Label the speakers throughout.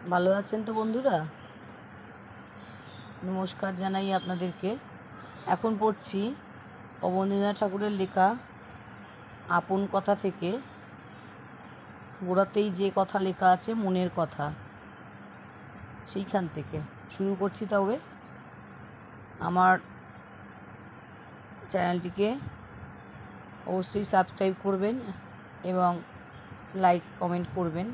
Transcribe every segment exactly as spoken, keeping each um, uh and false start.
Speaker 1: ভালো আছেন তো বন্ধুরা? নমস্কার জানাই আপনাদেরকে। এখন পড়ছি অবনীন্দ্রনাথ ঠাকুরের লেখা আপন কথা থেকে। গোড়াতেই যে কথা লেখা আছে মনের কথা, সেইখান থেকে শুরু করছি। তবে আমার চ্যানেলটিকে অবশ্যই সাবস্ক্রাইব করবেন এবং লাইক কমেন্ট করবেন।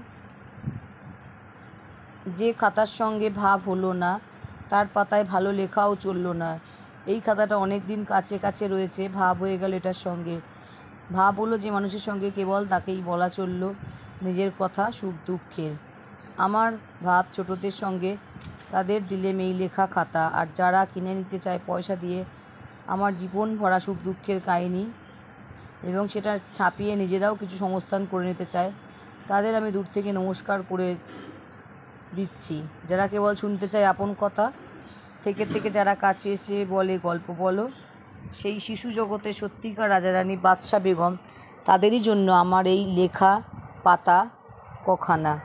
Speaker 1: যে খাতার সঙ্গে ভাব হলো না, তার পাতায় ভালো লেখাও চললো না। এই খাতাটা অনেক দিন কাছে কাছে রয়েছে, ভাব হয়ে গেল এটার সঙ্গে। ভাব হলো যে মানুষের সঙ্গে কেবল তাকেই বলা চললো নিজের কথা, সুখ দুঃখের। আমার ভাব ছোটদের সঙ্গে, তাদের দিলে মেই লেখা খাতা। আর যারা কিনে নিতে চায় পয়সা দিয়ে আমার জীবন ভরা সুখ দুঃখের কাহিনী, এবং সেটা ছাপিয়ে নিজেরাও কিছু সংস্থান করে নিতে চায়, তাদের আমি দূর থেকে নমস্কার করে দিচ্ছি। যারা কেবল শুনতে চায় আপন কথা, থেকে থেকে যারা কাছে এসে বলে গল্প বলো, সেই শিশু জগতে সত্যিকার রাজারানী বাদশা বেগম, তাদেরই জন্য আমার এই লেখা পাতা কখানা।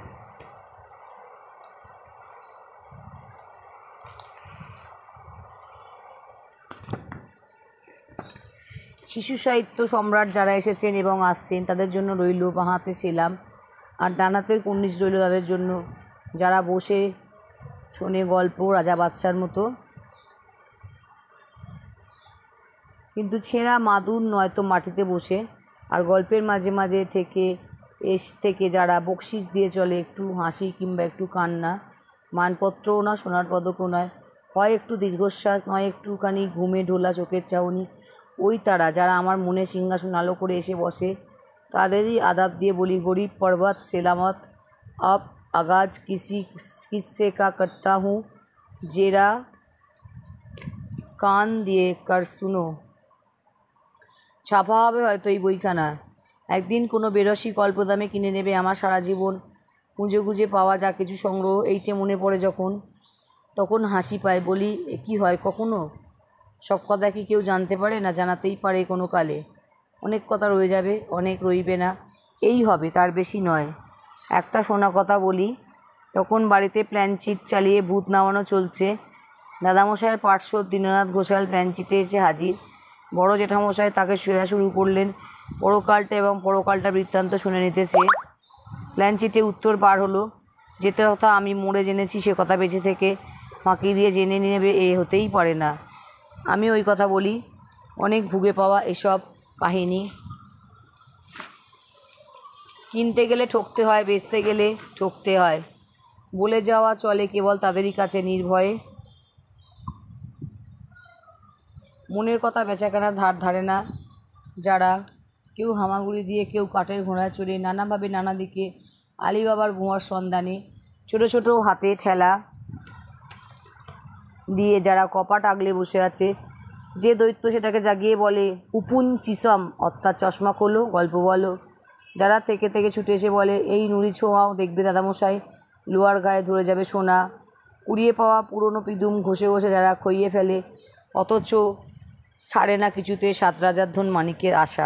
Speaker 1: শিশু সাহিত্য সম্রাট যারা এসেছেন এবং আসছেন, তাদের জন্য রইল বাঁহাতে সেলাম, আর ডানাতের কুর্নিশ রইল তাদের জন্য যারা বসে শোনে গল্প রাজা বাদশার মতো। কিন্তু ছেঁড়া মাদুর নয়তো মাটিতে বসে, আর গল্পের মাঝে মাঝে থেকে এস থেকে যারা বকশিস দিয়ে চলে, একটু হাসি কিংবা একটু কান্না, মানপত্রও না, সোনার পদকও নয়, হয় একটু দীর্ঘশ্বাস, নয় একটুখানি ঘুমে ঢোলা চোখের চাউনি, ওই তারা যারা আমার মনে সিংহাসন আলো করে এসে বসে, তাদেরই আদাব দিয়ে বলি গরিব পর্বত সেলামত, আব আগাজ কিসি কিসে কা করতা হুঁ, জেরা কান দিয়ে কর শুনো। ছাপা হবে হয়তো এই বইখানা, একদিন কোনো বেরসি অল্প দামে কিনে নেবে আমার সারা জীবন খুঁজে খুঁজে পাওয়া যা কিছু সংগ্রহ। এইটে মনে পড়ে যখন, তখন হাসি পায়। বলি, এ কি হয় কখনো? সব কথা কি কেউ জানতে পারে? না, জানাতেই পারে কোনো কালে। অনেক কথা রয়ে যাবে, অনেক রইবে না, এই হবে, তার বেশি নয়। একটা শোনা কথা বলি, তখন বাড়িতে প্ল্যানচিট চালিয়ে ভূত নামানো চলছে। দাদামশাইয়ের পার্শ্ব দীননাথ ঘোষাল প্ল্যানচিটে এসে হাজির। বড় জেঠামশাই তাকে শোয়া শুরু করলেন পরকালটা এবং পরকালটা বৃত্তান্ত শুনে নিতে চেয়ে। প্ল্যানচিটে উত্তর বার হলো, যেতে কথা আমি মরে জেনেছি, সে কথা বেঁচে থেকে ফাঁকি দিয়ে জেনে নেবে এ হতেই পারে না। আমি ওই কথা বলি, অনেক ভুগে পাওয়া এসব কাহিনী। কিনতে গেলে ঠকতে হয়, বেচতে গেলে ঠকতে হয়, বলে যাওয়া চলে কেবল তাদেরই কাছে নির্ভয়ে। মনের কথা বেচাকেনার ধার ধারে না যারা, কেউ হামাগুড়ি দিয়ে, কেউ কাঠের ঘোড়ায় চড়ে, নানাভাবে নানা দিকে আলিবাবার গুহার সন্ধানে, ছোটো ছোটো হাতে ঠেলা দিয়ে যারা কপাট আগলে বসে আছে, যে দৈত্য সেটাকে জাগিয়ে বলে উপুন চিসম, অর্থাৎ চশমা খোলো, গল্প বলো। যারা থেকে থেকে ছুটে এসে বলে, এই নুড়ি ছোঁয়াও, দেখবে দাদামশাই লোয়ার গায়ে ধরে যাবে সোনা। কুড়িয়ে পাওয়া পুরনো পিদুম ঘষে ঘষে যারা খইয়ে ফেলে, অথচ ছাড়ে না কিছুতে সাত রাজার ধন মানিকের আশা।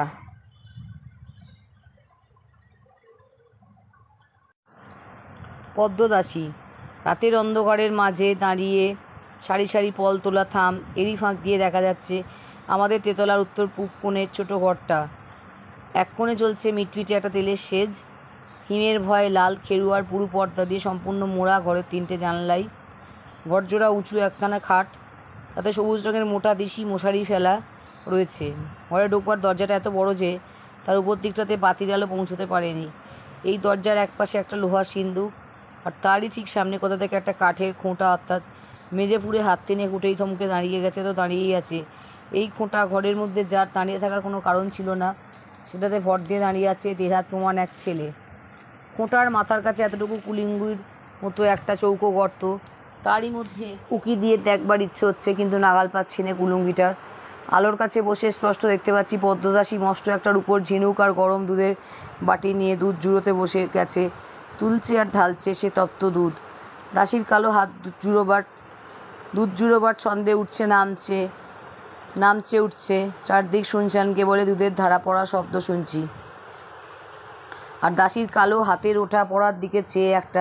Speaker 1: পদ্মদাসী রাতের অন্ধকারের মাঝে দাঁড়িয়ে, সারি সারি পল তোলা থাম, এরই ফাঁক দিয়ে দেখা যাচ্ছে আমাদের তেতলার উত্তর পূব কোণের ছোটো ঘরটা। এক কোণে চলছে মিটমিটে একটা তেলের সেজ, হিমের ভয়ে লাল খেরুয়ার পুরু পর্দা দিয়ে সম্পূর্ণ মোড়া। ঘরের তিনটে জানলাই, ঘরজোড়া উঁচু একখানা খাট, তাতে সবুজ রঙের মোটা দিশি মশারি ফেলা রয়েছে। ঘরে ঢোকবার দরজাটা এত বড় যে তার উপর দিকটাতে বাতির আলো পৌঁছতে পারেনি। এই দরজার এক পাশে একটা লোহার সিন্দুক, আর তারই ঠিক সামনে কোথা থেকে একটা কাঠের খোঁটা, অর্থাৎ মেজে পুড়ে হাত টেনে কুটেই থমকে দাঁড়িয়ে গেছে, তো দাঁড়িয়েই আছে। এই খোঁটা ঘরের মধ্যে যার দাঁড়িয়ে থাকার কোনো কারণ ছিল না, সেটাতে ভর দিয়ে দাঁড়িয়ে আছে দেড়হাত প্রমাণ এক ছেলে। খোঁটার মাথার কাছে এতটুকু কুলিঙ্গুর মতো একটা চৌকো গর্ত, তারই মধ্যে উকি দিয়ে দেখবার ইচ্ছে হচ্ছে, কিন্তু নাগাল পাচ্ছি না কুলুঙ্গিটার। আলোর কাছে বসে স্পষ্ট দেখতে পাচ্ছি পদ্মদাসী মস্ত একটার উপর ঝিনুক আর গরম দুধের বাটি নিয়ে দুধ জুড়োতে বসে গেছে, তুলছে আর ঢালছে সে তপ্ত দুধ। দাসীর কালো হাত জুড়োবার দুধ জুড়োবার ছন্দে উঠছে নামছে নামছে উঠছে, চারদিক শুনছেন কেবলে দুধের ধারা পড়া শব্দ শুনছি। আর দাসীর কালো হাতের ওঠা পড়ার দিকে চেয়ে একটা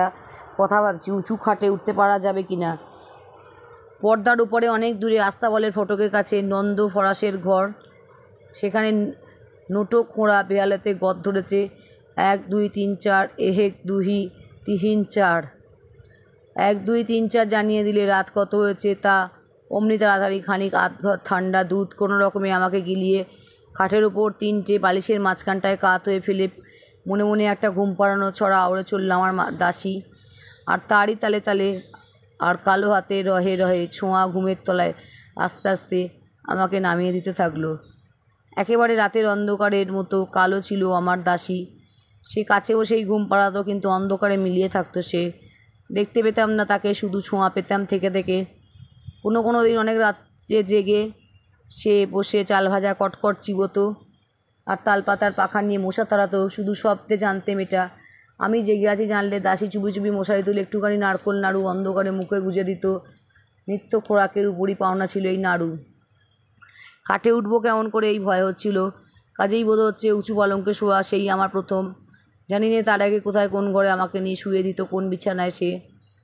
Speaker 1: কথা ভাবছি উঁচু খাটে উঠতে পারা যাবে কি না। পর্দার উপরে অনেক দূরে আস্তাবলের ফটকের কাছে নন্দ ফরাসের ঘর, সেখানে নোটো খোঁড়া বেয়ালেতে গদ ধরেছে এক দুই তিন চার এহেক দুহি তিহিন চার। এক দুই তিন চার জানিয়ে দিলে রাত কত হয়েছে তা অমনি তাড়াতাড়ি খানিক আধঘর ঠান্ডা দুধ কোনো রকমে আমাকে গিলিয়ে খাটের উপর তিনটে বালিশের মাঝখানটায় কাত হয়ে ফেলে মনে মনে একটা ঘুম পাড়ানো ছড়া আওড়ে চলল আমার দাসী। আর তারই তালে তালে আর কালো হাতে রহে রহে ছোঁয়া ঘুমের তলায় আস্তে আস্তে আমাকে নামিয়ে দিতে থাকলো। একেবারে রাতের অন্ধকারের মতো কালো ছিল আমার দাসী। সে কাছে বসেই ঘুম পাড়াতো, কিন্তু অন্ধকারে মিলিয়ে থাকতো সে। দেখতে পেতাম না তাকে, শুধু ছোঁয়া পেতাম থেকে থেকে। কোনো কোনো দিন অনেক রাত্রে জেগে সে বসে চাল ভাজা কটকট চিবোতো আর তালপাতার পাখা নিয়ে মশা তাড়াতো। শুধু শব্দে জানতেম এটা। আমি জেগে আছি জানলে দাসী চুপি চুপি মশারি তুলে একটুখানি নারকোল নাড়ু অন্ধকারে মুখে গুঁজে দিত। নিত্য খোরাকের উপরই পাওনা ছিল এই নাড়ু। খাটে উঠবো কেমন করে এই ভয় হচ্ছিল। কাজেই বোধ হচ্ছে উঁচু পালঙ্কে শোয়া সেই আমার প্রথম। জানি না তার আগে কোথায় কোন ঘরে আমাকে নিয়ে শুয়ে দিত, কোন বিছানায় সে।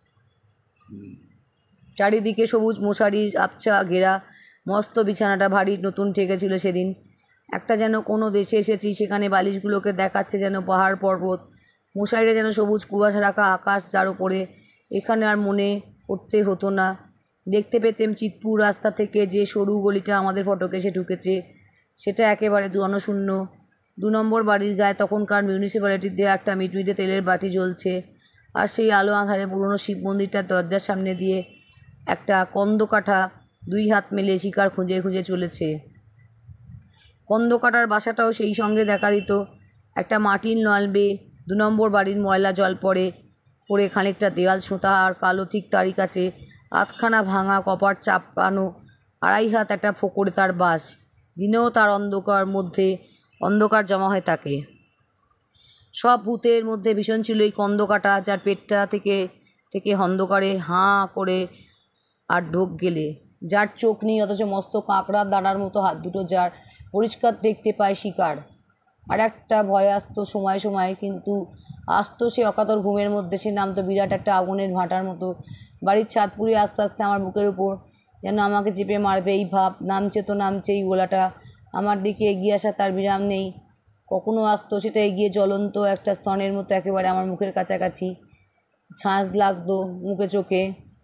Speaker 1: চারিদিকে সবুজ মশারির আবছা ঘেরা মস্ত বিছানাটা ভারী নতুন ঠেকেছিল সেদিন। একটা যেন কোনো দেশে এসেছি, সেখানে বালিশগুলোকে দেখাচ্ছে যেন পাহাড় পর্বত, মশারিটা যেন সবুজ কুয়াশা রাখা আকাশ, যার ওপরে এখানে আর মনে করতে হতো না। দেখতে পেতেম চিতপুর রাস্তা থেকে যে সরু গলিটা আমাদের ফটকে এসে ঢুকেছে, সেটা একেবারে জনশূন্য। দু নম্বর বাড়ির গায়ে তখনকার মিউনিসিপ্যালিটির দেওয়া একটা মিটমিটে তেলের বাতি জ্বলছে, আর সেই আলো আঁধারে পুরনো শিব মন্দিরটার দরজার সামনে দিয়ে একটা কন্দকাঠা দুই হাত মেলে শিকার খুঁজে খুঁজে চলেছে। কন্দকাটার বাসাটাও সেই সঙ্গে দেখা দিত। একটা মাটির নলবে দু নম্বর বাড়ির ময়লা জল পড়ে পড়ে খানিকটা দেওয়াল সোঁতা আর কালো, ঠিক তারই কাছে আধখানা ভাঙা কপার চাপানো আড়াই হাত একটা ফোকরে তার বাস। দিনেও তার অন্ধকার মধ্যে অন্ধকার জমা হয়ে থাকে। সব ভূতের মধ্যে ভীষণ ছিল এই কন্দকাটা, যার পেটটা থেকে থেকে অন্ধকারে হাঁ করে আর ঢোক গেলে, যার চোখ নেই অথচ মস্ত কাঁকড়ার দাঁড়ার মতো হাত দুটো, যার পরিষ্কার দেখতে পায় শিকার। আর একটা ভয় আসতো সময় সময়, কিন্তু আসতো সে অকাতর ঘুমের মধ্যে। সে নামতো বিরাট একটা আগুনের ভাঁটার মতো বাড়ির ছাদ পুড়িয়ে আস্তে আস্তে আমার বুকের উপর, যেন আমাকে চেপে মারবে এই ভাব। নামছে তো নামছে এই গোলাটা, আমার দিকে এগিয়ে আসা তার বিরাম নেই। কখনো আসতো সেটা এগিয়ে জ্বলন্ত একটা স্তনের মতো একেবারে আমার মুখের কাছাকাছি, ছাঁচ লাগতো মুখে চোখে।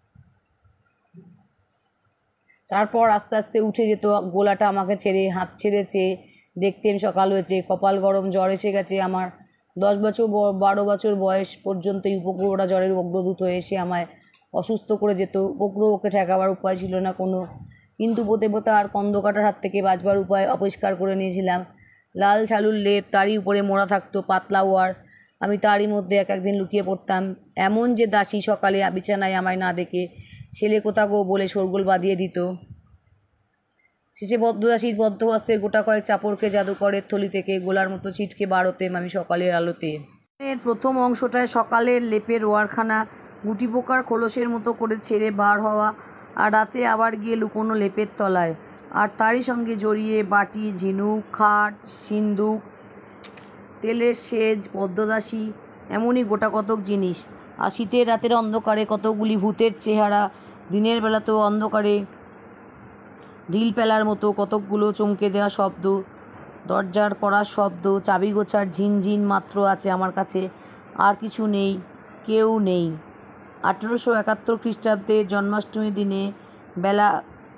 Speaker 1: তারপর আস্তে আস্তে উঠে যেত গোলাটা আমাকে ছেড়ে, হাত ছেড়েছে। দেখতেম সকাল হয়েছে, কপাল গরম, জ্বর এসে গেছে আমার। দশ বছর বারো বছর বয়স পর্যন্ত এই উপগ্রহটা জ্বরের অগ্রদূত হয়ে এসে আমায় অসুস্থ করে যেত। উপগ্রহকে ঠেকাবার উপায় ছিল না কোনো, কিন্তু পোতে পোতে আর কন্দকাটার হাত থেকে বাঁচবার উপায় আবিষ্কার করে নিয়েছিলাম। লাল ছালুর লেপ, তারই উপরে মোড়া থাকতো পাতলা ওয়ার। আমি তারই মধ্যে এক একদিন লুকিয়ে পড়তাম। এমন যে দাসী সকালে বিছানায় আমায় না দেখে ছেলে কোথা গো বলে শোরগোল বাঁধিয়ে দিত। শেষে বদ্ধদাসীর বদ্ধহস্তের গোটা কয়েক চাপড়কে জাদুকরের থলি থেকে গোলার মতো ছিটকে বার হতেম আমি সকালের আলোতে। এর প্রথম অংশটায় সকালের লেপের ওয়ারখানা গুটি পোকার খোলসের মতো করে ছেড়ে বার হওয়া, আর রাতে আবার গিয়ে লুকোনো লেপের তলায়। আর তারই সঙ্গে জড়িয়ে বাটি, ঝিনুক, খাট, সিন্দুক, তেলের সেজ, পদ্মদাসী, এমনই গোটা কতক জিনিস। আর শীতের রাতের অন্ধকারে কতগুলি ভূতের চেহারা, দিনের বেলাতেও অন্ধকারে ঢিল পেলার মতো কতকগুলো চমকে দেওয়া শব্দ, দরজার কড়ার শব্দ, চাবি গোছার ঝিনঝিন মাত্র আছে আমার কাছে, আর কিছু নেই, কেউ নেই। আঠেরোশো একাত্তর খ্রিস্টাব্দে জন্মাষ্টমীর দিনে বেলা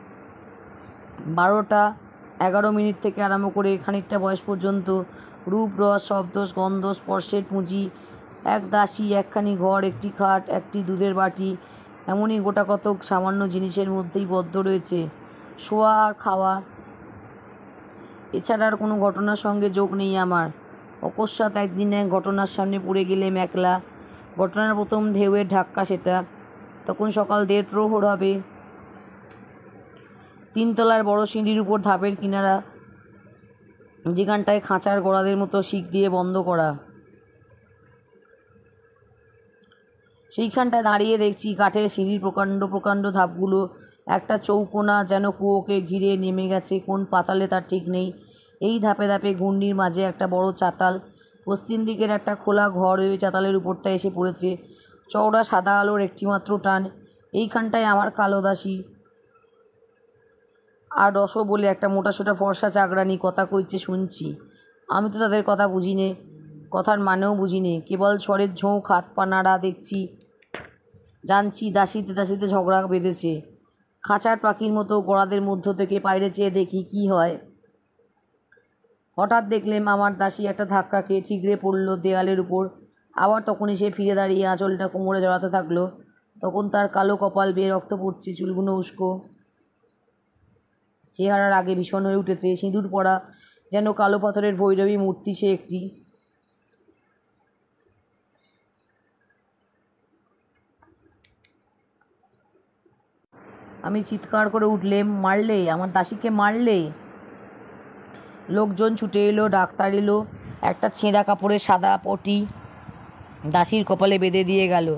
Speaker 1: বারোটা এগারো মিনিট থেকে আরম্ভ করে খানিকটা বয়স পর্যন্ত রূপ, রস, শব্দ, গন্ধ, স্পর্শের পুঁজি, এক দাসী, একখানি ঘর, একটি খাট, একটি দুধের বাটি, এমনই গোটা কতক সামান্য জিনিসের মধ্যেই বদ্ধ রয়েছে শোয়া আর খাওয়া। এছাড়া আর কোনো ঘটনার সঙ্গে যোগ নেই আমার। অকস্মাৎ একদিন এক ঘটনার সামনে পড়ে গেলেম একলা। ঘটনার প্রথম ঢেউয়ের ধাক্কা সেটা। তখন সকাল দেড় প্রহর হবে। তিনতলার বড় সিঁড়ির উপর ধাপের কিনারা, যেখানটায় খাঁচার গোড়াদের মতো শিক দিয়ে বন্ধ করা, সেইখানটায় দাঁড়িয়ে দেখছি কাঠের সিঁড়ির প্রকাণ্ড প্রকাণ্ড ধাপগুলো একটা চৌকোনা যেন কুয়োকে ঘিরে নেমে গেছে কোন পাতালে তার ঠিক নেই। এই ধাপে ধাপে ঘূর্ণির মাঝে একটা বড় চাতাল, পশ্চিম দিকের একটা খোলা ঘর ওই চাতালের উপরটা এসে পড়েছে। চওড়া সাদা আলোর একটিমাত্র টান। এইখানটায় আমার কালো দাসী আর রস বলে একটা মোটাসোটা ফর্সা চাকরানি কথা কইছে শুনছি। আমি তো তাদের কথা বুঝি নে, কথার মানেও বুঝি নে, কেবল স্বরের ঝোঁক, হাত পা নাড়া দেখছি, জানছি দাসীতে দাসীতে ঝগড়া বেঁধেছে। খাঁচার পাখির মতো গড়াদের মধ্য থেকে বাইরে চেয়ে দেখি কি হয়। হঠাৎ দেখলেম আমার দাসী একটা ধাক্কা খেয়ে ঠিকরে পড়ল দেয়ালের উপর। আবার তখনই সে ফিরে দাঁড়িয়ে আঁচলটা কোমরে জড়াতে থাকলো। তখন তার কালো কপাল বেয়ে রক্ত পড়ছে, চুলগুলো উস্কো, চেহারার আগে ভীষণ হয়ে উঠেছে, সিঁদুর পরা যেন কালো পাথরের ভৈরবী মূর্তি সে একটি। আমি চিৎকার করে উঠলেম, মারলে? আমার দাসীকে মারলে? লোকজন ছুটে এলো, ডাক্তার এলো, একটা ছেঁড়া কাপড়ের সাদা পটি দাসীর কপালে বেঁধে দিয়ে গেল।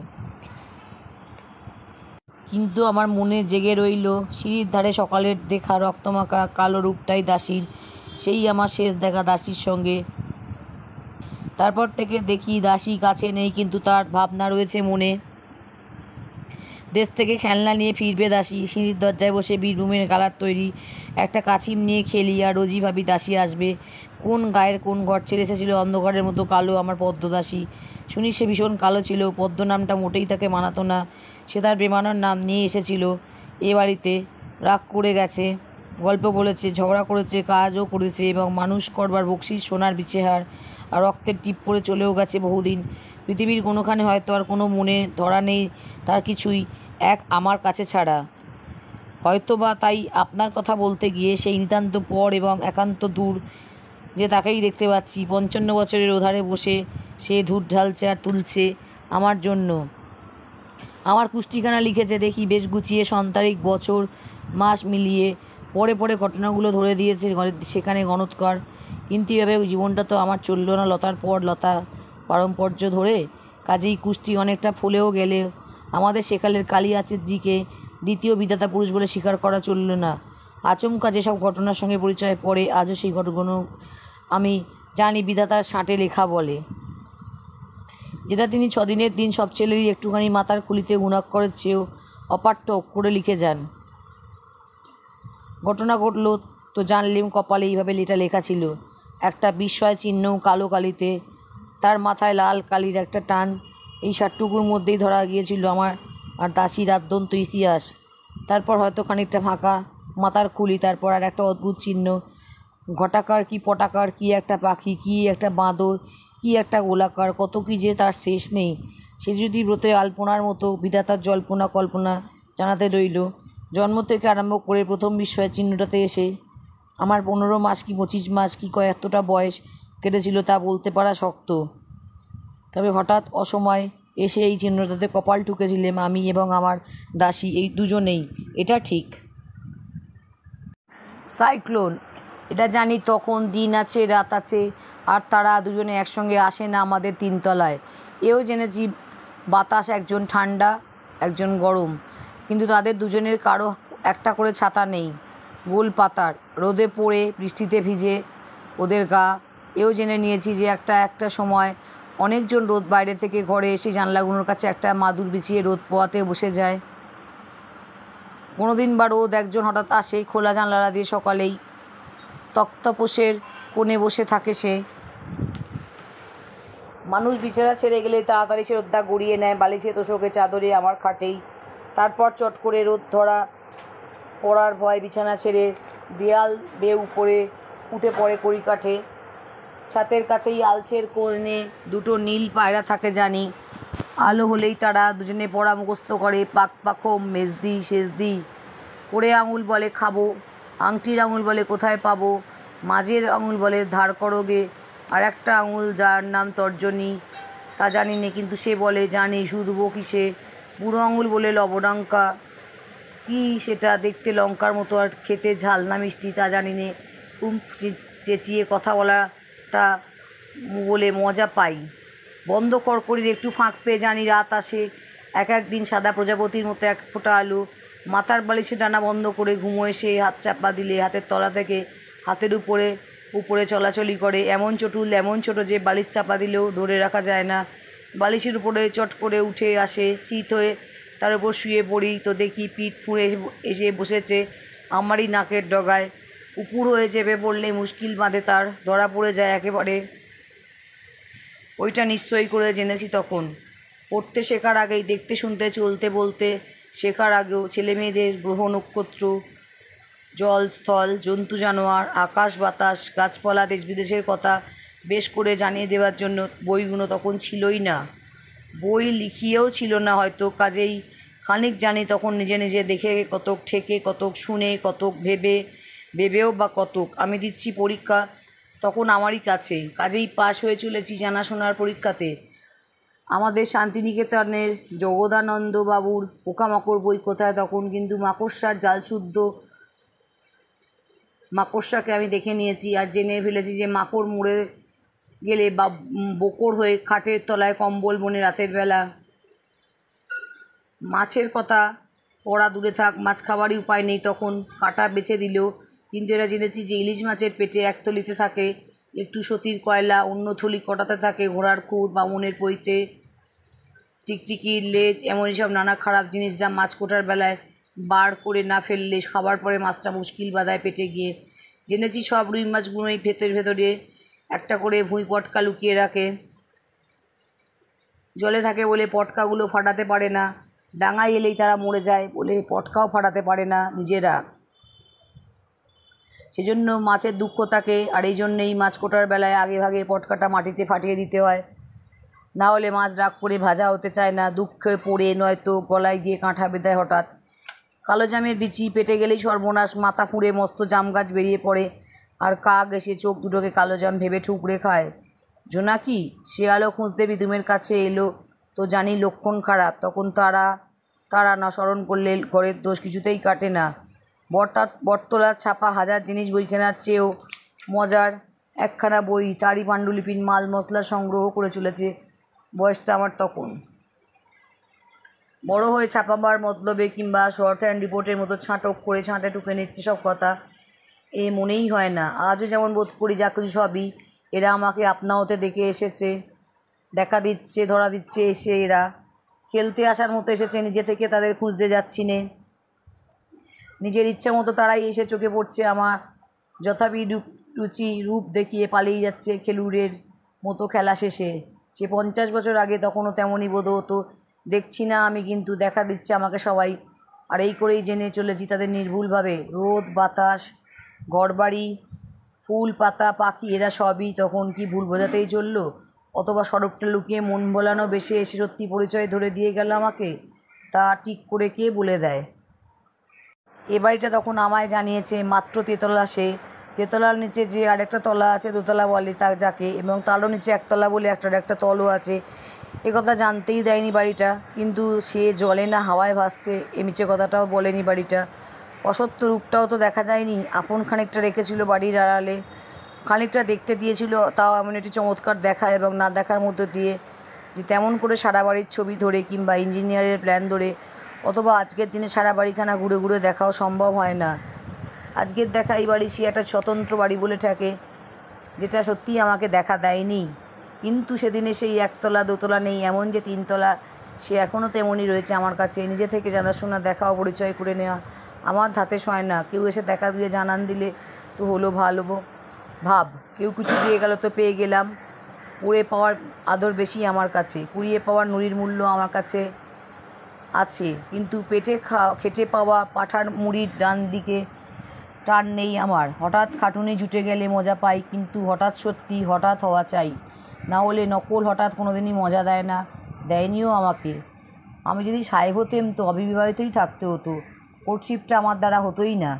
Speaker 1: কিন্তু আমার মনে জেগে রইল সিঁড়ির ধারে সকালের দেখা রক্তমাখা কালো রূপটাই দাসীর, সেই আমার শেষ দেখা দাসীর সঙ্গে। তারপর থেকে দেখি দাসী কাছে নেই, কিন্তু তার ভাবনা রয়েছে মনে। দেশ থেকে খেলনা নিয়ে ফিরবে দাসী, সিঁড়ির দরজায় বসে বীরভূমের গালার তৈরি একটা কাছিম নিয়ে খেলি, আর রোজই ভাবি দাসী আসবে। কোন গায়ের কোন ঘর ছেড়ে এসেছিল অন্ধকারের মতো কালো আমার পদ্ম দাসী। শুনি সে ভীষণ কালো ছিল, পদ্ম নামটা মোটেই তাকে মানাতো না। সে তার বেমানার নাম নিয়ে এসেছিল এ বাড়িতে, রাগ করে গেছে, গল্প বলেছে, ঝগড়া করেছে, কাজও করেছে, এবং মানুষ করবার বকশিস সোনার বিছেহার আর রক্তের টিপ পরে চলেও গেছে বহুদিন। পৃথিবীর কোনোখানে হয়তো আর কোনো মনে ধরা নেই তার কিছুই, এক আমার কাছে ছাড়া। হয়তোবা তাই আপনার কথা বলতে গিয়ে সেই নিতান্ত পর এবং একান্ত দূর যে তাকেই দেখতে পাচ্ছি। পঞ্চান্ন বছরের ওধারে বসে সে ধূর ঢালছে আর তুলছে আমার জন্য। আমার কুষ্টিখানা লিখেছে দেখি বেশ গুছিয়ে, সন্তারিক বছর মাস মিলিয়ে, পরে পরে ঘটনাগুলো ধরে দিয়েছে সেখানে গণৎকার। কিন্তু এভাবে জীবনটা তো আমার চলল না লতার পর লতা পারম্পর্য ধরে। কাজেই কুষ্টি অনেকটা ফুলেও গেলে আমাদের সেকালের কালিয়াচেরজিকে দ্বিতীয় বিধাতা পুরুষ বলে স্বীকার করা চলল না। আচমকা যেসব ঘটনার সঙ্গে পরিচয় পড়ে আজও সেই ঘটনাগুলো আমি জানি বিধাতার সাঁটে লেখা বলে, যেটা তিনি ছদিনের দিন সব ছেলেরই একটুখানি মাথার খুলিতে গুণাক্ষরের চেয়েও অপাঠ্য অক্ষরে লিখে যান। ঘটনা ঘটল তো জানলেম কপালে এইভাবে এটা লেখা ছিল, একটা বিস্ময় চিহ্ন কালো কালিতে, তার মাথায় লাল কালির একটা টান। এই ষাটটুকুর মধ্যেই ধরা গিয়েছিল আমার আর দাসীর আদ্যন্ত ইতিহাস। তারপর হয়তো খানিকটা ফাঁকা মাথার খুলি, তারপর আর একটা অদ্ভুত চিহ্ন, ঘটাকার কি পটাকার, কি একটা পাখি, কি একটা বাঁদর, কি একটা গোলাকার, কত কি যে তার শেষ নেই। সে যদি ব্রতে আলপনার মতো বিধাতার জল্পনা কল্পনা জানাতে রইল। জন্ম থেকে আরম্ভ করে প্রথম বিস্ময়ের চিহ্নটাতে এসে আমার পনেরো মাস কি পঁচিশ মাস কি কয়েকটা বয়স কেটেছিল তা বলতে পারা শক্ত। তবে হঠাৎ অসময় এসে এই চিহ্নটাতে কপাল ঠুকেছিলাম আমি এবং আমার দাসী, এই দুজনেই, এটা ঠিক। সাইক্লোন, এটা জানি। তখন দিন আছে রাত আছে, আর তারা দুজনে একসঙ্গে আসে না আমাদের তিনতলায়। এও জেনেছি বাতাস একজন ঠান্ডা একজন গরম, কিন্তু তাদের দুজনের কারো একটা করে ছাতা নেই, গোল পাতার, রোদে পড়ে বৃষ্টিতে ভিজে ওদের গা। এও জেনে নিয়েছি যে একটা একটা সময় অনেকজন রোদ বাইরে থেকে ঘরে এসে জানলাগুলোর কাছে একটা মাদুর বিছিয়ে রোদ পোয়াতে বসে যায়। কোনো দিন বা রোদ একজন হঠাৎ আসে খোলা জানলা দিয়ে, সকালেই তক্তপোষের কোণে বসে থাকে সে। মানুষ বিছানা ছেড়ে গেলে তাড়াতাড়ি সে রোদটা গড়িয়ে নেয় বালিশে, তোষকে, চাদরে, আমার খাটেই। তারপর চট করে রোদ ধরা পড়ার ভয় বিছানা ছেড়ে দেয়াল বেয়ে উপরে উঠে পড়ে কড়িকাঠে। ছাতের কাছেই আলসের কোণে দুটো নীল পায়রা থাকে জানি। আলো হলেই তারা দুজনে পড়া মুখস্থ করে, পাক পাখম, মেজদি, শেষদি। করে আঙুল বলে খাবো, আংটির আঙুল বলে কোথায় পাবো, মাঝের আঙুল বলে ধার করোগে, আর একটা আঙুল যার নাম তর্জনী তা জানি নে, কিন্তু সে বলে জানি শুধবো কিসে। বুড়ো আঙুল বলে লবডাঙ্কা, কি সেটা দেখতে লঙ্কার মতো আর খেতে ঝাল না মিষ্টি তা জানি নে। উম চেঁচিয়ে কথা বলাটা বলে মজা পাই। বন্ধ কড়কড়ির একটু ফাঁক পেয়ে জানি রাত আসে। এক এক দিন সাদা প্রজাপতির মতো এক ফোঁটা আলো। মাথার বালিশে ডানা বন্ধ করে ঘুমোয় সে, হাত চাপা দিলে হাতের তলা থেকে হাতের উপরে উপরে চলাচলি করে, এমন চটুল এমন ছোটো যে বালিশ চাপা দিলেও ধরে রাখা যায় না। বালিশের উপরে চট করে উঠে আসে, চিত হয়ে তার উপর শুয়ে পড়ি, তো দেখি পিঠ ফুঁড়ে এসে বসেছে আমারই নাকের ডগায়। উপুর হয়ে চেপে পড়লে মুশকিল বাঁধে, তার ধরা পড়ে যায় একেবারে। ওইটা নিশ্চয়ই করে জেনেছি তখন। পড়তে শেখার আগেই, দেখতে শুনতে চলতে বলতে শেখার আগেও ছেলেমেয়েদের গ্রহ নক্ষত্র, জল স্থল, জন্তু জানোয়ার, আকাশ বাতাস, গাছপালা, দেশ বিদেশের কথা বেশ করে জানিয়ে দেওয়ার জন্য বইগুলো তখন ছিলই না। বই লিখিয়েও ছিল না হয়তো, কাজেই খানিক জানি তখন নিজে নিজে, দেখে কতক, ঠেকে কতক, শুনে কতক, ভেবে ভেবেও বা কতক। আমি দিচ্ছি পরীক্ষা তখন আমারই কাছে, কাজেই পাশ হয়ে চলেছি জানাশোনার পরীক্ষাতে। আমাদের শান্তিনিকেতনের জগদানন্দ বাবুর পোকামাকড় বই কোথায় তখন, কিন্তু মাকড়সার জালশুদ্ধ মাকড়সাকে আমি দেখে নিয়েছি আর জেনে ফেলেছি যে মাকড় মরে গেলে বা বকর হয়ে খাটের তলায় কম্বল বনে রাতের বেলা। মাছের কথা পড়া দূরে থাক, মাছ খাবারই উপায় নেই তখন, কাঁটা বেছে দিলেও। কিন্তু এরা জেনেছি যে ইলিশ মাছের পেটে এক থলিতে থাকে একটু সতীর কয়লা, অন্য থলি কটাতে থাকে ঘোড়ার খুর, বামুনের পৈতে, টিকটিকির লেজ, এমনই সব নানা খারাপ জিনিস যা মাছ কোটার বেলায় বার করে না ফেললে খাবার পরে মাছটা মুশকিল বাধায় পেটে গিয়ে। জেনেছি সব রুই মাছগুলোই ভেতর ভেতরে একটা করে ভুঁই পটকা লুকিয়ে রাখে, জলে থাকে বলে পটকাগুলো ফাটাতে পারে না, ডাঙায় এলেই তারা মরে যায় বলে পটকাও ফাটাতে পারে না নিজেরা। সেজন্য মাছের দুঃখ থাকে, আর এই জন্যেই মাছ কোটার বেলায় আগে ভাগে পটকাটা মাটিতে ফাটিয়ে দিতে হয়, না হলে মাছ রাগ করে ভাজা হতে চায় না, দুঃখে পড়ে নয়তো গলায় গিয়ে কাঁটা বেঁধায় হঠাৎ। কালো জামের বিচি পেটে গেলেই সর্বনাশ, মাথা ফুঁড়ে মস্ত জাম গাছ বেরিয়ে পড়ে, আর কাক এসে চোখ দুটোকে কালো জাম ভেবে ঠুকরে খায়। জোনাকি শেয়ালও খুঁজতে বিদুমের কাছে এলো, তো জানি লক্ষণ খারাপ। তখন তারা তারা না স্মরণ করলে ঘরের দোষ কিছুতেই কাটে না। বটটা বটতলার ছাপা হাজার জিনিস বইখানার চেয়েও মজার একখানা বই, তারই পাণ্ডুলিপির মাল মশলা সংগ্রহ করে চলেছে বয়সটা আমার তখন। বড় হয়ে ছাপাবার মতলবে কিংবা শর্ট হ্যান্ড রিপোর্টের মতো ছাঁটক করে ছাঁটে টুকে নিচ্ছে সব কথা, এ মনেই হয় না। আজও যেমন বোধ করি যা কিছু সবই এরা আমাকে আপনা হতে দেখে এসেছে, দেখা দিচ্ছে, ধরা দিচ্ছে এসে। এরা খেলতে আসার মতো এসেছে, নিজে থেকে তাদের খুঁজতে যাচ্ছি নে। নিজের ইচ্ছা মতো তারাই এসে চোখে পড়ছে আমার, যথাবি রুচি রূপ দেখিয়ে পালিয়ে যাচ্ছে খেলুড়ের মতো খেলা শেষে। সে পঞ্চাশ বছর আগে তখনও তেমনই বোধ হতো। দেখছি না আমি, কিন্তু দেখা দিচ্ছে আমাকে সবাই, আর এই করেই জেনে চলেছি তাদের নির্ভুলভাবে। রোদ বাতাস, ঘরবাড়ি, ফুল পাতা পাখি, এরা সবই তখন কি ভুল বোঝাতেই চললো, অথবা সড়কটা লুকিয়ে মন ভোলানো বেশে এসে সত্যি পরিচয় ধরে দিয়ে গেল আমাকে, তা ঠিক করে কে বলে দেয়। এ বাড়িটা তখন আমায় জানিয়েছে মাত্র তেতলা, সে তেতলার নিচে যে আরেকটা তলা আছে দোতলা বলে তা যাকে, এবং তারও নিচে একতলা বলে একটার একটা তলও আছে। এ কথা জানতেই দেয়নি বাড়িটা, কিন্তু সে জলে না হাওয়ায় ভাসছে এ মিছে কথাটাও বলেনি বাড়িটা। অসত্য রূপটাও তো দেখা যায়নি, আপন খানিকটা রেখেছিল বাড়ির আড়ালে, খানিকটা দেখতে দিয়েছিল, তাও এমন একটি চমৎকার দেখা এবং না দেখার মধ্যে দিয়ে যে তেমন করে সারা বাড়ির ছবি ধরে কিংবা ইঞ্জিনিয়ারের প্ল্যান ধরে অথবা আজকের দিনে সারা বাড়িখানা ঘুরে ঘুরে দেখাও সম্ভব হয় না। আজকের দেখা এই বাড়ি সে একটা স্বতন্ত্র বাড়ি বলে থাকে, যেটা সত্যিই আমাকে দেখা দেয়নি। কিন্তু সেদিনে সেই একতলা দোতলা নেই, এমন যে তিনতলা, সে এখনও তেমনই রয়েছে আমার কাছে। নিজে থেকে জানাশোনা, দেখা ও পরিচয় করে নেওয়া আমার ধাতে সয় না। কেউ এসে দেখা দিয়ে জানান দিলে তো হলো ভালো ভাব, কেউ কিছু দিয়ে গেল তো পেয়ে গেলাম। কুড়িয়ে পাওয়ার আদর বেশি আমার কাছে, কুড়িয়ে পাওয়ার নুড়ির মূল্য আমার কাছে আছে, কিন্তু পেটে খা খেটে পাওয়া পাঠার মুড়ির ডান দিকে টান নেই আমার। হঠাৎ খাটুনি জুটে গেলে মজা পাই, কিন্তু হঠাৎ সত্যি হঠাৎ হওয়া চাই, না হলে নকল হঠাৎ কোনো দিনই মজা দেয় না, দেয়নিও আমাকে। আমি যদি সাহেব হতেম তো অবিবাহিতই থাকতে হতো, কোর্টশিপটা আমার দ্বারা হতোই না।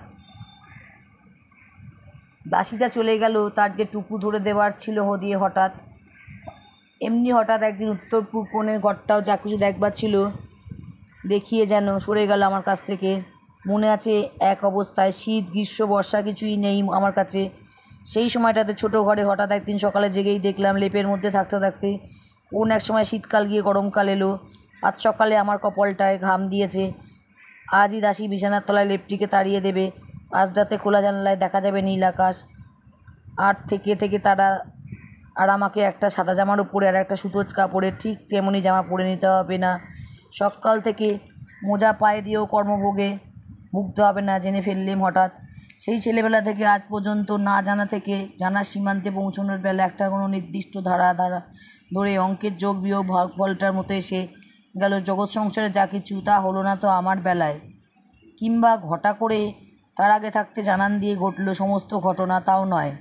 Speaker 1: দাসীটা চলে গেল, তার যে টুকু ধরে দেওয়ার ছিল দিয়ে হঠাৎ, এমনি হঠাৎ একদিন উত্তর পূর্ব কোণের ঘরটাও যা কিছু দেখবার ছিল দেখিয়ে যেন সরে গেল আমার কাছ থেকে। মনে আছে এক অবস্থায়, শীত গ্রীষ্ম বর্ষা কিছুই নেই আমার কাছে। সেই সময়টাতে ছোটো ঘরে হঠাৎ একদিন সকালে জেগেই দেখলাম লেপের মধ্যে থাকতে থাকতে কোন এক সময় শীতকাল গিয়ে গরমকাল এলো। আজ সকালে আমার কপালটায় ঘাম দিয়েছে, আজই দাসী বিছানার তলায় লেপটিকে তাড়িয়ে দেবে। আজ রাতে খোলা জানলায় দেখা যাবে নীল আকাশ, আর থেকে থেকে তারা আর আমাকে একটা সাদা জামার উপরে আর একটা সুতোর কাপড়ের ঠিক তেমনি জামা পরে নিতে হবে না। সকাল থেকে মোজা পায়ে দিয়েও কর্মভোগে ভুগতে হবে না জেনে ফেললেম হঠাৎ। সেই ছেলেবেলা থেকে আজ পর্যন্ত না জানা থেকে জানার সীমান্তে পৌঁছানোর বেলা একটা কোনো নির্দিষ্ট ধারা ধারা ধরে অঙ্কের যোগ বিয়োগ ভাগ ফলটার মতো এসে গেল জগৎ সংসারে যা কিছু, তা হলো না তো আমার বেলায়। কিংবা ঘটা করে তার আগে থাকতে জানান দিয়ে ঘটল সমস্ত ঘটনা, তাও নয়।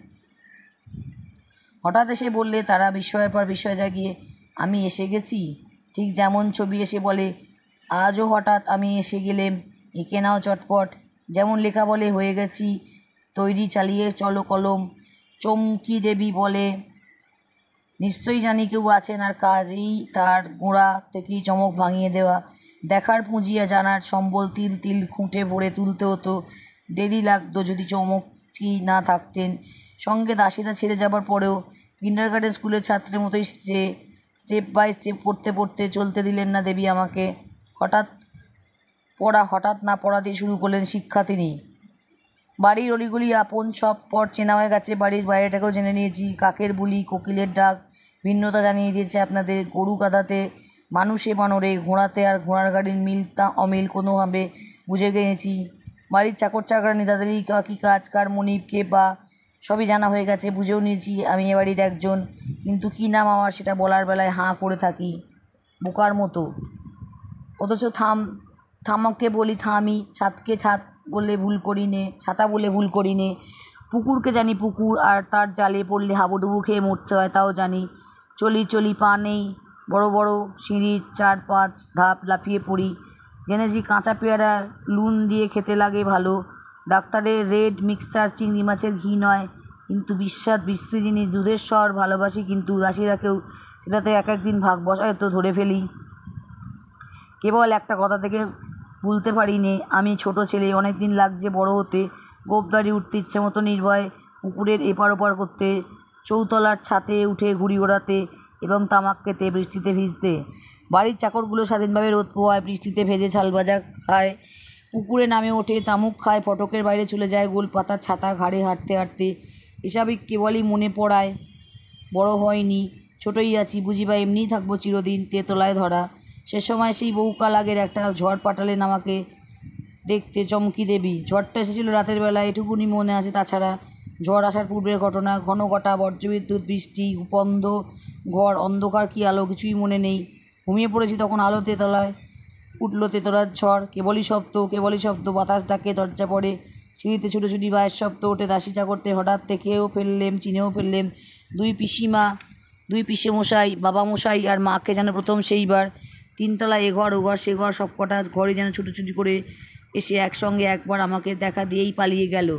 Speaker 1: হঠাৎ এসে বললে তারা বিস্ময়ের পর বিস্ময় জাগিয়ে, আমি এসে গেছি। ঠিক যেমন ছবি এসে বলে আজও হঠাৎ আমি এসে গেলেম, এঁকে নাও চটপট। যেমন লেখা বলে হয়ে গেছি তৈরি, চালিয়ে চলো কলম। চমকি দেবী বলে নিশ্চয়ই জানি কেউ আছেন, আর কাজেই তার গোড়া থেকেই চমক ভাঙিয়ে দেওয়া। দেখার পুঁজিয়া জানার সম্বল তিল তিল খুঁটে ভরে তুলতে হতো, দেরি লাগতো যদি চমকই না থাকতেন। সঙ্গে দাসীরা ছেড়ে যাবার পরেও কিন্ডারগার্টেন স্কুলের ছাত্রের মতোই স্টে স্টেপ বাই স্টেপ পড়তে পড়তে চলতে দিলেন না দেবী আমাকে। হঠাৎ পড়া হঠাৎ না পড়া দিয়ে শুরু করলেন শিক্ষা তিনি। বাড়ির অলিগুলি আপন সব পর চেনা হয়ে গেছে, বাড়ির বাইরেটাকেও জেনে নিয়েছি। কাকের বুলি, কোকিলের ডাক ভিন্নতা জানিয়ে দিয়েছে আপনাদের। গরু গাধাতে, মানুষে বানরে, ঘোড়াতে আর ঘোড়ার গাড়ির মিল তা অমিল কোনোভাবে বুঝে গিয়েছি। বাড়ির চাকর চাকরানি তাদেরই কী কাজ, কার মনিব কে বা সবই জানা হয়ে গেছে, বুঝেও নিয়েছি আমি এ বাড়ির একজন। কিন্তু কী নাম আমার সেটা বলার বেলায় হাঁ করে থাকি বোকার মতো। অথচ থাম থামাকে বলি থামি, ছাদকে ছাদ বলে ভুল করি নে, ছাতা বলে ভুল করি নে। পুকুরকে জানি পুকুর, আর তার জালে পড়লে হাবুডুবু খেয়ে মরতে হয় তাও জানি। চলি চলি পা নেই, বড় বড় সিঁড়ির চার পাঁচ ধাপ লাফিয়ে পড়ি। জেনেছি কাঁচা পেয়ারা লুন দিয়ে খেতে লাগে ভালো। ডাক্তারের রেড মিক্সচার চিংড়ি মাছের ঘি নয়, কিন্তু বিস্বাদ বিশ্রী জিনিস দুধের স্বর ভালোবাসি, কিন্তু দাসীরাকেও সেটাতে এক একদিন ভাগ বসায় তো ধরে ফেলি। কেবল একটা কথা থেকে ভুলতে পারি নে, আমি ছোট ছেলে, অনেক দিন লাগছে বড় হতে। গোপদারি উঠতে ইচ্ছে মতো নির্ভয় পুকুরের এপার ওপার করতে, চৌতলার ছাতে উঠে ঘুড়ি ওড়াতে এবং তামাক খেতে, বৃষ্টিতে ভিজতে। বাড়ির চাকরগুলো স্বাধীনভাবে রোদ পোহায়, বৃষ্টিতে ভেজে ঝাল ভাজা খায়, পুকুরে নামে ওঠে, তামুক খায়, ফটকের বাইরে চলে যায় গোল পাতার ছাতা ঘাড়ে হাঁটতে হাঁটতে। এসবই কেবলই মনে পড়ায়, বড় হয়নি, ছোটই আছি বুঝি, বা এমনিই থাকবো চিরদিন তেতলায় ধরা। সে সময় সেই বহুকাল আগের একটা ঝড় পাঠালেন আমাকে দেখতে চমকি দেবী। ঝড়টা এসেছিল রাতের বেলা, এটুকুনি মনে আছে। তাছাড়া ঝড় আসার পূর্বের ঘটনা, ঘন ঘটা বজ্রবিদ্যুৎ, বৃষ্টি, উপন্ধ ঘর, অন্ধকার কি আলো, কিছুই মনে নেই। ঘুমিয়ে পড়েছি তখন, আলো তেতলায় উঠল, তেতলার ঝড়, কেবলই শব্দ, কেবলই শব্দ। বাতাস ডাকে, দরজা পড়ে, সিঁড়িতে ছুটোছুটি বায়ের শব্দ ওঠে। দাসী চাকরতে হঠাৎ দেখেও ফেললেম, চিনেও ফেললেম। দুই পিসিমা, দুই পিসে মশাই, বাবা মশাই আর মাকে যেন প্রথম সেইবার। তিনতলা এ ঘর ও ঘর সে ঘর, সব কটা ঘরে যেন ছুটোছুটি করে এসে একসঙ্গে একবার আমাকে দেখা দিয়েই পালিয়ে গেল।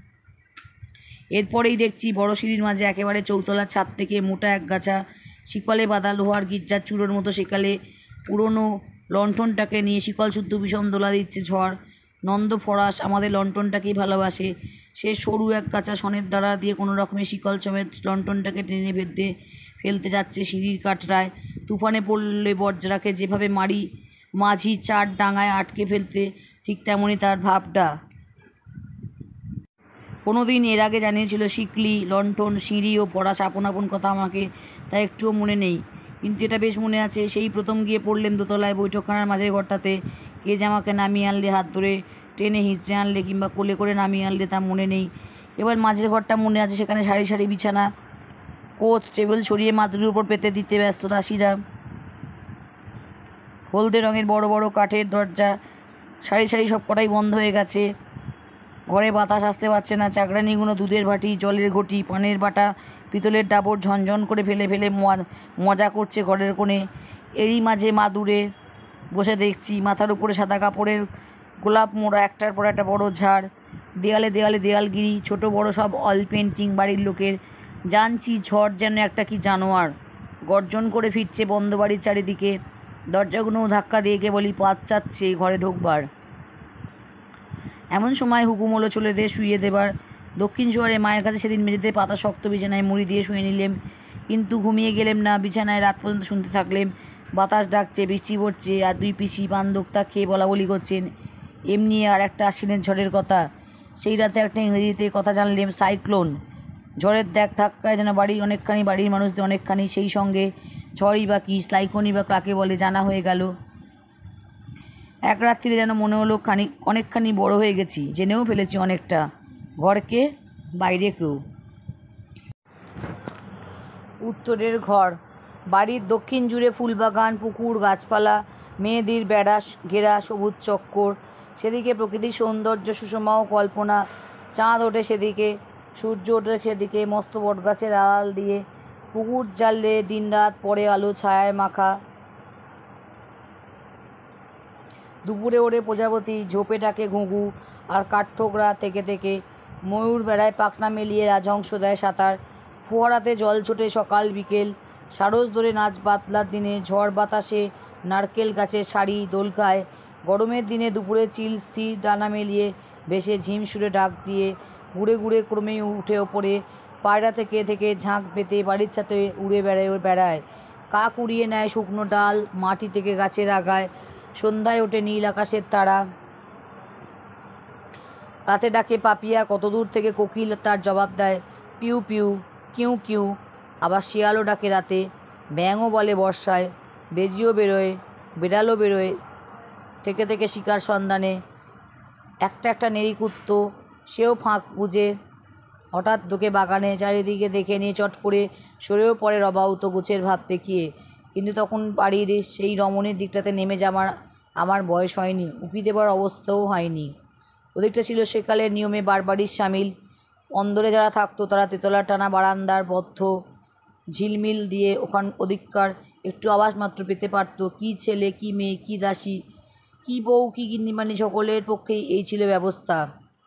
Speaker 1: এরপরেই দেখছি বড় সিঁড়ির মাঝে একেবারে চৌতলার ছাদ থেকে মোটা এক গাছা শিকলে বাঁধা লোহার গির্জার চূড়োর মতো সেকালে পুরনো লণ্ঠনটাকে নিয়ে শিকল শুদ্ধ বিষম দোলা দিচ্ছে ঝড়। নন্দ ফরাস আমাদের লণ্ঠনটাকেই ভালোবাসে। সে সরু এক গাছা সনের দ্বারা দিয়ে কোনো রকমের শিকল সমেত লণ্ঠনটাকে টেনে ফেলতে ফেলতে যাচ্ছে সিঁড়ির কাঠরায়। তুফানে পড়লে বজ্রাকে যেভাবে মারি মাঝি চার ডাঙায় আটকে ফেলতে, ঠিক তেমনই তার ভাবটা। কোনো দিন এর আগে জানিয়েছিল শিকলি, লণ্ঠন, সিঁড়ি ও ফরাস আপন আপন কথা আমাকে, তা একটুও মনে নেই। কিন্তু এটা বেশ মনে আছে, সেই প্রথম গিয়ে পড়লেন দোতলায় বৈঠকখানার মাঝের ঘরটাতে। কে যে আমাকে নামিয়ে আনলে, হাত ধরে টেনে হিঁচড়ে আনলে, কিংবা কোলে করে নামিয়ে আনলে তা মনে নেই। এবার মাঝের ঘরটা মনে আছে, সেখানে সারি সারি বিছানা, কোচ টেবিল সরিয়ে মাদুরির উপর পেতে দিতে ব্যস্ত দাসীরা। হলদে রঙের বড় বড় কাঠের দরজা সারি সারি সব কটাই বন্ধ হয়ে গেছে। ঘরে বাতাস আসতে পারছে না। চাকরানিগুলো দুধের বাটি, জলের ঘটি, পানের বাটা, পিতলের ডাবর ঝনঝন করে ফেলে ফেলে মজা করছে ঘরের কোণে। এরই মাঝে মাদুরে বসে দেখছি, মাথার উপরে সাদা কাপড়ের গোলাপ মোড়া একটার পর একটা বড় ঝাড়, দেয়ালে দেয়ালে দেয়ালগিরি, ছোট বড় সব অয়েল পেন্টিং বাড়ির লোকের। জানছি ঝড় যেন একটা কি জানোয়ার, গর্জন করে ফিরছে বন্ধ বাড়ির চারিদিকে। দরজাগুলোও ধাক্কা দিয়ে কেবলই পাত চাচ্ছে ঘরে ঢোকবার। এমন সময় হুকুম হলো চলে দে, শুইয়ে দেবার। দক্ষিণ জোয়ারে মায়ের কাছে সেদিন মেঝেতে পাতা শক্ত বিছানায় মুড়ি দিয়ে শুয়ে নিলেম, কিন্তু ঘুমিয়ে গেলেম না। বিছানায় রাত পর্যন্ত শুনতে থাকলেম। বাতাস ডাকছে, বৃষ্টি পড়ছে, আর দুই পিসি পান দোক্তা খেয়ে বলা বলি করছেন। এমনি আর একটা আশ্বিনের ঝড়ের কথা। সেই রাতে একটা ইংরেজিতে কথা জানলেম, সাইক্লোন। ঝড়ের দেখ ধাক্কায় যেন বাড়ির অনেকখানি বাড়ির মানুষদের অনেকখানি, সেই সঙ্গে ঝড়ই বা কি, স্লাইকনি বা কাকে বলে জানা হয়ে গেল। এক রাত্রিরে যেন মনে হলো খানিক অনেকখানি বড় হয়ে গেছি, জেনেও ফেলেছি অনেকটা, ঘরকে বাইরে কেউ। উত্তরের ঘর। বাড়ির দক্ষিণ জুড়ে ফুলবাগান, পুকুর, গাছপালা, মেয়েদের বেড়া ঘেরা সবুজ চক্কর। সেদিকে প্রকৃতির সৌন্দর্য, সুষমা ও কল্পনা। চাঁদ ওঠে সেদিকে, সূর্য ওঠে সেদিকে, মস্ত বটগাছের আড়াল দিয়ে। পুকুর জালে দিনরাত পরে আলো ছায়ায় মাখা। দুপুরে ওড়ে প্রজাপতি, ঝোপে ডাকে ঘুঘু, আর কাঠঠোকরা থেকে থেকে ময়ূর বেড়ায় পাখনা মেলিয়ে রাজহংস দেয় সাঁতার। ফোয়ারাতে জল ছোটে সকাল বিকেল। সারস ধরে নাচ বাতলার দিনে, ঝড় বাতাসে নারকেল গাছের সারি দোল খায়। গরমের দিনে দুপুরে চিল স্থির ডানা মেলিয়ে ভেসে ঝিম সুরে ডাক দিয়ে ঘুরে ঘুরে ক্রমেই উঠে ওপরে। পায়রা থেকে থেকে ঝাঁক পেতে বাড়ির ছাতে উড়ে বেড়ায় বেড়ায়। কাক উড়িয়ে নেয় শুকনো ডাল মাটি থেকে গাছের আগায়। সন্ধ্যায় ওঠে নীল আকাশের তারা। রাতে ডাকে পাপিয়া, কত দূর থেকে কোকিল তার জবাব দেয় পিউ পিউ, কিউ কিউ। আবার শিয়ালও ডাকে রাতে, ব্যাঙও বলে বর্ষায়, বেজিও বেরোয়, বেড়ালও বেরোয় থেকে থেকে শিকার সন্ধানে। একটা একটা নেড়ি কুত্তো, সেও ফাঁক বুঝে হঠাৎ ঢোকে বাগানে, চারিদিকে দেখে নিয়ে চট করে সরেও পড়ে রবাউত গোছের ভাব দেখিয়ে। কিন্তু তখন বাড়ির সেই রমণীর দিকটাতে নেমে যাওয়ার আমার বয়স হয়নি, উঁকি দেবার অবস্থাও হয়নি। ওদিকটা ছিল সেকালের নিয়মে বারবাড়ির সামিল। অন্দরে যারা থাকতো তারা তেতলার টানা বারান্দার বদ্ধ ঝিলমিল দিয়ে ওখান ওদিককার একটু আওয়াজ মাত্র পেতে পারত। কী ছেলে, কী মেয়ে, কী দাসী, কী বউ, কী গিন্নিমানি, সকলের পক্ষেই এই ছিল ব্যবস্থা।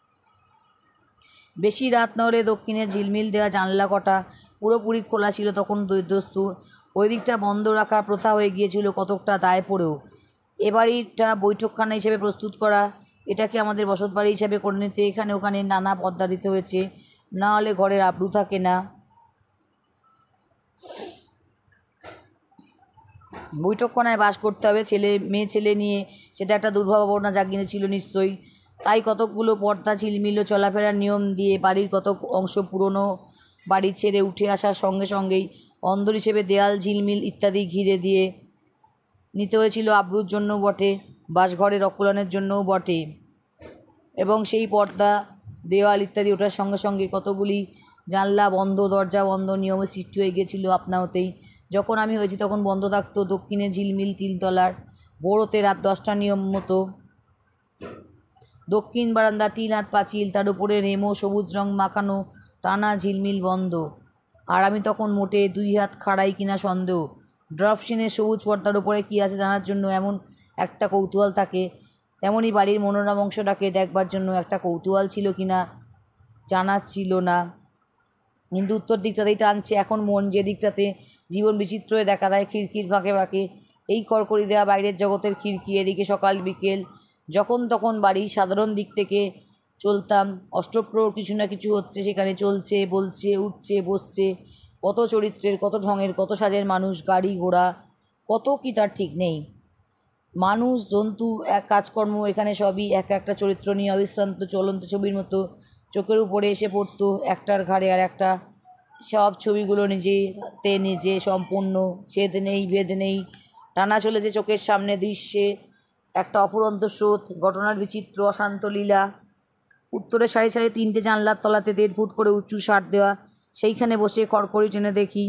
Speaker 1: বেশি রাত না হলে দক্ষিণে ঝিলমিল দেওয়া জানলা কটা পুরোপুরি খোলা ছিল তখন দস্তুর। ওই দিকটা বন্ধ রাখার প্রথা হয়ে গিয়েছিল কতকটা দায় পড়েও। এ বাড়িটা বৈঠকখানা হিসেবে প্রস্তুত করা, এটাকে আমাদের বসত বাড়ি হিসাবে করে নিতে এখানে ওখানে নানা পর্দা দিতে হয়েছে, না হলে ঘরের আবরু থাকে না। বৈঠকখানায় বাস করতে হবে, ছেলে মেয়ে ছেলে নিয়ে, সেটা একটা দুর্ভাবনা জাগিয়েছিল নিশ্চয়ই। তাই কতকগুলো পর্দা ঝিলমিল চলাফেরার নিয়ম দিয়ে বাড়ির কতক অংশ পুরনো বাড়ি ছেড়ে উঠে আসার সঙ্গে সঙ্গেই অন্দর হিসেবে দেয়াল, ঝিলমিল ইত্যাদি ঘিরে দিয়ে নিতে হয়েছিল আবরুর জন্য বটে, বাসঘরের অকুলানের জন্যও বটে। এবং সেই পর্দা, দেওয়াল ইত্যাদি ওঠার সঙ্গে সঙ্গে কতগুলি জানলা বন্ধ, দরজা বন্ধ নিয়মের সৃষ্টি হয়ে গিয়েছিল আপনা হতেই। যখন আমি হয়েছি তখন বন্ধ থাকতো দক্ষিণে ঝিলমিল তিনতলার, ভোরতে রাত দশটার নিয়ম মতো দক্ষিণ বারান্দা তিন হাত পাঁচিল, তার উপরে রেমো সবুজ রং মাখানো টানা ঝিলমিল বন্ধ। আর আমি তখন মোটে দুই হাত খাড়াই কিনা সন্দেহ। ড্রপসিনের সবুজ পর্দার উপরে কী আছে জানার জন্য এমন একটা কৌতূহল থাকে, তেমনই বাড়ির মনোরম অংশটাকে দেখবার জন্য একটা কৌতূহল ছিল কিনা জানা ছিল না। কিন্তু উত্তর দিকটাতেই টানছে এখন মন, যে দিকটাতে জীবন বিচিত্র হয়ে দেখা দেয় খিড়কির ফাঁকে ফাঁকে। এই কড়কড়ি দেওয়া বাইরের জগতের খিড়কি, এদিকে সকাল বিকেল যখন তখন বাড়ি সাধারণ দিক থেকে চলতাম, অষ্টপ্রহর কিছু না কিছু হচ্ছে সেখানে, চলছে, বলছে, উঠছে, বসছে, কত চরিত্রের, কত ঢঙের, কত সাজের মানুষ, গাড়ি ঘোড়া, কত কি তার ঠিক নেই। মানুষ, জন্তু, এক কাজকর্ম, এখানে সবই এক একটা চরিত্র নিয়ে অবিশ্রান্ত চলন্ত ছবির মতো চোখের উপরে এসে পড়তো একটার ঘাড়ে আর একটা। সব ছবিগুলো নিজেতে নিজে সম্পূর্ণ, ছেদ নেই, ভেদ নেই, টানা চলেছে চোখের সামনে দৃশ্যে একটা অফুরন্ত স্রোত, ঘটনার বিচিত্র অশান্ত লীলা। উত্তরে সাড়ে সাড়ে তিনটে জানলার তলাতে দেড় ফুট করে উঁচু সার দেওয়া, সেইখানে বসে খড়খড়ি টেনে দেখি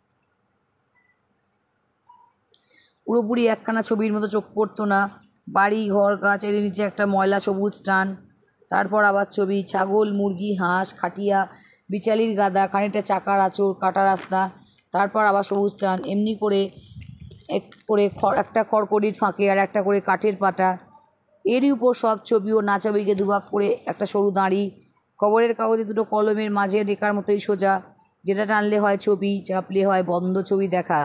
Speaker 1: পুরোপুরি একখানা ছবির মতো চোখ পড়তো না। বাড়ি, ঘর, গাছ, এর নিচে একটা ময়লা সবুজ টান, তারপর আবার ছবি, ছাগল, মুরগি, হাঁস, খাটিয়া, বিচালির গাদা, খানিকটা চাকার আঁচড়, কাটা রাস্তা, তারপর আবার সবুজ টান, এমনি করে এক করে খড়, একটা খড়কড়ির ফাঁকে আর একটা করে কাঠের পাটা, এরই উপর সব ছবি ও না ছবিকে দুভাগ করে একটা সরু দাঁড়ি, খবরের কাগজে দুটো কলমের মাঝে রেখার মতোই সোজা, যেটা টানলে হয় ছবি, চাপলে হয় বন্ধ ছবি দেখা।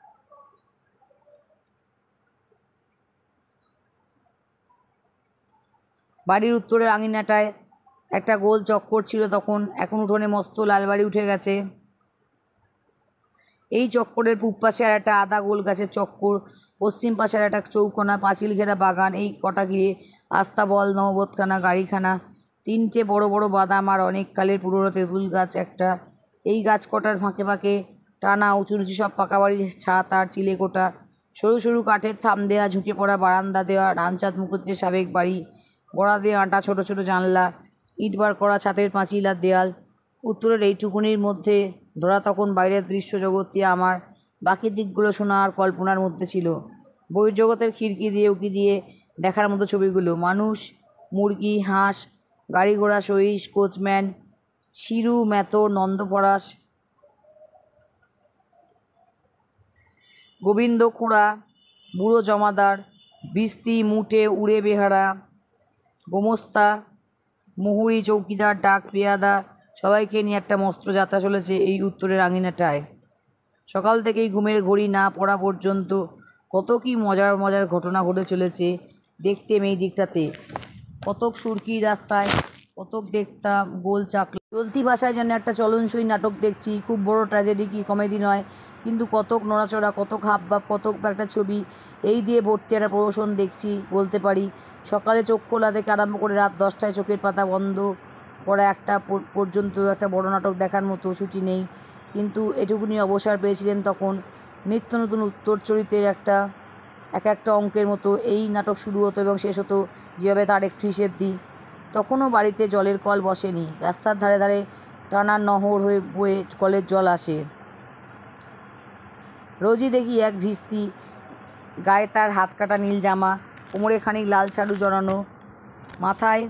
Speaker 1: বাড়ির উত্তরের আঙিনাটায় একটা গোল চক্কর ছিল তখন, এখন উঠোনে মস্ত লালবাড়ি উঠে গেছে। এই চক্করের পূব পাশে আর একটা আদা গোল গাছের চক্কর, পশ্চিম পাশে আর একটা চৌকোনা পাঁচিল ঘেরা বাগান, এই কটা ঘিরে আস্তাবল, নববতখানা, গাড়িখানা, তিনটে বড় বড় বাদাম আর অনেক কালের পুরনো তেঁতুল গাছ একটা, এই গাছ কটার ফাঁকে ফাঁকে টানা উঁচু নিচু সব পাকা বাড়ির ছাদ আর চিলেকোঠা, সরু সরু কাঠের থাম দেওয়া ঝুঁকে পড়া বারান্দা দেওয়া রামচাঁদ মুখুজ্জের সাবেক বাড়ি, বড়া দিয়ে আঁটা ছোটো ছোটো জানলা, ইট বার করা ছাদের পাঁচিল আর দেয়াল। উত্তরের এইটুকুনির মধ্যে ধরা তখন বাইরের দৃশ্য জগৎটি আমার, বাকি দিকগুলো শোনা আর কল্পনার মধ্যে ছিল। বহির্জগতের খিড়কি দিয়ে উকি দিয়ে দেখার মতো ছবিগুলো, মানুষ, মুরগি, হাঁস, গাড়ি ঘোড়া, সহিস, কোচম্যান, ছিরু, মেতো, নন্দপরাশ, গোবিন্দ খোঁড়া, বুড়ো জমাদার, বিস্তি, মুটে, উড়ে বেহারা, গোমস্তা, মুহুরি, চৌকিদার, ডাক পেয়াদা, সবাইকে নিয়ে একটা মস্ত যাত্রা চলেছে এই উত্তরের আঙিনাটায়। সকাল থেকেই ঘুমের ঘড়ি না পড়া পর্যন্ত কত কি মজার মজার ঘটনা ঘটে চলেছে দেখতেম এই দিকটাতে। কতক সুরকি রাস্তায়, কতক দেখতাম গোল চাকলা। চলতি ভাষায় যেন একটা চলনসই নাটক দেখছি, খুব বড় ট্র্যাজেডি কি কমেডি নয়, কিন্তু কতক নড়াচড়া, কতক হাবভাব, কতক একটা ছবি, এই দিয়ে ভর্তি একটা প্রহসন দেখছি বলতে পারি। সকালে চোখ খোলা থেকে আরম্ভ করে রাত দশটায় চোখের পাতা বন্ধ করা একটা পর্যন্ত একটা বড় নাটক দেখার মতো ছুটি নেই। কিন্তু এটুকুনি অবসর পেয়েছিলেন তখন। নিত্য নতুন উত্তর চরিত্রের একটা এক একটা অঙ্কের মতো এই নাটক শুরু হতো এবং শেষ হতো যেভাবে তার একটু হিসেব দিই। তখনও বাড়িতে জলের কল বসেনি, রাস্তার ধারে ধারে টানা নহর হয়ে বয়ে কলের জল আসে। রোজই দেখি এক ভিস্তি, গায়ে তার হাত কাটা নীল জামা, কোমরে খানিক লাল শাড়ু জড়ানো, মাথায়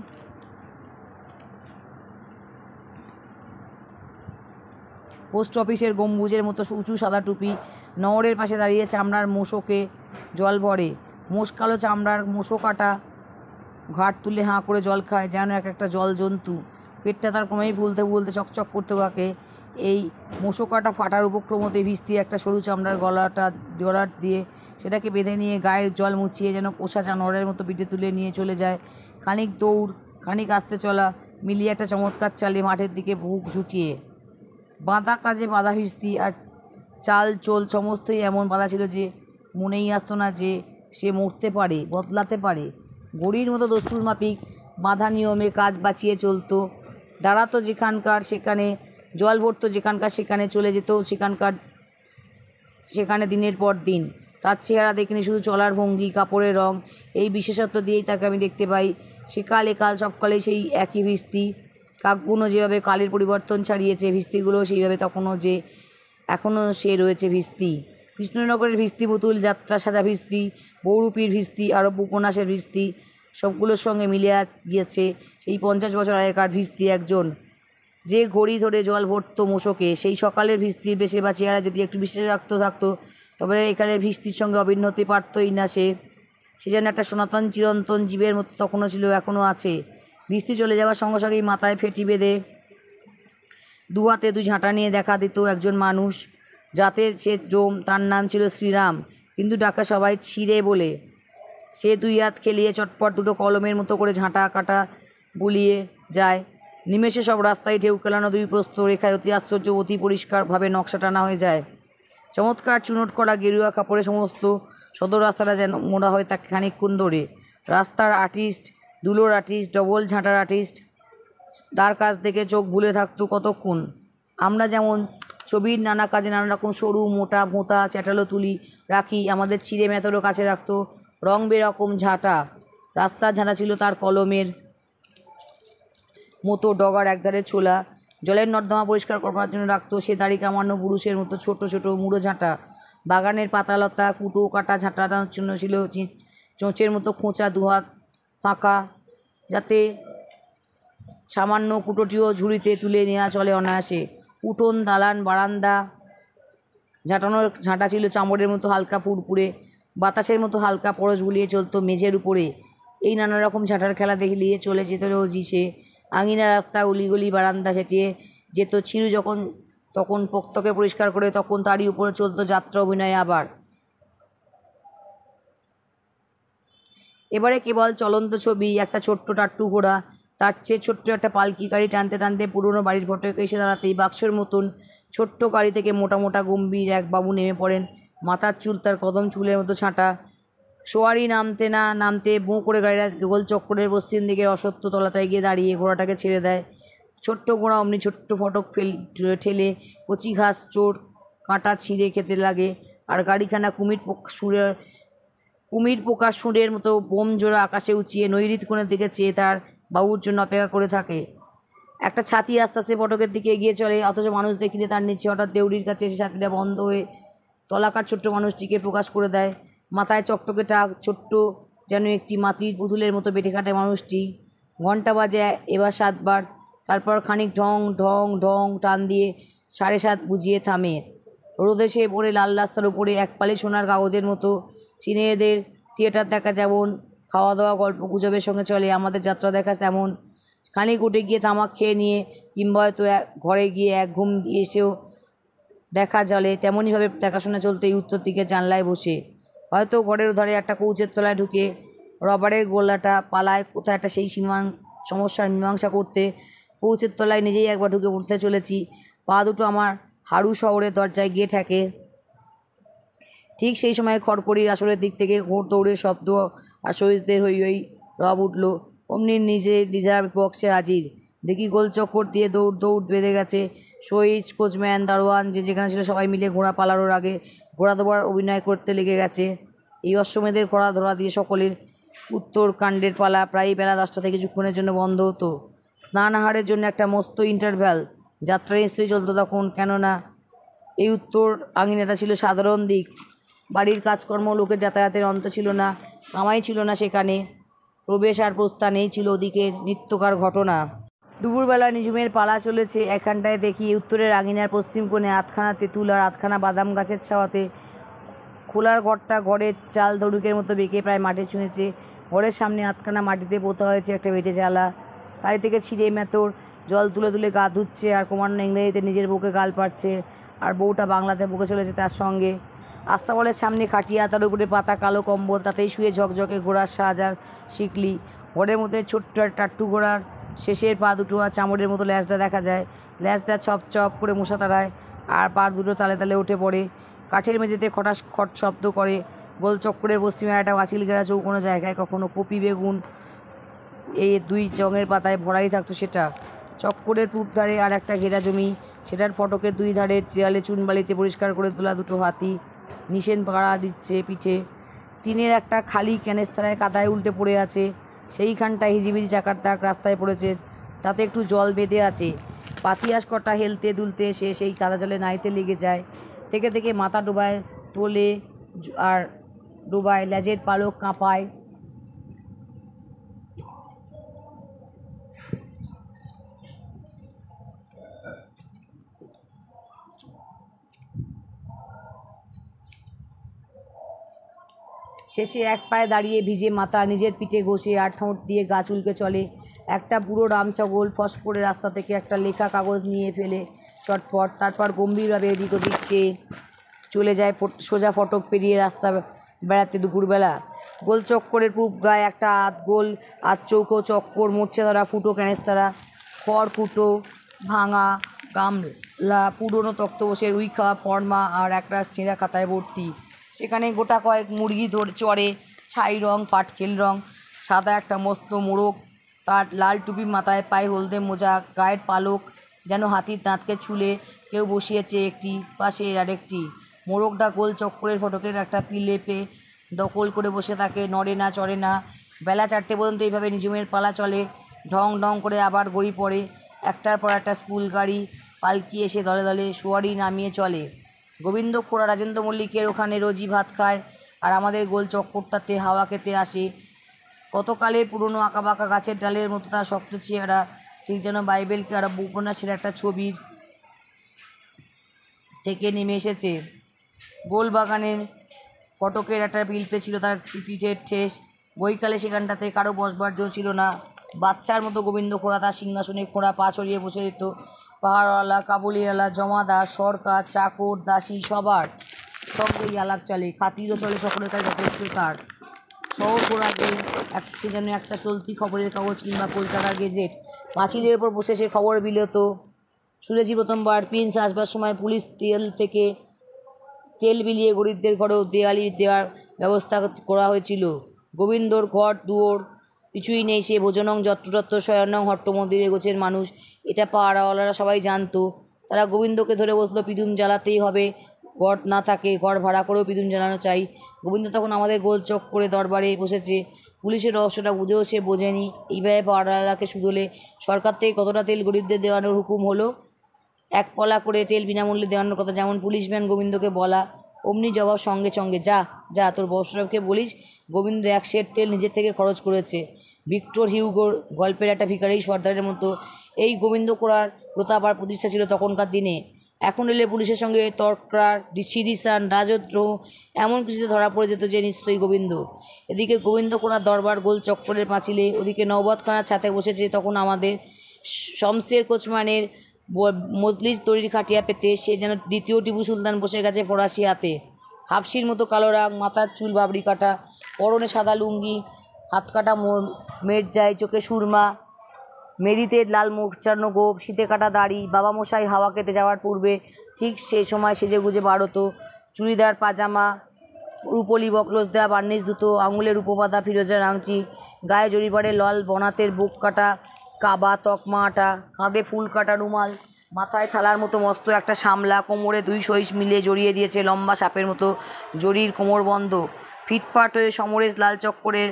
Speaker 1: পোস্ট অফিসের গম্বুজের মতো উঁচু সাদা টুপি, নহরের পাশে দাঁড়িয়ে চামড়ার মোষকে জল ভরে। মোষ কালো চামড়ার মোষো কাটা ঘাট তুলে হাঁ করে জল খায় যেন এক একটা জল জন্তু। পেটটা তার ক্রমেই ফুলতে ফুলতে চকচক করতে থাকে। এই মোষো কাটা ফাটার উপক্রমতে ভিস্তি একটা সরু চামড়ার গলাটা গলার দিয়ে সেটাকে বেঁধে নিয়ে গায়ের জল মুছিয়ে যেন পোষা জানোয়ারের মতো পিঠে তুলে নিয়ে চলে যায়। খানিক দৌড়, খানিক আস্তে চলা মিলিয়ে একটা চমৎকার চালে মাঠের দিকে বুক ঝুঁকিয়ে। বাঁধা কাজে বাঁধা ভিস্তি আর চাল চোল সমস্তই এমন বাঁধা ছিল যে মনেই আসতো না যে সে মরতে পারে, বদলাতে পারে। ঘড়ির মতো দস্তুর মাফিক বাঁধা নিয়মে কাজ বাঁচিয়ে চলতো। দাঁড়াতো যেখানকার সেখানে, জল ভরতো যেখানকার সেখানে, চলে যেত সেখানকার সেখানে দিনের পর দিন। তার চেহারা দেখিনি, শুধু চলার ভঙ্গি, কাপড়ের রং, এই বিশেষত্ব দিয়েই তাকে আমি দেখতে পাই। সেকাল একাল সবকালেই সেই একই ভিস্তি। কাকগুলো যেভাবে কালের পরিবর্তন ছাড়িয়েছে, ভিস্তিগুলো সেইভাবে তখনও যে এখনও সে রয়েছে ভিস্তি। কৃষ্ণনগরের ভিস্তি, পুতুল যাত্রা সাজা ভিস্তি, বহুরূপীর ভিস্তি, আরব উপন্যাসের ভিস্তি, সবগুলোর সঙ্গে মিলিয়ে গিয়েছে সেই পঞ্চাশ বছর আগেকার ভিস্তি একজন, যে ঘড়ি ধরে জল ভরতো মোষকে। সেই সকালের ভিস্তির বেশে বা চেহারা যদি একটু বিশেষত্ব থাকতো তবে এখানের ভিস্তির সঙ্গে অভিন্ন হতে পারতই না সে। সে যেন একটা সনাতন চিরন্তন জীবের মতো তখনও ছিল, এখনও আছে। ভিস্তি চলে যাওয়ার সঙ্গে সঙ্গেই মাথায় ফেটি বেঁধে দু হাতে দুই ঝাঁটা নিয়ে দেখা দিত একজন মানুষ, যাতে সে জম, তার নাম ছিল শ্রীরাম, কিন্তু ডাকা সবাই ছিঁড়ে বলে। সে দুই হাত খেলিয়ে চটপট দুটো কলমের মতো করে ঝাঁটা কাটা বুলিয়ে যায়। নিমেষে সব রাস্তায় ঢেউ খেলানো দুই প্রস্থ রেখায় অতি আশ্চর্য, অতি পরিষ্কারভাবে নকশা টানা হয়ে যায়। চমৎকার চুনোট করা গেরুয়া কাপড়ে সমস্ত সদর রাস্তাটা যেন মোড়া হয় তাকে খানিকক্ষণ ধরে। রাস্তার আর্টিস্ট, দুলোর আর্টিস্ট, ডবল ঝাঁটার আর্টিস্ট, তার কাছ থেকে চোখ ভুলে থাকতো কতক্ষণ। আমরা যেমন ছবির নানা কাজে নানা রকম সরু, মোটা, ভোঁতা, চ্যাটালো তুলি রাখি, আমাদের ছিঁড়ে মেথরও কাছে রাখতো রং বেরকম ঝাঁটা। রাস্তার ঝাঁটা ছিল তার কলমের মতো ডগার একধারে ছোলা। জলের নর্দমা পরিষ্কার করবার জন্য রাখতো সে দাড়ি কামানো পুরুষের মতো ছোট ছোট মুড়ো ঝাঁটা। বাগানের পাতালতা কুটো কাটা ঝাঁটার জন্য ছিল চোঁচের মতো খোঁচা, দুহাত ফাঁকা, যাতে সামান্য কুটোটিও ঝুড়িতে তুলে নেওয়া চলে অনায়াসে। উঠোন, দালান, বারান্দা ঝাঁটানোর ঝাঁটা ছিল চামড়ের মতো হালকা ফুরফুরে, বাতাসের মতো হালকা পরশ বুলিয়ে চলতো মেঝের উপরে। এই নানা রকম ঝাঁটার খেলা দেখলিয়ে চলে যেত রোজই সে। আঙিনা, রাস্তা, উলিগলি, বারান্দা সেটিয়ে যেত ছিরু যখন তখন পোক্তকে পরিষ্কার করে, তখন তারই উপরে চলতো যাত্রা অভিনয় আবার। এবারে কেবল চলন্ত ছবি, একটা ছোট্ট টাট্টু ঘোড়া, তার চেয়ে ছোট্ট একটা পালকি গাড়ি টানতে টানতে পুরনো বাড়ির ফটকে এসে দাঁড়াতেই বাক্সের মতন ছোট্ট গাড়ি থেকে মোটা মোটা গম্ভীর এক বাবু নেমে পড়েন। মাথার চুল তার কদম চুলের মতো ছাঁটা। সোয়ারি নামতে না নামতে বোঁ করে গাড়িটা গোল চক্করের পশ্চিম দিকের অসত্য তলাটায় গিয়ে দাঁড়িয়ে ঘোড়াটাকে ছেড়ে দেয়। ছোট্ট ঘোড়া অমনি ছোট্ট ফটক ফেল ঠেলে কচি ঘাস চোর কাঁটা ছিঁড়ে খেতে লাগে, আর গাড়িখানা কুমির সুরের কুমির পোকার সুরের মতো বোম জোড়া আকাশে উঁচিয়ে নৈরিত কোণের দিকে চেয়ে তার বাবুর জন্য অপেক্ষা করে থাকে। একটা ছাতি আস্তে আস্তে ফটকের দিকে এগিয়ে চলে, অথচ মানুষ দেখিলে তার নিচে হঠাৎ দেউড়ির কাছে এসে ছাতিটা বন্ধ হয়ে তলাকার ছোট্ট মানুষটিকে প্রকাশ করে দেয়। মাথায় চকটকে টাক, ছোট্ট যেন একটি মাটির পুতুলের মতো বেটে কাটে মানুষটি। ঘণ্টা বাজে এবার সাতবার, তারপর খানিক ঢং ঢং ঢং টান দিয়ে সাড়ে সাত বুঝিয়ে থামে। রোদে সে পড়ে লাল রাস্তার উপরে এক পালি সোনার কাগজের মতো। সিনেদের থিয়েটার দেখা যেমন খাওয়া দাওয়া গল্প গুজবের সঙ্গে চলে, আমাদের যাত্রা দেখা তেমন। খানিক উঠে গিয়ে তামাক খেয়ে নিয়ে কিংবা হয়তো ঘরে গিয়ে এক ঘুম দিয়ে এসেও দেখা চলে, তেমনইভাবে দেখাশোনা চলতে এই উত্তর দিকে জানলায় বসে। হয়তো ঘরের ধারে একটা কৌচের তলায় ঢুকে রবারের গোলাটা পালায় কোথায় একটা সেই সীমা সমস্যার মীমাংসা করতে কৌচের তলায় নিজেই একবার ঢুকে উঠতে চলেছি। পা দুটো আমার হাড়ু শহরের দরজায় গিয়ে ঠেকে। ঠিক সেই সময় খড়খড়ির আসলের দিক থেকে ঘোড় দৌড়ের শব্দ আর সহিসদের হই হই রব উঠল। অমনি নিজে রিজার্ভ বক্সে হাজির। দেখি গোল চক্কর দিয়ে দৌড় দৌড় বেঁধে গেছে। সহিস, কোচম্যান, দারোয়ান যে যেখানে ছিল সবাই মিলে ঘোড়া পালানোর আগে ঘোড়া ধোবার অভিনয় করতে লেগে গেছে। এই অশ্বমেধের ঘোড়া ধরা দিয়ে সকলের উত্তরকাণ্ডের পালা প্রায় বেলা দশটা থেকে কিছুক্ষণের জন্য বন্ধ হতো। স্নানাহারের জন্য একটা মস্ত ইন্টারভ্যাল যাত্রা নিশ্চয়ই চলতো তখন, কেননা এই উত্তর আঙিনাটা ছিল সাধারণ দিক। বাড়ির কাজকর্ম, লোকের যাতায়াতের অন্ত ছিল না, কামাই ছিল না সেখানে, প্রবেশ আর প্রস্থান এই ছিল ওদিকের নিত্যকার ঘটনা। দুপুরবেলা নিঝুমের পালা চলেছে। এখানটায় দেখি উত্তরের আঙিনার পশ্চিম কোণে আধখানা তেঁতুল আর আধখানা বাদাম গাছের ছাওয়াতে খোলার ঘরটা ঘরের চাল ধড়ুকের মতো বেঁকে প্রায় মাঠে ছুঁয়েছে। ঘরের সামনে আধখানা মাটিতে পোতা হয়েছে একটা বেটে চালা, তাই থেকে ছিঁড়ে মেথর জল তুলে তুলে গা ধুচ্ছে আর ক্রমান্বয়ে ইংরেজিতে নিজের বউকে গাল পাড়ছে, আর বউটা বাংলাতে বকে চলেছে তার সঙ্গে। আস্তাবলের সামনে খাটিয়া, তার উপরে পাতা কালো কম্বল, তাতেই শুয়ে ঝকঝকে ঘোড়ার সাজ আর শিকলি। ঘরের মধ্যে ছোট্ট টাট্টু ঘোড়ার শেষের পা দুটো আর চামড়ের মতো ল্যাজটা দেখা যায়। ল্যাজটা চপ চপ করে মশা তাড়ায় আর পা দুটো তালে তালে উঠে পড়ে। কাঠের মেঝেতে খটাস খট শব্দ করে। গোল চক্করের পশ্চিমে একটা পাঁচিল ঘেরা চৌকোনো জায়গায় কখনো কপি, বেগুন এই দুই রঙের পাতায় ভরাই থাকতো সেটা। চক্করের পূব ধারে আর একটা ঘেরা জমি, সেটার ফটকের দুই ধারে দেয়ালে চুনবালিতে পরিষ্কার করে তোলা দুটো হাতি নিশেন পাড়া দিচ্ছে পিঠে। টিনের একটা খালি ক্যানেস্তারায় কাদায় উল্টে পড়ে আছে, সেইখানটায় হিজিবিজি চাকার দাগ রাস্তায় পড়েছে, তাতে একটু জল বেঁধে আছে। পাতিয়াস কটা হেলতে দুলতে সে সেই কাদা জলে নাইতে লেগে যায়। থেকে থেকে মাথা ডোবায়, তোলে আর ডোবায়, লেজের পালক কাঁপায়। শেষে এক পায়ে দাঁড়িয়ে ভিজে মাথা নিজের পিঠে ঘষে আর ঠোঁট দিয়ে গা চুলকে চলে। একটা বুড়ো রামছগল ফস করে রাস্তা থেকে একটা লেখা কাগজ নিয়ে ফেলে চটপট, তারপর গম্ভীরভাবে এদিক ওদিক চেয়ে চলে যায় সোজা ফটক পেরিয়ে রাস্তা বেড়াতে। দুপুরবেলা গোল চক্করের পূব গায়ে একটা আধ গোল আধ চৌকো চক্কর, মরছে ধরা ফুটো ক্যানেস্তারা, খড় কুটো, ভাঙা গামলা, পুরনো তক্তপোষের উই খাওয়া ফর্মা আর একটা ছেঁড়া খাতায় ভর্তি। সেখানে গোটা কয়েক মুরগি ধরে চড়ে, ছাই রং, পাটকেল রং, সাদা একটা মস্ত মোরগ, তার লাল টুপি মাথায়, পায়ে হলদে মোজা, গায়ের পালক যেন হাতির দাঁতকে ছুলে কেউ বসিয়েছে একটি, পাশে আরেকটি। মোরগটা গোল চক্করের ফটকের একটা পিলেপে দখল করে বসে থাকে, নড়ে না চড়ে না। বেলা চারটে পর্যন্ত এইভাবে নিঝুমের পালা চলে। ঢং ঢং করে আবার গড়ি পড়ে। একটার পর একটা স্কুল গাড়ি পালকি এসে দলে দলে সুয়ারি নামিয়ে চলে। গোবিন্দ খোড়া রাজেন্দ্র মল্লিকের ওখানে রোজই ভাত খায় আর আমাদের গোল চক্করটাতে হাওয়া খেতে আসে। কতকালের পুরনো আঁকাবাঁকা গাছের ডালের মতো তার শক্ত চেহারা, ঠিক যেন বাইবেলকে আর উপন্যাসের একটা ছবির থেকে নেমে এসেছে। গোল বাগানের ফটকের একটা পিলপে ছিল তার পিঠের ঠেস। বইকালে সেখানটাতে কারো বসবার জো ছিল না। বাচ্চার মতো গোবিন্দ খোড়া তার সিংহাসনে খোঁড়া পা ছড়িয়ে বসে যেত। পাহাড়ওয়ালা, কাবুলিওয়ালা, জমাদার, সরকার, চাকর, দাসী সবার সঙ্গেই আলাপ চলে, খাতিরও চলে সকলের কাছে যথেষ্ট তার। শহর ঘোরাকে এক সে যেন একটা চলতি খবরের কাগজ কিংবা কলকাতার গেজেট। পাঁচিলের ওপর বসে সে খবর বিলত। শুনেছি প্রথমবার প্রিন্স আসবার সময় পুলিশ তেল থেকে তেল বিলিয়ে গরিবদের ঘরেও দেয়ালি দেওয়ার ব্যবস্থা করা হয়েছিল। গোবিন্দর ঘর দুয়ার কিছুই নেই, সে ভোজনং যত্রতত্র শয়নং হট্ট মন্দিরে গোছের মানুষ। এটা পাড়াওয়ালারা সবাই জানতো। তারা গোবিন্দকে ধরে বসলো, পিদুম জ্বালাতেই হবে, ঘর না থাকে ঘর ভাড়া করেও পিদুম জ্বালানো চাই। গোবিন্দ তখন আমাদের গোল চোখ করে দরবারে বসেছে। পুলিশের রহস্যটা বুঝেও সে বোঝেনি। এইভাবে পাড়াওয়ালাকে শুধলে সরকার থেকে কতটা তেল গরিবদের দেওয়ানোর হুকুম হলো। এক পলা করে তেল বিনামূল্যে দেওয়ানোর কথা যেমন পুলিশ ম্যান গোবিন্দকে বলা, অমনি জবাব সঙ্গে সঙ্গে, যা যা তোর বসরাবকে বলিস গোবিন্দ এক সের তেল নিজের থেকে খরচ করেছে। ভিক্টর হিউগোর গল্পের একটা ভিখারি সর্দারের মতো এই গোবিন্দ করার প্রতাপ আর প্রতিষ্ঠা ছিল তখনকার দিনে। এখন এলে পুলিশের সঙ্গে তর্করার সিরিসান রাজদ্রোহ এমন কিছুতে ধরা পড়ে যেত যে নিশ্চয়ই গোবিন্দ। এদিকে গোবিন্দ কোনার দরবার গোল চক্করের পাঁচিলে, ওদিকে নওবতখানার ছাতে বসেছে তখন আমাদের শমসের কোচম্যানের মজলিস দড়ির খাটিয়া পেতে। সে যেন দ্বিতীয় টিপু সুলতান বসে গেছে ফরাসি হাতে। হাফসির মতো কালো রাগ, মাথার চুল বাবরি কাটা, পরনে সাদা লুঙ্গি, হাত কাটা মেট যায়, চোখে সুরমা, মেরিতে লাল মোচানো গোপ, শীতে কাটা দাড়ি। বাবা মশাই হাওয়া খেতে যাওয়ার পূর্বে ঠিক সেই সময় সেজে গুজে বাড়তো। চুড়িদার পাজামা, রুপোলি বকলস দেওয়া বার্নিশ দুটো, আঙুলের রূপবাঁধা ফিরোজার আংটি, গায়ে জরিপাড়ে লাল বনাতের বুক কাটা কাবা তকমা আটা, কাঁধে ফুল কাটা রুমাল, মাথায় থালার মতো মস্ত একটা সামলা, কোমরে দুই সহিস মিলিয়ে জড়িয়ে দিয়েছে লম্বা সাপের মতো জরির কোমরবন্ধ। ফিটফাট হয়ে সমরেশ লাল চক্করের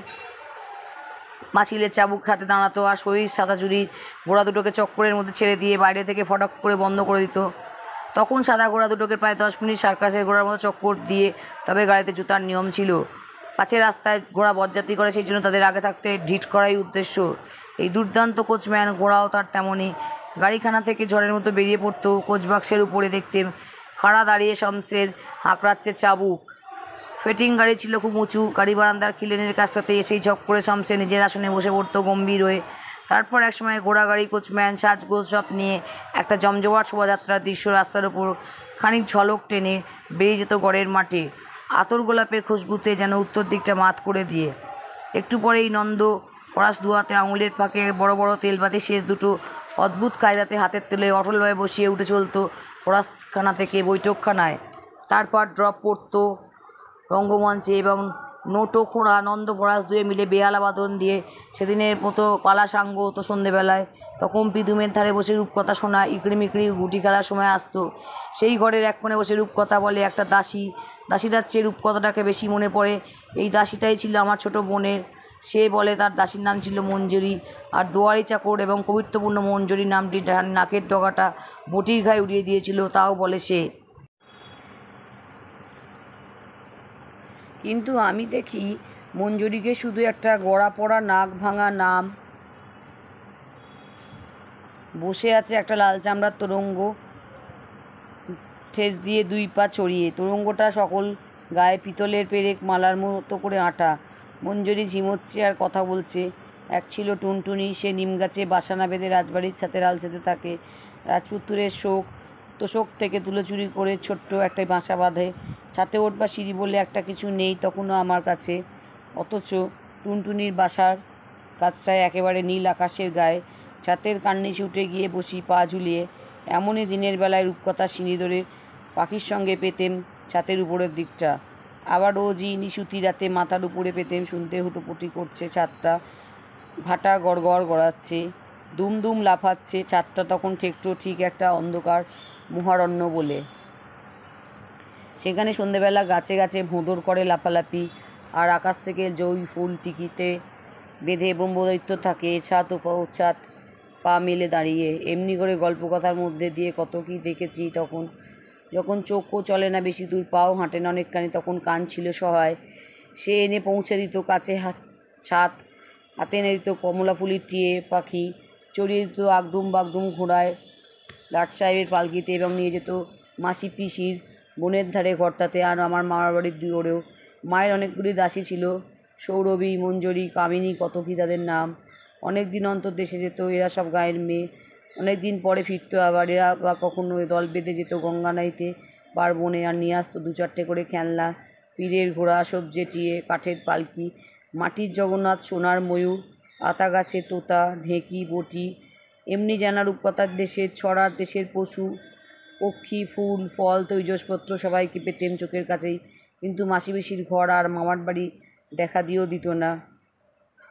Speaker 1: মাছিলের চাবুক হাতে দাঁড়াতো আর সহিস সাদা জুড়ির ঘোড়া দুটোকে চক্করের মধ্যে ছেড়ে দিয়ে বাইরে থেকে ফটক করে বন্ধ করে দিত। তখন সাদা ঘোড়া দুটোকে প্রায় দশ মিনিট সার্কাসের ঘোড়ার মতো চক্কর দিয়ে তবে গাড়িতে জুতার নিয়ম ছিল। পাছে রাস্তায় ঘোড়া বজ্জাতি করে, সেই জন্য তাদের আগে থাকতে ঢিট করাই উদ্দেশ্য। এই দুর্দান্ত কোচম্যান ঘোড়াও তার তেমনই। গাড়িখানা থেকে ঝড়ের মতো বেরিয়ে পড়তো। কোচবাক্সের উপরে দেখতে খাড়া দাঁড়িয়ে শমসের হাঁকড়াচ্ছে চাবুক। ফেটিং গাড়ি ছিল খুব উঁচু। গাড়ি বারান্দার খিলেনের কাছটাতে এসেই ঝপ করে শমসের নিজের আসনে বসে পড়তো গম্ভীর হয়ে। তারপর একসময় ঘোড়া গাড়ি, কোচম্যান, সাজগোজ সব নিয়ে একটা জমজমাট শোভাযাত্রার দৃশ্য রাস্তার ওপর খানিক ঝলক টেনে বেরিয়ে যেত গড়ের মাঠে, আতর গোলাপের খুশবুতে যেন উত্তর দিকটা মাত করে দিয়ে। একটু পরেই নন্দ পরাশ দুয়াতে আঙুলের ফাঁকে বড় বড় তেলবাতি শেষ দুটো অদ্ভুত কায়দাতে হাতের তেলে অটলভাবে বসিয়ে উঠে চলতো পরাশখানা থেকে বৈঠকখানায়। তারপর ড্রপ পড়তো রঙ্গমঞ্চে এবং নোটো খোঁড়া নন্দ পরাশ দুয়ে মিলে বেহালা বাদন দিয়ে সেদিনের মতো পালা সাঙ্গ হতো সন্ধেবেলায়। তখন পিদুমের ধারে বসে রূপকথা শোনা, ইকড়ি মিকড়ি গুটি খেলার সময় আসতো। সেই ঘরের এক কোণে বসে রূপকথা বলে একটা দাসী। দাসীটার চেয়ে রূপকথাটাকে বেশি মনে পড়ে। এই দাসীটাই ছিল আমার ছোট বোনের। সে বলে তার দাসীর নাম ছিল মঞ্জুরি, আর দোয়ারি চাকর এবং কবিত্বপূর্ণ মঞ্জুরি নামটি নাকের ডগাটা বটির ঘায়ে উড়িয়ে দিয়েছিল, তাও বলে সে। কিন্তু আমি দেখি মঞ্জুরিকে শুধু একটা গড়া পড়া নাক ভাঙা নাম। বসে আছে একটা লাল চামড়ার তোরঙ্গ ঠেস দিয়ে দুই পা ছড়িয়ে। তোরঙ্গটা সকল গায়ে পিতলের পেরেক মালার মতো করে আঁটা। মঞ্জুরি ঝিমোচ্ছে আর কথা বলছে। এক ছিল টুনটুনি, সে নিম গাছে বাসানা বেঁধে রাজবাড়ির ছাতে আলসেতে থাকে। রাজপুত্রের শোক তোষক থেকে তুলে চুরি করে ছোট্ট একটা বাসা বাঁধে। ছাতে ওঠবার সিঁড়ি বলে একটা কিছু নেই তখনও আমার কাছে, অথচ টুনটুনির বাসার কাছটায় একেবারে নীল আকাশের গায়ে ছাতের কার্নিশে উঠে গিয়ে বসি পা ঝুলিয়ে। এমনই দিনের বেলায় রূপকথার সিঁড়ি ধরে পাখির সঙ্গে পেতেম ছাতের উপরের দিকটা। আবার রোজই নিশুতি রাতে মাথার উপরে পেতেম শুনতে হুটোপুটি করছে ছাদটা, ভাটা গড়গড় গড়াচ্ছে, দুম দুম লাফাচ্ছে। ছাদটা তখন ঠেকটো ঠিক একটা অন্ধকার মহারণ্য বলে। সেখানে সন্ধেবেলা গাছে গাছে ভোঁদর করে লাফালাফি, আর আকাশ থেকে জই ফুল টিকিতে বেঁধে ব্রহ্মদৈত্য থাকে ছাদ ও ছাদ পা মেলে দাঁড়িয়ে। এমনি করে গল্প কথার মধ্যে দিয়ে কত কী দেখেছি তখন। যখন চোখও চলে না বেশি দূর, পাও হাঁটে না অনেকখানি, তখন কান ছিল সহায়। সে এনে পৌঁছে দিত কাছে হাত ছাদ, হাতে এনে দিত কমলা ফুলির টিয়ে পাখি, চড়িয়ে দিত আগডুম বাগডুম ঘোড়ায় লাট সাহেবের পালকিতে, এবং নিয়ে যেত মাসি পিসির বনের ধারে ঘরটাতে। আর আমার মামার বাড়ির দুয়ারেও মায়ের অনেকগুলি দাসী ছিল, সৌরভী, মঞ্জুরি, কামিনী, কত কী তাদের নাম। অনেক দিন অন্তর দেশে যেত এরা, সব গায়ের মেয়ে। অনেক দিন পরে ফিরতো আবার এরা, বা কখনো দল বেঁধে যেত গঙ্গা নাইতে পার বনে, আর নিয়ে আসতো দু চারটে করে খেলনা, পীরের ঘোড়া, সবজে টিয়ে, কাঠের পালকি, মাটির জগন্নাথ, সোনার ময়ূর, আতা গাছের তোতা, ঢেঁকি, বটি। এমনি জানা রূপকথার দেশের ছড়ার দেশের পশু পক্ষী, ফুল ফল, তৈজসপত্র সবাইকে পেতেম চোখের কাছেই। কিন্তু মাসি পিসির ঘর আর মামার বাড়ি দেখা দিয়েও দিত না।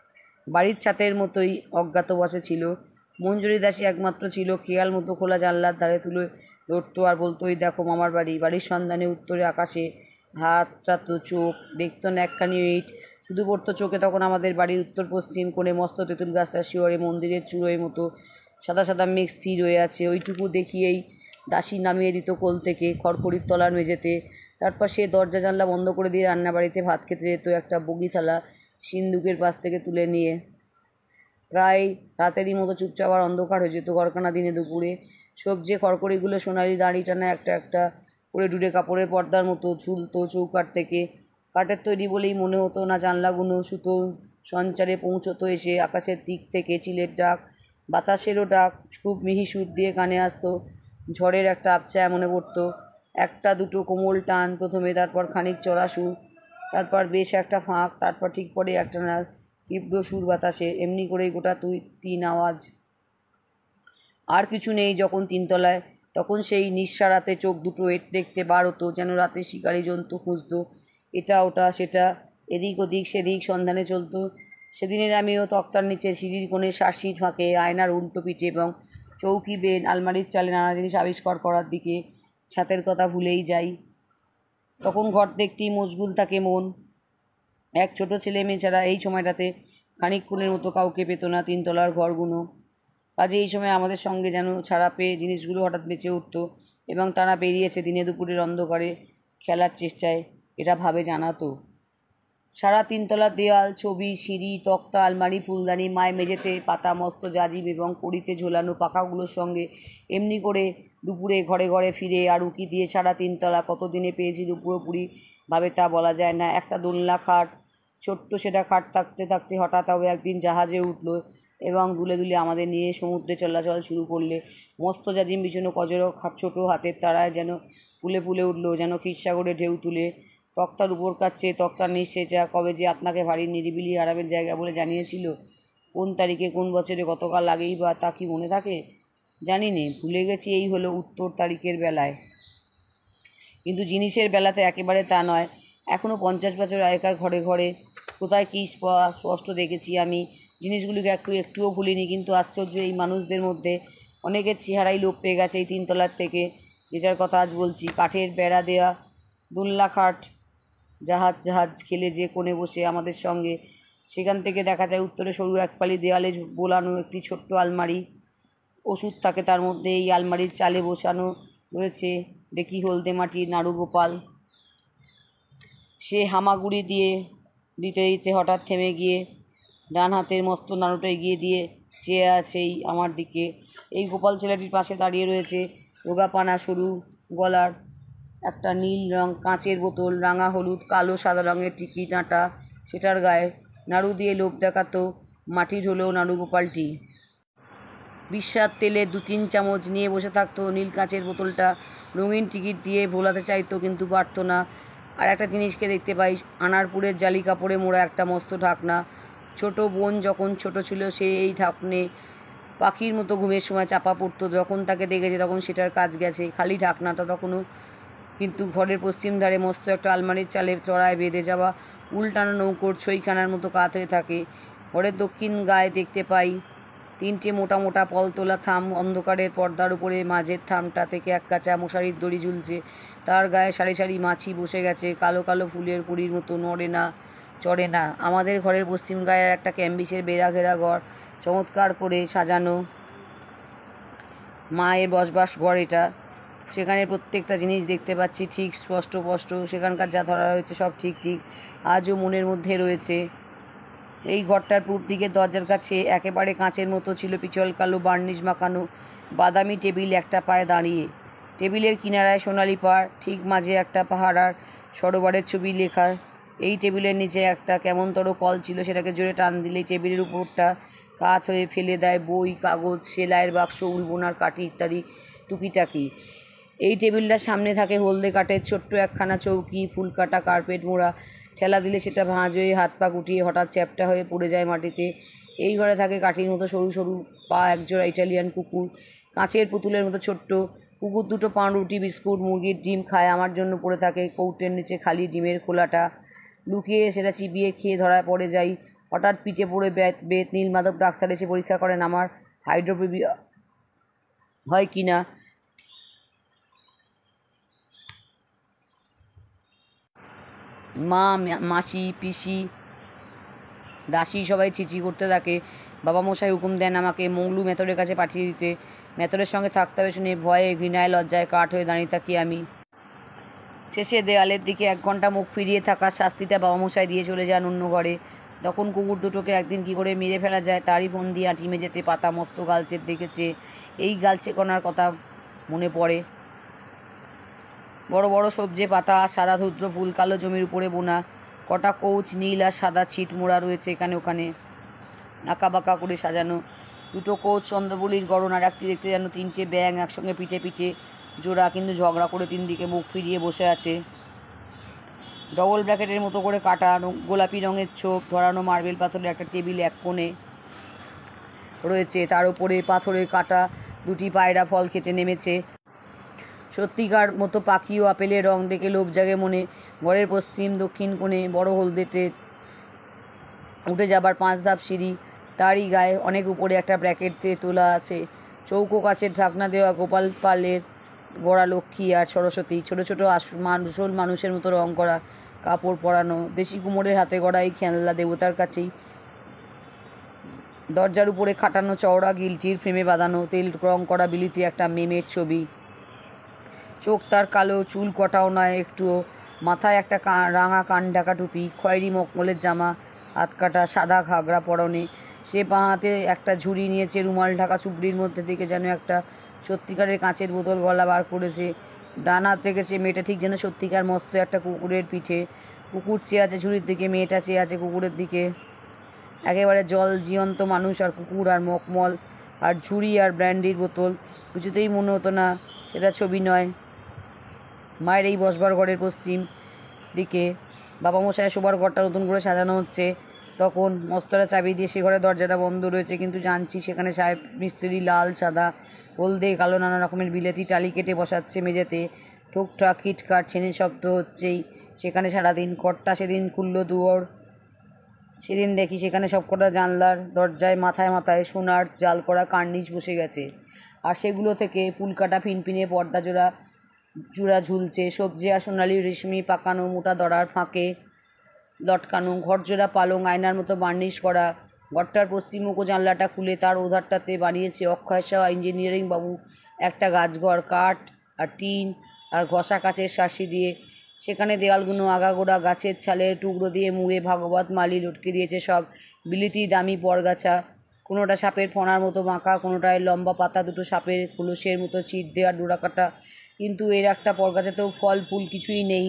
Speaker 1: বাড়ির ছাতের মতোই অজ্ঞাতবাসে ছিল। মঞ্জুরি দাসী একমাত্র ছিল, খেয়াল মতো খোলা জানলার ধারে তুলে ধরতো আর বলতো, ওই দেখো মামার বাড়ি। বাড়ির সন্ধানে উত্তরে আকাশে হাত রাখতো চোখ, দেখতো না একখানি ইট। শুধু পড়তো চোখে তখন আমাদের বাড়ির উত্তর পশ্চিম কোণে মস্ত তেঁতুল গাছটা শিয়রে মন্দিরের চূড়োয় মতো সাদা সাদা মেঘ স্থির হয়ে আছে। ওইটুকু দেখিয়েই দাসী নামিয়ে দিত কোল থেকে খড়খড়ির তলার মেঝেতে। তারপর সে দরজা জানলা বন্ধ করে দিয়ে রান্নাবাড়িতে ভাত খেতে যেত একটা বগি থালা সিন্দুকের পাশ থেকে তুলে নিয়ে। প্রায় রাতেরই মতো চুপচাপ আর অন্ধকার হয়ে যেত ঘরখানা দিনে দুপুরে। সবজি খড়খড়িগুলো সোনালি দাঁড়ি টানা একটা একটা করে ডুরে কাপড়ের পর্দার মতো ঝুলতো চৌকাঠ থেকে। কাঠের তৈরি বলেই মনে হতো না জানলাগুলো সুতো সঞ্চারে পৌঁছতো এসে আকাশের দিক থেকে। চিলের ডাক, বাতাসেরও ডাক খুব মিহি সুর দিয়ে কানে আসতো। ঝড়ের একটা আবছায়া মনে পড়তো, একটা দুটো কোমল টান প্রথমে, তারপর খানিক চড়া সুর, তারপর বেশ একটা ফাঁক, তারপর ঠিক পরে একটা না তীব্র সুর বাতাসে। এমনি করেই গোটা তুই তিন আওয়াজ। আর কিছু নেই যখন তিনতলায়, তখন সেই নিঃসারাতে চোখ দুটো এট দেখতে বার হতো, যেন রাতে শিকারি জন্তু খুঁজতো এটা ওটা সেটা, এদিক ওদিক সেদিক সন্ধানে চলতো। সেদিনের আমিও তক্তার নিচে সিঁড়ির কোণে শাসির ফাঁকে আয়নার উল্টো পিঠে এবং চৌকি বেন আলমারির চালে নানা জিনিস আবিষ্কার করার দিকে ছাতের কথা ভুলেই যাই। তখন ঘর দেখতেই মশগুল থাকে মন। এক ছোট ছেলে মেয়ে ছাড়া এই সময়টাতে খানিকক্ষণের মতো কাউকে পেত না তিনতলার ঘরগুলো। কাজে এই সময় আমাদের সঙ্গে যেন ছাড়া পেয়ে জিনিসগুলো হঠাৎ বেঁচে উঠত এবং তারা বেরিয়েছে দিনে দুপুরের অন্ধকারে খেলার চেষ্টায়, এটা ভাবে জানাতো। সারা তিনতলার দেয়াল, ছবি, সিঁড়ি, তক্তা, আলমারি, ফুলদানি, মায় মেঝেতে পাতা মস্ত জাজিম এবং কড়িতে ঝোলানো পাখাগুলোর সঙ্গে এমনি করে দুপুরে ঘরে ঘরে ফিরে আর উকি দিয়ে সারা তিনতলা কতদিনে পেয়েছিল পুরোপুরি ভাবে তা বলা যায় না। একটা দোলনা খাট, ছোট্ট সেটা খাট থাকতে থাকতে হঠাৎ তবে একদিন জাহাজে উঠল এবং দুলে দুলে আমাদের নিয়ে সমুদ্রে চলাচল শুরু করলে। মস্ত জাজিম বিছানো কজরক ছোটো হাতের তারায় যেন ফুলে ফুলে উঠল, যেন ক্ষীরসাগরে ঢেউ তুলে। তক্তার উপর কাচ্ছে, তক্তার নিচে যা কবে যে আপনাকে ভারী নিরিবিলি আরামের জায়গা বলে জানিয়েছিল, কোন তারিখে কোন বছরে কতকাল আগেই বা তা কি মনে থাকে জানি নে, ভুলে গেছি। এই হলো উত্তর তারিখের বেলায়, কিন্তু জিনিসের বেলাতে একেবারে তা নয়। এখনও পঞ্চাশ বছর আগেকার ঘরে ঘরে কোথায় কী স্পষ্ট দেখেছি আমি। জিনিসগুলিকে একটু একটুও ভুলিনি, কিন্তু আশ্চর্য এই মানুষদের মধ্যে অনেকের চেহারাই লোপ পেয়ে গেছে এই তিনতলার থেকে, যেটার কথা আজ বলছি। কাঠের বেড়া দেয়া দোলনা খাট, জাহাজ জাহাজ খেলে যে কোণে বসে আমাদের সঙ্গে, সেখান থেকে দেখা যায় উত্তরে সরু একপালি দেয়ালে বোলানো একটি ছোট্ট আলমারি। ওষুধ থাকে তার মধ্যে। এই আলমারির চালে বসানো রয়েছে দেখি হলদে মাটির নাড়ুগোপাল। সে হামাগুড়ি দিয়ে দিতে দিতে হঠাৎ থেমে গিয়ে ডান হাতের মস্ত নাড়ুটা এগিয়ে দিয়ে চেয়ে আছেই আমার দিকে। এই গোপাল ছেলেটির পাশে দাঁড়িয়ে রয়েছে রোগাপানা সরু গলার একটা নীল রং কাঁচের বোতল, রাঙা হলুদ কালো সাদা রঙের টিকিট আঁটা সেটার গায়ে। নাড়ু দিয়ে লোভ দেখাতো মাটির হলেও নাড়ুগোপালটি। বিস্বাদ তেলে দু তিন চামচ নিয়ে বসে থাকতো নীল কাঁচের বোতলটা, রঙিন টিকিট দিয়ে ভোলাতে চাইতো কিন্তু পারতো না। আর একটা জিনিসকে দেখতে পাই, আনারপুরের জালি কাপড়ে মোড়া একটা মস্ত ঢাকনা। ছোট বোন যখন ছোট ছিল সে এই ঢাকনে পাখির মতো ঘুমের সময় চাপা পড়তো, যখন তাকে দেখেছে তখন সেটার কাজ গেছে। খালি ঢাকনাটা তখনও, কিন্তু ঘরের পশ্চিম ধারে মস্ত একটা আলমারির চালে চড়ায় বেঁধে যাওয়া উল্টানো নৌকোর ছইখানার মতো কাত হয়ে থাকে। ঘরের দক্ষিণ গায়ে দেখতে পাই তিনটে মোটা মোটা পলতোলা থাম, অন্ধকারের পর্দার উপরে মাঝের থামটা থেকে এক কাঁচা মশারির দড়ি ঝুলছে, তার গায়ে সারি সারি মাছি বসে গেছে কালো কালো ফুলের কুড়ির মতো, নড়ে না চড়ে না। আমাদের ঘরের পশ্চিম গায়ের একটা ক্যাম্বিসের বেড়া ঘেরা ঘর, চমৎকার করে সাজানো মায়ের বসবাস ঘর এটা। সেখানে প্রত্যেকটা জিনিস দেখতে পাচ্ছি ঠিক স্পষ্ট স্পষ্ট, সেখানকার যা ধরা হয়েছে সব ঠিক ঠিক আজও মনের মধ্যে রয়েছে। এই ঘরটার পূব দিকের দরজার কাছে একেবারে কাঁচের মতো ছিল পিছল কালো বার্নিশ মাখানো বাদামি টেবিল একটা পায়ে দাঁড়িয়ে। টেবিলের কিনারায় সোনালি পাড়, ঠিক মাঝে একটা পাহারার সরোবরের ছবি লেখা। এই টেবিলের নিচে একটা কেমনতর কল ছিল, সেটাকে জোরে টান দিলেই টেবিলের উপরটা কাত হয়ে ফেলে দেয় বই, কাগজ, সেলাইয়ের বাক্স, উলবোনার কাঠি ইত্যাদি টুকিটাকি। এই টেবিলটার সামনে থাকে হলদে কাঠের ছোট্ট একখানা চৌকি, ফুল কাটা কার্পেট মোড়া, ঠেলা দিলে সেটা ভাঁজ হয়ে হাত পা গুটিয়ে হঠাৎ চ্যাপ্টা হয়ে পড়ে যায় মাটিতে। এই ঘরে থাকে কাঠির মতো সরু সরু পা একজোড়া ইটালিয়ান কুকুর, কাঁচের পুতুলের মতো ছোট্ট কুকুর দুটো পাউরুটি বিস্কুট মুরগির ডিম খায়, আমার জন্য পড়ে থাকে কৌটের নিচে খালি ডিমের খোলাটা। লুকিয়ে সেটা চিবিয়ে খেয়ে ধরা পড়ে যাই হঠাৎ পিঠে পড়ে বেত বেত নীলমাধব ডাক্তার এসে পরীক্ষা করেন আমার হাইড্রোপিবিয়া হয় কি না। মা, মাসি, পিসি, দাসী সবাই ছিচি করতে থাকে। বাবা মশাই হুকুম দেন আমাকে মংলু মেথরের কাছে পাঠিয়ে দিতে। মেথরের সঙ্গে থাকতে হবে শুনে ভয়ে, ঘৃণায়, লজ্জায় কাঠ হয়ে দাঁড়িয়ে থাকি আমি। শেষে দেওয়ালের দিকে এক ঘন্টা মুখ ফিরিয়ে থাকার শাস্তিটা বাবা মশাই দিয়ে চলে যান অন্য ঘরে। তখন কুকুর দুটোকে একদিন কী করে মেরে ফেলা যায় তারই ফোন দিয়ে আঁটি মেঝেতে পাতা মস্ত গালচে দেখেছে। এই গালচে কণার কথা মনে পড়ে। বড় বড় সবজে পাতা, সাদা ধূদ্র ফুল, কালো জমির উপরে বোনা, কটা কৌচ নীল আর সাদা ছিট মোড়া রয়েছে এখানে ওখানে, আঁকা বাঁকা করে সাজানো। দুটো কৌচ চন্দ্রবলির গড়ন, আর একটি দেখতে যেন তিনটে ব্যাঙ একসঙ্গে পিঠে পিঠে জোড়া, কিন্তু ঝগড়া করে তিন দিকে মুখ ফিরিয়ে বসে আছে। ডবল ব্র্যাকেটের মতো করে কাটা গোলাপি রঙের ছোপ ধরানো মার্বেল পাথরের একটা টেবিল এক কোণে রয়েছে, তার উপরে পাথরে কাটা দুটি পায়রা ফল খেতে নেমেছে। সত্যিকার মতো পাখি ও আপেলের রং দেখে লোভ জাগে মনে। ঘরের পশ্চিম দক্ষিণ কোণে বড় হলদেতে উঠে যাবার পাঁচ ধাপ সিঁড়ি, তারই গায়ে অনেক উপরে একটা ব্র্যাকেটে তোলা আছে চৌকো কাচের ঢাকনা দেওয়া গোপাল পালের গড়া লক্ষ্মী আর সরস্বতী, ছোটো ছোটো আসল মানুষের মতো রং করা কাপড় পরানো, দেশি কুমোরের হাতে গড়া এই খেলনা দেবতার কাছেই। দরজার উপরে খাটানো চওড়া গিলটির ফ্রেমে বাঁধানো তেল রং করা বিলিতি একটা মেমের ছবি। চোখ তার কালো, চুল কটাও নয় একটুও, মাথায় একটা রাঙা কান ঢাকা টুপি, খয়েরি মকমলের জামা, হাত কাটা সাদা ঘাগরা পরনে। সে বাঁ হাতে একটা ঝুড়ি নিয়েছে, রুমাল ঢাকা চুবড়ির মধ্যে থেকে যেন একটা সত্যিকারের কাঁচের বোতল গলা বার করেছে। ডান হাত রেখেছে মেয়েটা ঠিক যেন সত্যিকার মস্ত একটা কুকুরের পিঠে। কুকুর চেয়ে আছে ঝুড়ির দিকে, মেয়েটা চেয়ে আছে কুকুরের দিকে। একেবারে জল জীবন্ত মানুষ আর কুকুর আর মকমল আর ঝুড়ি আর ব্র্যান্ডির বোতল, কিছুতেই মনে হতো না সেটা ছবি নয়। মায়ের এই বসবার ঘরের পশ্চিম দিকে বাবা মশাই শোবার ঘরটা নতুন করে সাজানো হচ্ছে। তখন মস্তরা চাবি দিয়ে সে ঘরের দরজাটা বন্ধ রয়েছে, কিন্তু জানছি সেখানে সাহেব মিস্ত্রি লাল সাদা হলদে কালো নানা রকমের বিলেতি টালি কেটে বসাচ্ছে মেঝেতে। ঠুকঠাক খিটখাট ছেনের শব্দ হচ্ছেই সেখানে সারাদিন। কর্তা সেদিন খুললো দুয়ার, সেদিন দেখি সেখানে সবকটা জানলার দরজায় মাথায় মাথায় সোনার জাল করা কার্নিশ বসে গেছে, আর সেগুলো থেকে ফুলকাটা ফিনফিনে পর্দা জোড়া জোড়া ঝুলছে। সবজি আর সোনালি রেশমি পাকানো মোটা দড়ার ফাঁকে লটকানো ঘরজোড়া পালং, আয়নার মতো বার্নিশ করা। ঘরটার পশ্চিমমুখো জানলাটা খুলে তার ওধারটাতে বানিয়েছে অক্ষয় শাহ ইঞ্জিনিয়ারিং বাবু একটা গাছঘর, কাঠ আর টিন আর ঘষা কাচের শাসি দিয়ে। সেখানে দেওয়ালগুলো আগাগোড়া গাছের ছালের টুকরো দিয়ে মুড়ে ভাগবত মালি লটকে দিয়েছে সব বিলিতি দামি পরগাছা। কোনোটা সাপের ফণার মতো বাঁকা, কোনোটায় লম্বা পাতা দুটো সাপের খোলসের মতো চিট দেওয়া ডোরা কাটা, কিন্তু এর একটা পরগাছাতেও ফল ফুল কিছুই নেই,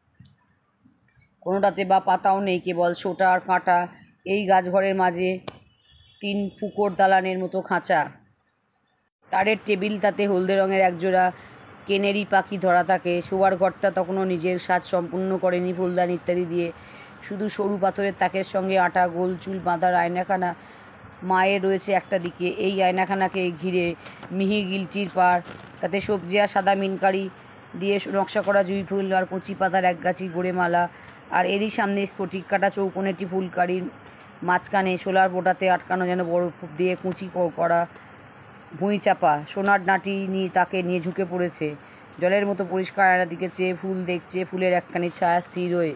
Speaker 1: কোনোটাতে বা পাতাও নেই, কেবল সোটা আর কাঁটা। এই গাছঘরের মাঝে তিন ফুকর দালানের মতো খাঁচা, তারের টেবিল, তাতে হলদে রঙের একজোড়া কেনেরি পাখি ধরা থাকে। শোয়ার ঘরটা তখনও নিজের সাজ সম্পূর্ণ করেনি ফুলদানি ইত্যাদি দিয়ে, শুধু সরু পাথরের তাকের সঙ্গে আটা গোল চুল বাঁধার আয়নাখানা মায়ের রয়েছে একটা দিকে। এই আয়নাখানাকে ঘিরে মিহি গিলটির পার, তাতে সবজি আর সাদা মিনকারি দিয়ে নকশা করা জুঁই ফুল আর কচি পাতার একগাছি গড়ে মালা, আর এরই সামনে স্ফটিক কাটা চৌকোনেটি ফুলকারির মাঝখানে সোলার বোটাতে আটকানো যেন বরফ দিয়ে কুচি করা ভুঁই চাপা সোনার নাটি নিয়ে তাকে নিয়ে ঝুঁকে পড়েছে। জলের মতো পরিষ্কার আয়নার দিকে চেয়ে ফুল দেখছে, ফুলের একখানি ছায়া স্থির হয়ে।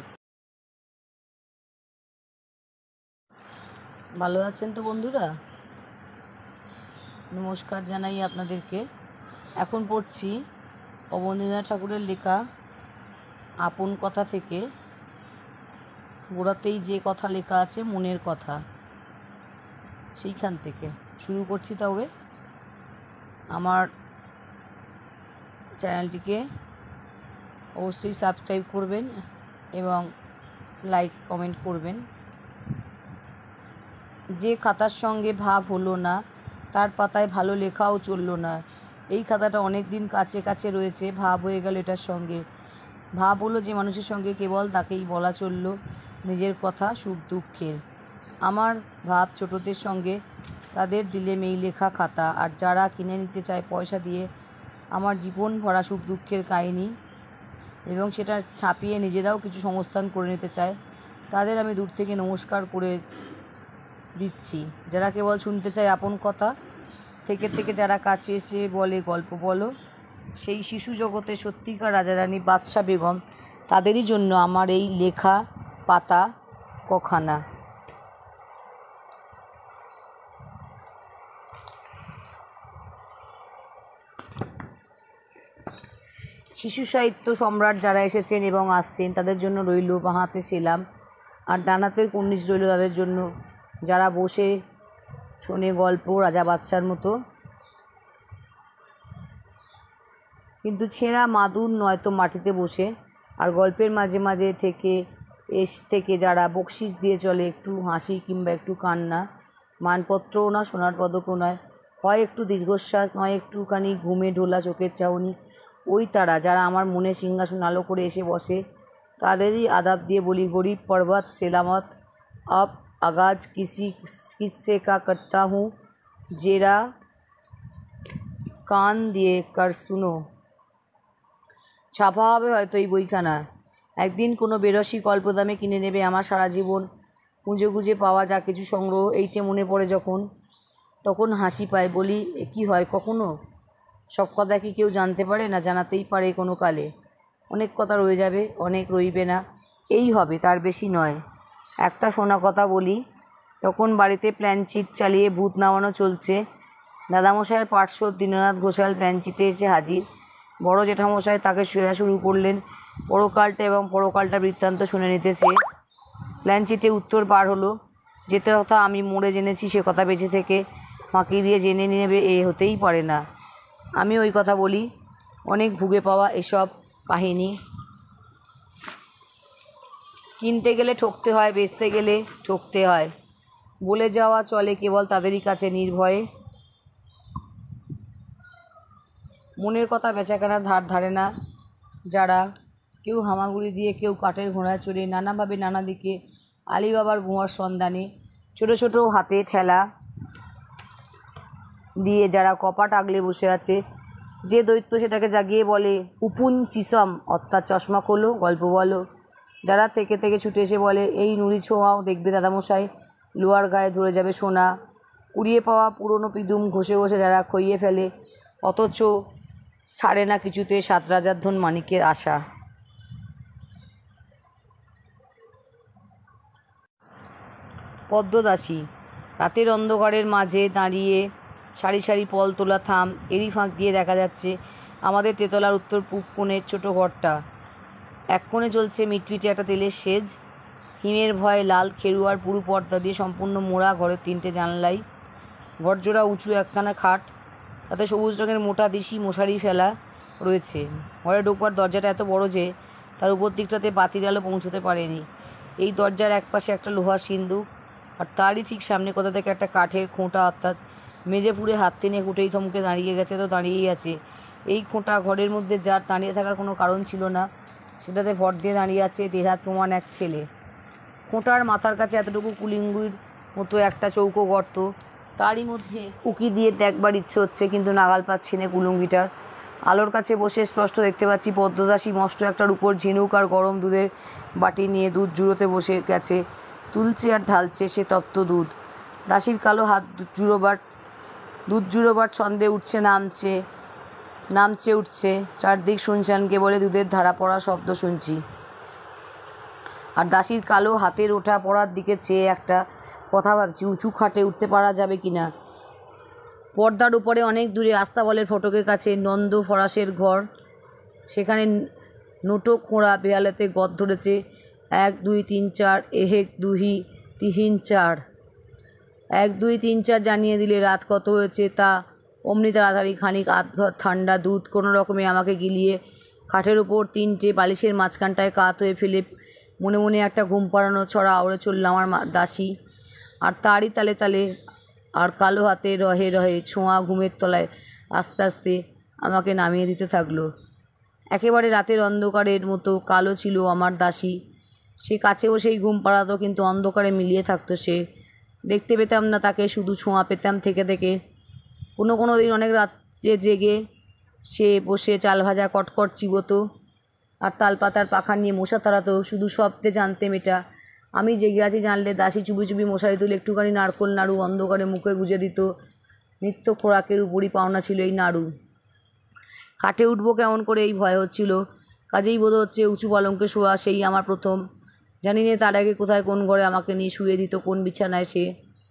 Speaker 1: ভালো আছেন তো বন্ধুরা? নমস্কার জানাই আপনাদেরকে। এখন পড়ছি অবনীন্দ্রনাথ ঠাকুরের লেখা আপন কথা থেকে। গোড়াতেই যে কথা লেখা আছে মনের কথা, সেইখান থেকে শুরু করছি। তবে আমার চ্যানেলটিকে অবশ্যই সাবস্ক্রাইব করবেন এবং লাইক কমেন্ট করবেন। যে খাতার সঙ্গে ভাব হলো না তার পাতায় ভালো লেখাও চললো না। এই খাতাটা অনেক দিন কাছে কাছে রয়েছে, ভাব হয়ে গেল এটার সঙ্গে। ভাব হলো যে মানুষের সঙ্গে কেবল তাকেই বলা চললো নিজের কথা সুখ দুঃখের। আমার ভাব ছোটদের সঙ্গে তাদের দিলে মেই লেখা খাতা, আর যারা কিনে নিতে চায় পয়সা দিয়ে আমার জীবন ভরা সুখ দুঃখের কাহিনী এবং সেটা ছাপিয়ে নিজেরাও কিছু সংস্থান করে নিতে চায়, তাদের আমি দূর থেকে নমস্কার করে দিচ্ছি। যারা কেবল শুনতে চায় আপন কথা, থেকে থেকে যারা কাছে এসে বলে গল্প বলো, সেই শিশু জগতে সত্যিকার রাজারানী বাদশা বেগম, তাদেরই জন্য আমার এই লেখা পাতা কখানা। শিশু সাহিত্য সম্রাট যারা এসেছেন এবং আসছেন তাদের জন্য রইল বাঁহাতে সেলাম, আর ডানাতে কুর্নিশ রইল তাদের জন্য যারা বসে শোনে গল্প রাজা বাদশার মতো। কিন্তু ছেঁড়া মাদুর নয়তো মাটিতে বসে, আর গল্পের মাঝে মাঝে থেকে এস থেকে যারা বকশিস দিয়ে চলে, একটু হাসি কিংবা একটু কান্না, মানপত্রও না, সোনার পদকও নয়, হয় একটু দীর্ঘশ্বাস, নয় একটুখানি ঘুমে ঢোলা চোখের চাউনি, ওই তারা যারা আমার মনে সিংহাসন আলো করে এসে বসে, তাদেরই আদাব দিয়ে বলি গরিব পর্বত সেলামত, আব আগাজ কিসি কিসে কা করতা হুঁ, জেরা কান দিয়ে কর শুনো। ছাপা হবে হয়তো এই বইখানা, একদিন কোনো বেরসি অল্প দামে কিনে নেবে আমার সারা জীবন খুঁজে খুঁজে পাওয়া যা কিছু সংগ্রহ। এইটে মনে পড়ে যখন, তখন হাসি পায়, বলি এ কি হয় কখনো? সব কথা কি কেউ জানতে পারে না? জানাতেই পারে কোনো কালে। অনেক কথা রয়ে যাবে, অনেক রইবে না, এই হবে, তার বেশি নয়। একটা শোনা কথা বলি, তখন বাড়িতে প্ল্যানচিট চালিয়ে ভূত নামানো চলছে। দাদামশাইয়ের পার্শ্ব দীননাথ ঘোষাল প্ল্যানচিটে এসে হাজির। বড় জেঠামশাই তাকে শোয়া শুরু করলেন, পরকালটা এবং পরকালটা বৃত্তান্ত শুনে নিতেছে। প্ল্যানচিটে উত্তর বার হলো, যেতে কথা আমি মরে জেনেছি, সে কথা বেঁচে থেকে ফাঁকি দিয়ে জেনে নেবে এ হতেই পারে না। আমি ওই কথা বলি, অনেক ভুগে পাওয়া এসব কাহিনী। কিনতে গেলে ঠকতে হয়, বেচতে গেলে ঠকতে হয়, বলে যাওয়া চলে কেবল তাদেরই কাছে নির্ভয়ে। মনের কথা বেচাকেনার ধার ধারে না যারা, কেউ হামাগুড়ি দিয়ে, কেউ কাঠের ঘোড়ায় চড়ে, নানাভাবে নানা দিকে আলিবাবার গুহার সন্ধানে, ছোটো ছোটো হাতে ঠেলা দিয়ে যারা কপাট আগলে বসে আছে, যে দৈত্য সেটাকে জাগিয়ে বলে উপুন চিসম, অর্থাৎ চশমা খোলো, গল্প বলো। যারা থেকে থেকে ছুটে এসে বলে এই নুড়ি ছোঁয়াও, দেখবে দাদামশাই লোহার গায়ে ধরে যাবে সোনা। কুড়িয়ে পাওয়া পুরনো পিদুম ঘষে ঘষে যারা খইয়ে ফেলে, অথচ ছাড়ে না কিছুতে সাত রাজার ধন মানিকের আশা। পদ্মদাসী রাতের অন্ধকারের মাঝে দাঁড়িয়ে, সারি সারি পল তোলা থাম, এরই ফাঁক দিয়ে দেখা যাচ্ছে আমাদের তেতলার উত্তর পূব কোণের ছোটো ঘরটা। এক কোণে চলছে মিটমিটে একটা তেলের সেজ, হিমের ভয়ে লাল খেরুয়ার পুরু পর্দা দিয়ে সম্পূর্ণ মোড়া। ঘরের তিনটে জানলাই, ঘরজোড়া উঁচু একখানা খাট, তাতে সবুজ রঙের মোটা দিশি মশারি ফেলা রয়েছে। ঘরে ঢোকবার দরজাটা এত বড় যে তার উপর দিকটাতে বাতির আলো পৌঁছতে পারেনি। এই দরজার এক পাশে একটা লোহার সিন্দুক, আর তারই ঠিক সামনে কোথা থেকে একটা কাঠের খোঁটা, অর্থাৎ মেজে পুড়ে হাত টেনে কুটেই থমকে দাঁড়িয়ে গেছে, তো দাঁড়িয়েই আছে। এই খোঁটা ঘরের মধ্যে যার দাঁড়িয়ে থাকার কোনো কারণ ছিল না, সেটাতে ভর দিয়ে দাঁড়িয়ে আছে দেড়হাত প্রমাণ এক ছেলে। খোঁটার মাথার কাছে এতটুকু কুলিঙ্গুর মতো একটা চৌকো গর্ত, তারই মধ্যে উকি দিয়ে দেখবার ইচ্ছে হচ্ছে, কিন্তু নাগাল পাচ্ছি না কুলুঙ্গিটার। আলোর কাছে বসে স্পষ্ট দেখতে পাচ্ছি পদ্মদাসী মস্ত একটার উপর ঝিনুক আর গরম দুধের বাটি নিয়ে দুধ জুড়োতে বসে গেছে, তুলছে আর ঢালছে সে তপ্ত দুধ। দাসীর কালো হাত জুড়োবার দুধ জুড়োবার ছন্দে উঠছে নামছে নামছে উঠছে, চারদিক শুনছেন কেবলে দুধের ধারা পড়া শব্দ শুনছি। আর দাসীর কালো হাতের ওঠা পড়ার দিকে চেয়ে একটা কথা ভাবছি, উঁচু খাটে উঠতে পারা যাবে কি না। পর্দার উপরে অনেক দূরে আস্তাবলের ফটকের কাছে নন্দ ফরাসের ঘর, সেখানে নোটো খোঁড়া বেয়ালেতে গদ ধরেছে, এক দুই তিন চার, এহেক দুহি তিহিন চার। এক দুই তিন চার জানিয়ে দিলে রাত কত হয়েছে তা অমনি তাড়াতাড়ি খানিক আধঘর ঠান্ডা দুধ কোনো রকমে আমাকে গিলিয়ে খাটের উপর তিনটে বালিশের মাঝখানটায় কাত হয়ে ফেলে মনে মনে একটা ঘুম পাড়ানো ছড়া আওড়ে চলল আমার দাসী। আর তারই তালে তালে আর কালো হাতে রহে রহে ছোঁয়া ঘুমের তলায় আস্তে আস্তে আমাকে নামিয়ে দিতে থাকলো। একেবারে রাতের অন্ধকারের মতো কালো ছিল আমার দাসী। সে কাছে বসেই ঘুম পাড়াতো, কিন্তু অন্ধকারে মিলিয়ে থাকতো সে। দেখতে পেতাম না তাকে, শুধু ছোঁয়া পেতাম থেকে থেকে। কোনো কোনো দিন অনেক রাত্রে জেগে সে বসে চাল ভাজা কটকট চিবোতো আর তালপাতার পাখা নিয়ে মশা তাড়াতো, শুধু শব্দে জানতেম এটা। আমি জেগে আছি জানলে দাসী চুপি চুপি মশারি তুলে একটুখানি নারকোল নাড়ু অন্ধকারে মুখে গুজে দিত। নিত্য খোরাকের উপরই পাওনা ছিল এই নাড়ু। খাটে উঠবো কেমন করে এই ভয় হচ্ছিল। কাজেই বোধ হচ্ছে উঁচু পালঙ্কে শোয়া সেই আমার প্রথম। জানি না তার আগে কোথায় কোন ঘরে আমাকে নিয়ে শুয়ে দিত, কোন বিছানায় সে।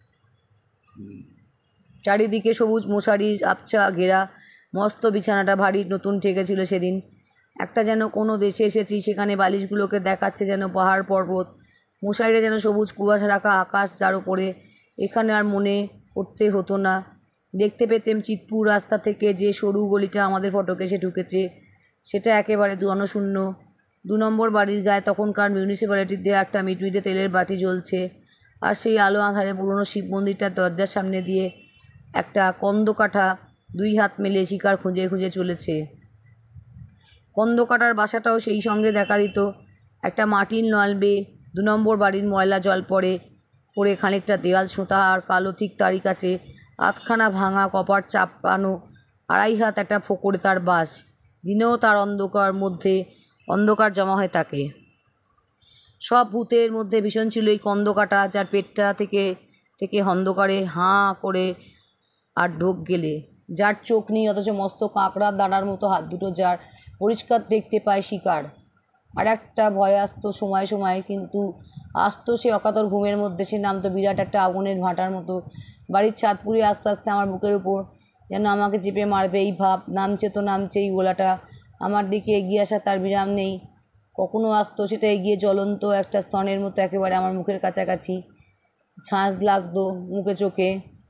Speaker 1: চারিদিকে সবুজ মশারির আবছা ঘেরা মস্ত বিছানাটা ভারী নতুন ঠেকেছিল সেদিন। একটা যেন কোনো দেশে এসেছি, সেখানে বালিশগুলোকে দেখাচ্ছে যেন পাহাড় পর্বত, মশারিটা যেন সবুজ কুয়াশা রাখা আকাশ, যার ওপরে। এখানে আর মনে করতে হতো না। দেখতে পেতেম চিতপুর রাস্তা থেকে যে সরু গলিটা আমাদের ফটকে এসে ঢুকেছে, সেটা একেবারে জনশূন্য। দু নম্বর বাড়ির গায়ে তখনকার মিউনিসিপ্যালিটির দেওয়া একটা মিটমিটে তেলের বাতি জ্বলছে, আর সেই আলো আঁধারে পুরনো শিব মন্দিরটার দরজার সামনে দিয়ে একটা কন্দকাঠা দুই হাত মেলে শিকার খুঁজে খুঁজে চলেছে। কন্দকাটার বাসাটাও সেই সঙ্গে দেখা দিত। একটা মাটির নল বেয়ে দু নম্বর বাড়ির ময়লা জল পড়ে পড়ে খানিকটা দেওয়াল সোঁতা আর কালো, ঠিক তারই কাছে আধখানা ভাঙা কপার চাপানো আড়াই হাত একটা ফোকরে তার বাস। দিনেও তার অন্ধকার মধ্যে অন্ধকার জমা হয়ে থাকে। সব ভূতের মধ্যে ভীষণ ছিল এই কন্দকাটা, যার পেটটা থেকে থেকে অন্ধকারে হাঁ করে আর ঢোক গেলে, যার চোখ নেই অথচ মস্ত কাঁকড়ার দাঁড়ার মতো হাত দুটো, যার পরিষ্কার দেখতে পায় শিকার। আর একটা ভয় আসতো সময় সময়, কিন্তু আসতো সে অকাতর ঘুমের মধ্যে। সে নামতো বিরাট একটা আগুনের ভাঁটার মতো বাড়ির ছাদ পুড়িয়ে আস্তে আস্তে আমার বুকের উপর, যেন আমাকে চেপে মারবে এই ভাব। নামছে তো নামছে এই গোলাটা, আমার দিকে এগিয়ে আসা তার বিরাম নেই। কখনো আসতো সেটা এগিয়ে জ্বলন্ত একটা স্তনের মতো একেবারে আমার মুখের কাছাকাছি, ছাঁচ লাগতো মুখে চোখে।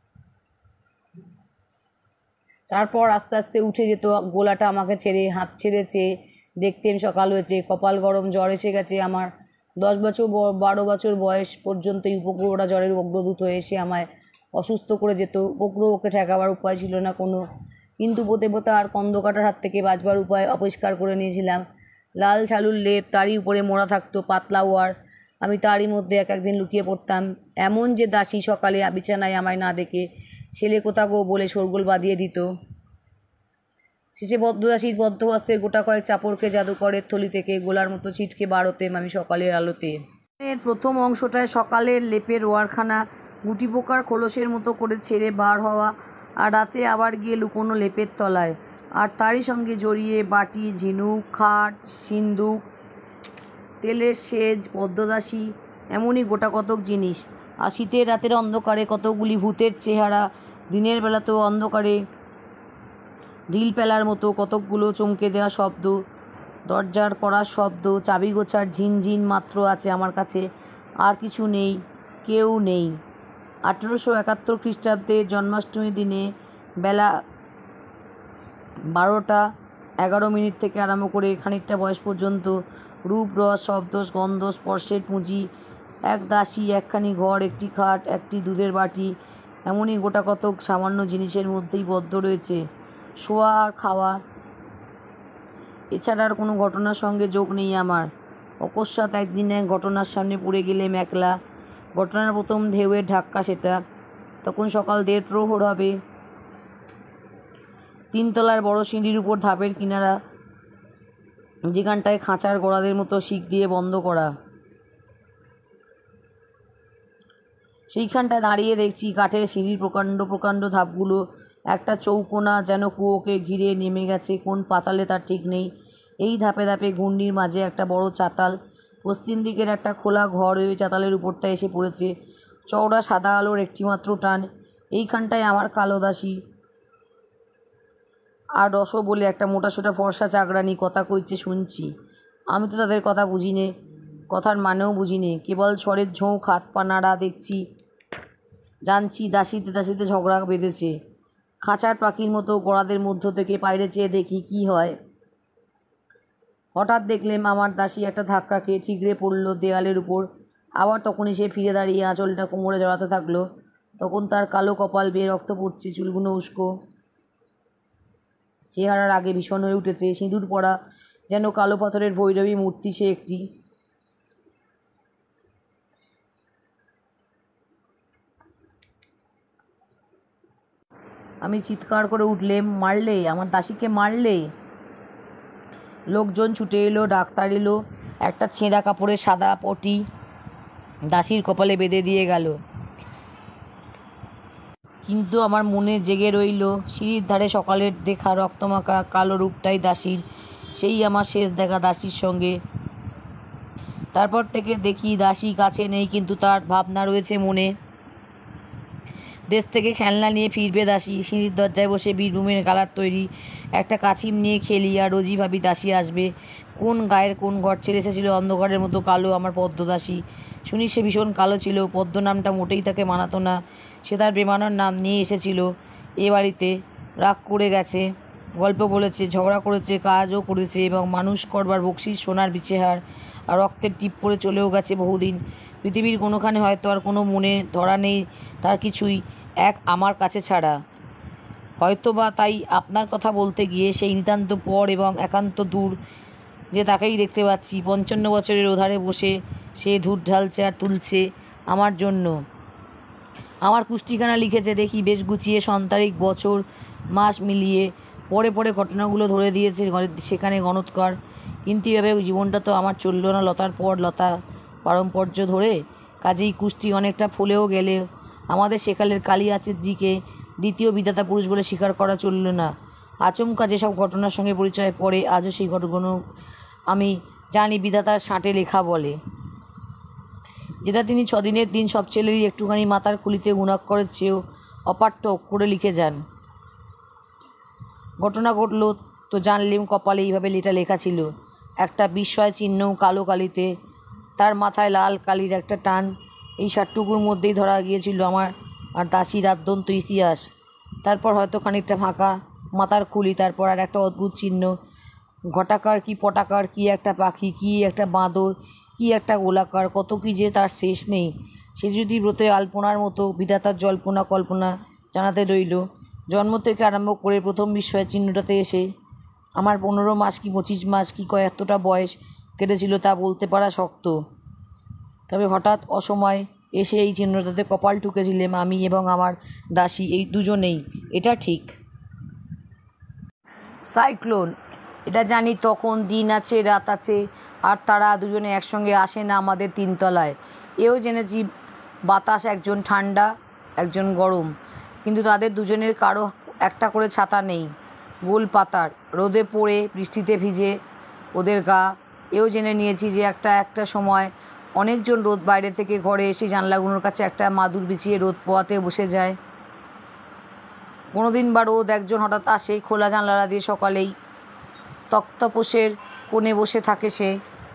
Speaker 1: তারপর আস্তে আস্তে উঠে যেত গোলাটা আমাকে ছেড়ে, হাত ছেড়েছে। দেখতেম সকাল হয়েছে, কপাল গরম, জ্বর এসে গেছে আমার। দশ বছর বারো বছর বয়স পর্যন্ত এই উপগ্রহটা জ্বরের অগ্রদূত হয়ে এসে আমায় অসুস্থ করে যেত। উপগ্রহকে ঠেকাবার উপায় ছিল না কোনো, কিন্তু পোতে পোতে আর কন্দকাটার হাত থেকে বাঁচবার উপায় আবিষ্কার করে নিয়েছিলাম। লাল ছালুর লেপ, তারই উপরে মোড়া থাকতো পাতলা ওয়ার। আমি তারই মধ্যে এক একদিন লুকিয়ে পড়তাম। এমন যে দাসী সকালে বিছানায় আমায় না দেখে ছেলে কোথা গো বলে শোরগোল বাঁধিয়ে দিত। শেষে বদ্ধদাসীর বদ্ধহস্তের গোটা কয়েক চাপড়কে জাদুকরের থলি থেকে গোলার মতো ছিটকে বার হতেম আমি সকালের আলোতে। এর প্রথম অংশটায় সকালের লেপের ওয়ারখানা গুটি পোকার খোলসের মতো করে ছেড়ে বার হওয়া, আর রাতে আবার গিয়ে লুকোনো লেপের তলায়। আর তারই সঙ্গে জড়িয়ে বাটি, ঝিনুক, খাট, সিন্দুক, তেলের সেজ, পদ্মদাসী, এমনই গোটা কতক জিনিস। আর শীতের রাতের অন্ধকারে কতগুলি ভূতের চেহারা, দিনের বেলাতেও অন্ধকারে ঢিল পেলার মতো কতকগুলো চমকে দেওয়া শব্দ, দরজার কড়ার শব্দ, চাবি গোছার ঝিনঝিন মাত্র আছে আমার কাছে, আর কিছু নেই, কেউ নেই। আঠেরোশো একাত্তর খ্রিস্টাব্দে জন্মাষ্টমীর দিনে বেলা বারোটা এগারো মিনিট থেকে আরম্ভ করে খানিকটা বয়স পর্যন্ত রূপ, রস, শব্দ, গন্ধ, স্পর্শের পুঁজি, এক দাসী, একখানি ঘর, একটি খাট, একটি দুধের বাটি, এমনই গোটা কতক সামান্য জিনিসের মধ্যেই বদ্ধ রয়েছে শোয়া আর খাওয়া। এছাড়া আর কোনো ঘটনার সঙ্গে যোগ নেই আমার। অকস্মাৎ একদিন এক ঘটনার সামনে পড়ে গেলেম একলা। ঘটনার প্রথম ঢেউয়ের ধাক্কা সেটা। তখন সকাল দেড় প্রহর হবে। তিনতলার বড় সিঁড়ির উপর ধাপের কিনারা, যেখানটায় খাঁচার গোড়াদের মতো শিক দিয়ে বন্ধ করা, সেইখানটায় দাঁড়িয়ে দেখছি কাঠের সিঁড়ির প্রকাণ্ড প্রকাণ্ড ধাপগুলো একটা চৌকোনা যেন কুয়োকে ঘিরে নেমে গেছে কোন পাতালে তার ঠিক নেই। এই ধাপে ধাপে ঘূর্ণির মাঝে একটা বড় চাতাল, পশ্চিম দিকের একটা খোলা ঘর ওই চাতালের উপরটা এসে পড়েছে। চওড়া সাদা আলোর একটিমাত্র টান। এইখানটায় আমার কালো দাসী আর রস বলে একটা মোটাসোটা ফর্সা চাকরানি কথা কইছে শুনছি। আমি তো তাদের কথা বুঝি নে, কথার মানেও বুঝি নে, কেবল স্বরের ঝোঁক, হাত পা নাড়া দেখছি, জানছি দাসীতে দাসীতে ঝগড়া বেঁধেছে। খাঁচার পাখির মতো গোড়াদের মধ্য থেকে বাইরে চেয়ে দেখি কি হয়। হঠাৎ দেখলেম আমার দাসী একটা ধাক্কা খেয়ে ঠিকরে পড়ল দেয়ালের উপর। আবার তখনই সে ফিরে দাঁড়িয়ে আঁচলটা কোমরে জড়াতে থাকলো। তখন তার কালো কপাল বেয়ে রক্ত পড়ছে, চুলগুলো উস্কো, চেহারার আগে ভীষণ হয়ে উঠেছে। সিঁদুর পরা যেন কালো পাথরের ভৈরবী মূর্তি সে একটি। আমি চিৎকার করে উঠলেম, মারলে? আমার দাসীকে মারলে? লোকজন ছুটে এলো, ডাক্তার এলো, একটা ছেঁড়া কাপড়ে সাদা পটি দাসীর কপালে বেঁধে দিয়ে গেল। কিন্তু আমার মনে জেগে রইল সিঁড়ির ধারে সকালের দেখা রক্তমাখা কালো রূপটাই দাসীর, সেই আমার শেষ দেখা দাসীর সঙ্গে। তারপর থেকে দেখি দাসী কাছে নেই, কিন্তু তার ভাবনা রয়েছে মনে। দেশ থেকে খেলনা নিয়ে ফিরবে দাসী, সিঁড়ির দরজায় বসে বীরভূমের গালার তৈরি একটা কাছিম নিয়ে খেলি, আর রোজই ভাবি দাসী আসবে। কোন গায়ের কোন ঘর ছেড়ে এসেছিল অন্ধকারের মতো কালো আমার পদ্মদাসী। শুনি সে ভীষণ কালো ছিল, পদ্ম নামটা মোটেই তাকে মানাতো না। সে তার বেমানার নাম নিয়ে এসেছিল এ বাড়িতে, রাগ করে গেছে, গল্প বলেছে, ঝগড়া করেছে, কাজও করেছে, এবং মানুষ করবার বকশিস সোনার বিছেহার আর রক্তের টিপ পরে চলেও গেছে বহুদিন। পৃথিবীর কোনোখানে হয়তো আর কোনো মনে ধরা নেই তার কিছুই, এক আমার কাছে ছাড়া। হয়তো বা তাই আপনার কথা বলতে গিয়ে সেই নিতান্ত পর এবং একান্ত দূর যে তাকেই দেখতে পাচ্ছি। পঞ্চান্ন বছরের ওধারে বসে সে ধূর ঢালছে আর তুলছে আমার জন্য। আমার কুষ্টিখানা লিখেছে দেখি বেশ গুছিয়ে, সন্তারিক বছর মাস মিলিয়ে। পরে পরে ঘটনাগুলো ধরে দিয়েছে সেখানে গণৎকার। কিন্তু এভাবে জীবনটা তো আমার চলল না লতার পর লতা পারম্পর্য ধরে। কাজেই কুষ্টি অনেকটা ফুলেও গেলে আমাদের সেকালের কালিয়াচেরজিকে দ্বিতীয় বিধাতা পুরুষ বলে স্বীকার করা চলল না। আচমকা যেসব ঘটনার সঙ্গে পরিচয় পড়ে আজও সেই ঘটনাগুলো আমি জানি বিধাতার সাঁটে লেখা বলে, যেটা তিনি ছদিনের দিন সব ছেলেরই একটুখানি মাথার খুলিতে গুণাক্ষরের চেয়েও অপাঠ্য অক্ষরে লিখে যান। ঘটনা ঘটল তো জানলেম কপালে এইভাবে এটা লেখা ছিল, একটা বিস্ময় চিহ্ন কালো কালিতে, তার মাথায় লাল কালির একটা টান। এই ষাটটুকুর মধ্যেই ধরা গিয়েছিল আমার আর দাসীর আদ্যন্ত ইতিহাস। তারপর হয়তো খানিকটা ফাঁকা মাথার খুলি, তারপর আর একটা অদ্ভুত চিহ্ন, ঘটাকার কি পটাকার, কি একটা পাখি, কি একটা বাঁদর, কি একটা গোলাকার, কত কি যে তার শেষ নেই। সে যদি ব্রতে আলপনার মতো বিধাতার জল্পনা কল্পনা জানাতে রইল। জন্ম থেকে আরম্ভ করে প্রথম বিস্ময়ের চিহ্নটাতে এসে আমার পনেরো মাস কি পঁচিশ মাস কি কয়েকটা বয়স কেটেছিল তা বলতে পারা শক্ত। তবে হঠাৎ অসময় এসে এই চিহ্নটাতে কপাল ঠুকেছিলাম আমি এবং আমার দাসী, এই দুজনেই, এটা ঠিক। সাইক্লোন, এটা জানি। তখন দিন আছে রাত আছে, আর তারা দুজনে একসঙ্গে আসে না আমাদের তিনতলায়। এও জেনেছি বাতাস একজন ঠান্ডা একজন গরম, কিন্তু তাদের দুজনের কারো একটা করে ছাতা নেই, গোল পাতার, রোদে পড়ে বৃষ্টিতে ভিজে ওদের গা। এও জেনে নিয়েছি যে একটা একটা সময় অনেকজন রোদ বাইরে থেকে ঘরে এসে জানলাগুলোর কাছে একটা মাদুর বিছিয়ে রোদ পোয়াতে বসে যায়। কোনো দিন বা রোদ একজন হঠাৎ আসে খোলা জানলা দিয়ে, সকালেই তক্তপোষের কোণে বসে থাকে সে।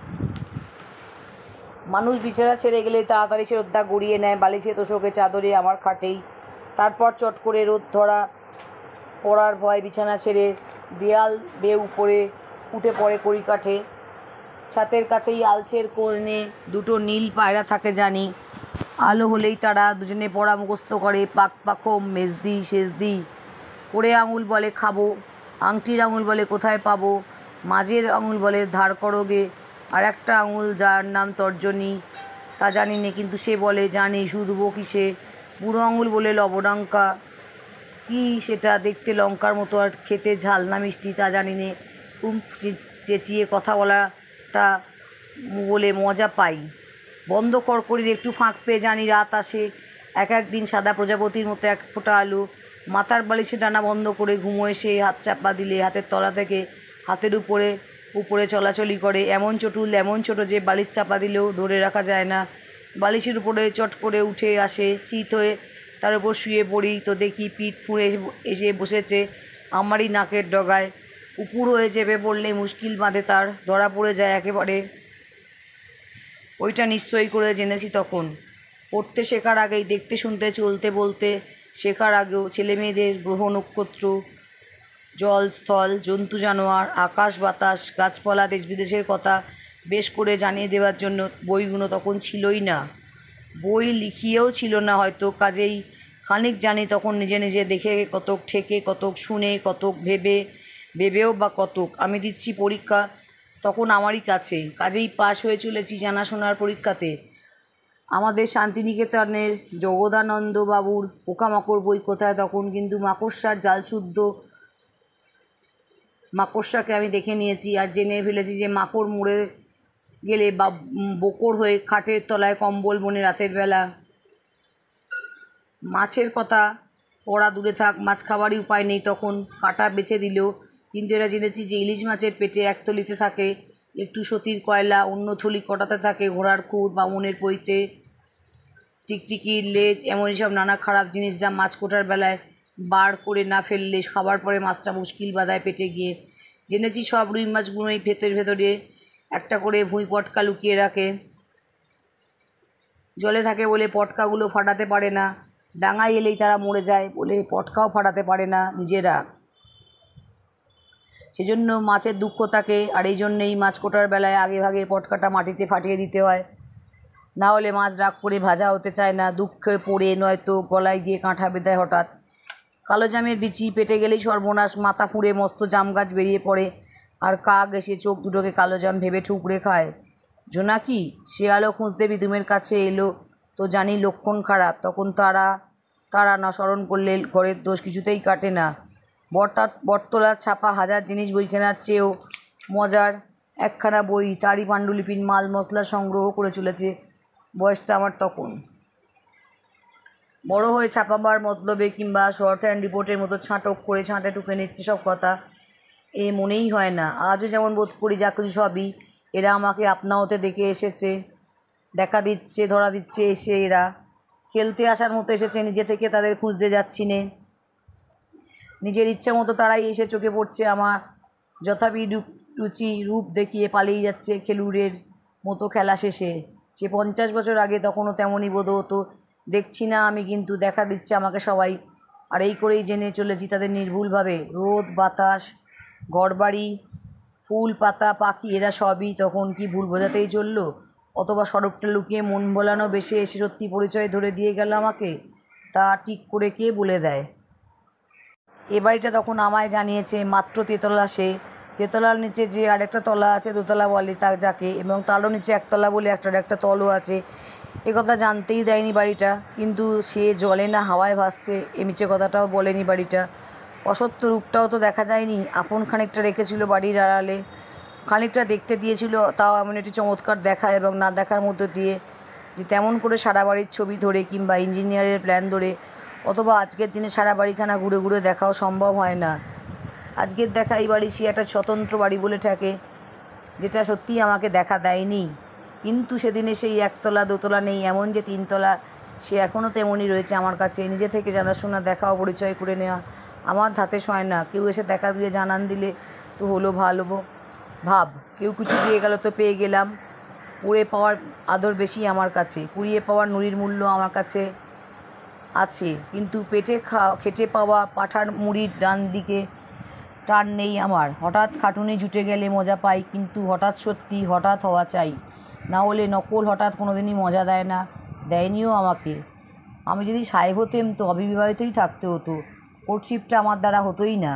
Speaker 1: মানুষ বিছানা ছেড়ে গেলে তাড়াতাড়ি সে রোদটা গড়িয়ে নেয় বালিশে, তোষকে, চাদরে, আমার খাটেই। তারপর চট করে রোদ ধরা পড়ার ভয় বিছানা ছেড়ে দেয়াল বেয়ে উপরে উঠে পড়ে কড়ি কাঠে। ছাতের কাছেই আলসের কোণে দুটো নীল পায়রা থাকে জানি। আলো হলেই তারা দুজনে পড়া মুখস্থ করে, পাক পাখম, মেজদি শেষদি। করে আঙুল বলে খাবো, আংটির আঙুল বলে কোথায় পাবো, মাঝের আঙুল বলে ধার করোগে, আর একটা আঙুল যার নাম তর্জনী তা জানি নে, কিন্তু সে বলে জানি শুধবো কিসে। বুড়ো আঙুল বলে লবডাঙ্কা, কি সেটা দেখতে লঙ্কার মতো আর খেতে ঝাল না মিষ্টি তা জানি নে। উম চেঁচিয়ে কথা বলাটা বলে মজা পাই। বন্ধ করকরির একটু ফাঁক পেয়ে জানি রাত আসে। এক এক দিন সাদা প্রজাপতির মতো এক ফোঁটা আলো। মাথার বালিশে ডানা বন্ধ করে ঘুমোয় সে, হাত চাপা দিলে হাতের তলা থেকে হাতের উপরে উপরে চলাচলি করে। এমন চটুল, এমন ছোটো যে বালিশ চাপা দিলেও ধরে রাখা যায় না। বালিশের উপরে চট করে উঠে আসে, চিত হয়ে তার উপর শুয়ে পড়ি তো দেখি পিঠ ফুঁড়ে এসে বসেছে আমারই নাকের ডগায়। উপুর হয়ে চেপে পড়লে মুশকিল বাঁধে তার, ধরা পড়ে যায় একেবারে। ওইটা নিশ্চয়ই করে জেনেছি তখন। পড়তে শেখার আগেই, দেখতে শুনতে চলতে বলতে শেখার আগেও ছেলে মেয়েদের গ্রহ নক্ষত্র, জল স্থল, জন্তু জানোয়ার, আকাশ বাতাস, গাছপালা, দেশ বিদেশের কথা বেশ করে জানিয়ে দেওয়ার জন্য বইগুলো তখন ছিলই না। বই লিখিয়েও ছিল না হয়তো। কাজেই খানিক জানি তখন নিজে নিজে, দেখে কতক, ঠেকে কতক, শুনে কতক, ভেবে ভেবেও বা কতক। আমি দিচ্ছি পরীক্ষা তখন আমারই কাছে, কাজেই পাশ হয়ে চলেছি জানাশোনার পরীক্ষাতে। আমাদের শান্তিনিকেতনের জগদানন্দ বাবুর পোকামাকড় বই কোথায় তখন, কিন্তু মাকড়সার জালশুদ্ধ মাকড়সাকে আমি দেখে নিয়েছি আর জেনে ফেলেছি যে মাকড় মরে গেলে বা বকর হয়ে খাটের তলায় কম্বল বনে রাতের বেলা। মাছের কথা পড়া দূরে থাক, মাছ খাবারই উপায় নেই তখন, কাঁটা বেছে দিলেও। কিন্তু এরা জেনেছি যে ইলিশ মাছের পেটে এক থলিতে থাকে একটু সতীর কয়লা, অন্য থলি কটাতে থাকে ঘোড়ার খুর, বামুনের পৈতে, টিকটিকির লেজ, এমনই সব নানা খারাপ জিনিস যা মাছ কোটার বেলায় বার করে না ফেললে খাবার পরে মাছটা মুশকিল বাধায় পেটে গিয়ে। জেনেছি সব রুই মাছগুলোই ভেতর ভেতরে একটা করে ভুঁই পটকা লুকিয়ে রাখে, জলে থাকে বলে পটকাগুলো ফাটাতে পারে না, ডাঙায় এলেই তারা মরে যায় বলে পটকাও ফাটাতে পারে না নিজেরা। সেজন্য মাছের দুঃখ থাকে, আর এই জন্যেই মাছ কোটার বেলায় আগে ভাগে পটকাটা মাটিতে ফাটিয়ে দিতে হয়, না হলে মাছ রাগ করে ভাজা হতে চায় না, দুঃখে পড়ে নয়তো গলায় গিয়ে কাঁটা বেঁধায় হঠাৎ। কালো জামের বিচি পেটে গেলেই সর্বনাশ, মাথা ফুঁড়ে মস্ত জাম গাছ বেরিয়ে পড়ে, আর কাক এসে চোখ দুটোকে কালো জাম ভেবে ঠুকরে খায়। জোনাকি শেয়ালও খুঁজতে বিদুমের কাছে এলো, তো জানি লক্ষণ খারাপ, তখন তারা তারা না স্মরণ করলে ঘরের দোষ কিছুতেই কাটে না। বটটা বটতলার ছাপা হাজার জিনিস বইখানার চেয়েও মজার একখানা বই, তারই পাণ্ডুলিপির মাল মশলা সংগ্রহ করে চলেছে বয়সটা আমার তখন। বড় হয়ে ছাপাবার মতলবে কিংবা শর্ট হ্যান্ড রিপোর্টের মতো ছাঁটক করে ছাঁটে টুকে নিচ্ছে সব কথা, এ মনেই হয় না। আজও যেমন বোধ করি যা কিছু সবই এরা আমাকে আপনা হতে দেখে এসেছে, দেখা দিচ্ছে, ধরা দিচ্ছে, এসে এরা খেলতে আসার মতো এসেছে, নিজে থেকে তাদের খুঁজতে যাচ্ছি নে। নিজের ইচ্ছে মতো তারাই এসে চোখে পড়ছে আমার, যথাবি রূপ রুচি রূপ দেখিয়ে পালিয়ে যাচ্ছে খেলুড়ের মতো খেলা শেষে। সে পঞ্চাশ বছর আগে তখনও তেমনই বোধ হতো, দেখছি না আমি, কিন্তু দেখা দিচ্ছে আমাকে সবাই, আর এই করেই জেনে চলেছি তাদের নির্ভুলভাবে। রোদ বাতাস ঘরবাড়ি ফুল পাতা পাখি এরা সবই তখন কি ভুল বোঝাতেই চললো, অথবা সরবটা লুকিয়ে মন ভোলানো বেশে এসে সত্যি পরিচয় ধরে দিয়ে গেল আমাকে, তা ঠিক করে কে বলে দেয়। এ বাড়িটা তখন আমায় জানিয়েছে মাত্র তেতলা, সে তেতলার নিচে যে আরেকটা তলা আছে দোতলা বলে তা যাকে, এবং তারও নিচে একতলা বলে একটার একটা তলও আছে, এ কথা জানতেই দেয়নি বাড়িটা। কিন্তু সে জলে না হাওয়ায় ভাসছে এ মিছে কথাটাও বলেনি বাড়িটা। অসত্য রূপটাও তো দেখা যায়নি, আপন খানিকটা রেখেছিল বাড়ির আড়ালে, খানিকটা দেখতে দিয়েছিল, তাও এমন একটি চমৎকার দেখা এবং না দেখার মধ্যে দিয়ে যে তেমন করে সারা বাড়ির ছবি ধরে কিংবা ইঞ্জিনিয়ারের প্ল্যান ধরে অথবা আজকের দিনে সারা বাড়িখানা ঘুরে ঘুরে দেখাও সম্ভব হয় না। আজকের দেখা এই বাড়ি সে একটা স্বতন্ত্র বাড়ি বলে ঠেকে, যেটা সত্যিই আমাকে দেখা দেয়নি। কিন্তু সেদিনে সেই একতলা দোতলা নেই, এমন যে তিনতলা, সে এখনও তেমনই রয়েছে আমার কাছে। নিজে থেকে জানাশোনা দেখা ও পরিচয় করে নেওয়া আমার ধাতে সয় না। কেউ এসে দেখা দিয়ে জানান দিলে তো হলো ভালো ভাব, কেউ কিছু দিয়ে গেল তো পেয়ে গেলাম। পুড়ে পাওয়ার আদর বেশি আমার কাছে, পুড়িয়ে পাওয়ার নুড়ির মূল্য আমার কাছে আছে, কিন্তু পেটে খা খেটে পাওয়া পাঠার মুড়ির ডান দিকে টান নেই আমার। হঠাৎ খাটুনি জুটে গেলে মজা পাই, কিন্তু হঠাৎ সত্যি হঠাৎ হওয়া চাই, না হলে নকল হঠাৎ কোনো দিনই মজা দেয় না, দেয়নিও আমাকে। আমি যদি সাহেব হতেম তো অবিবাহিতই থাকতে হতো, কোর্টশিপটা আমার দ্বারা হতোই না।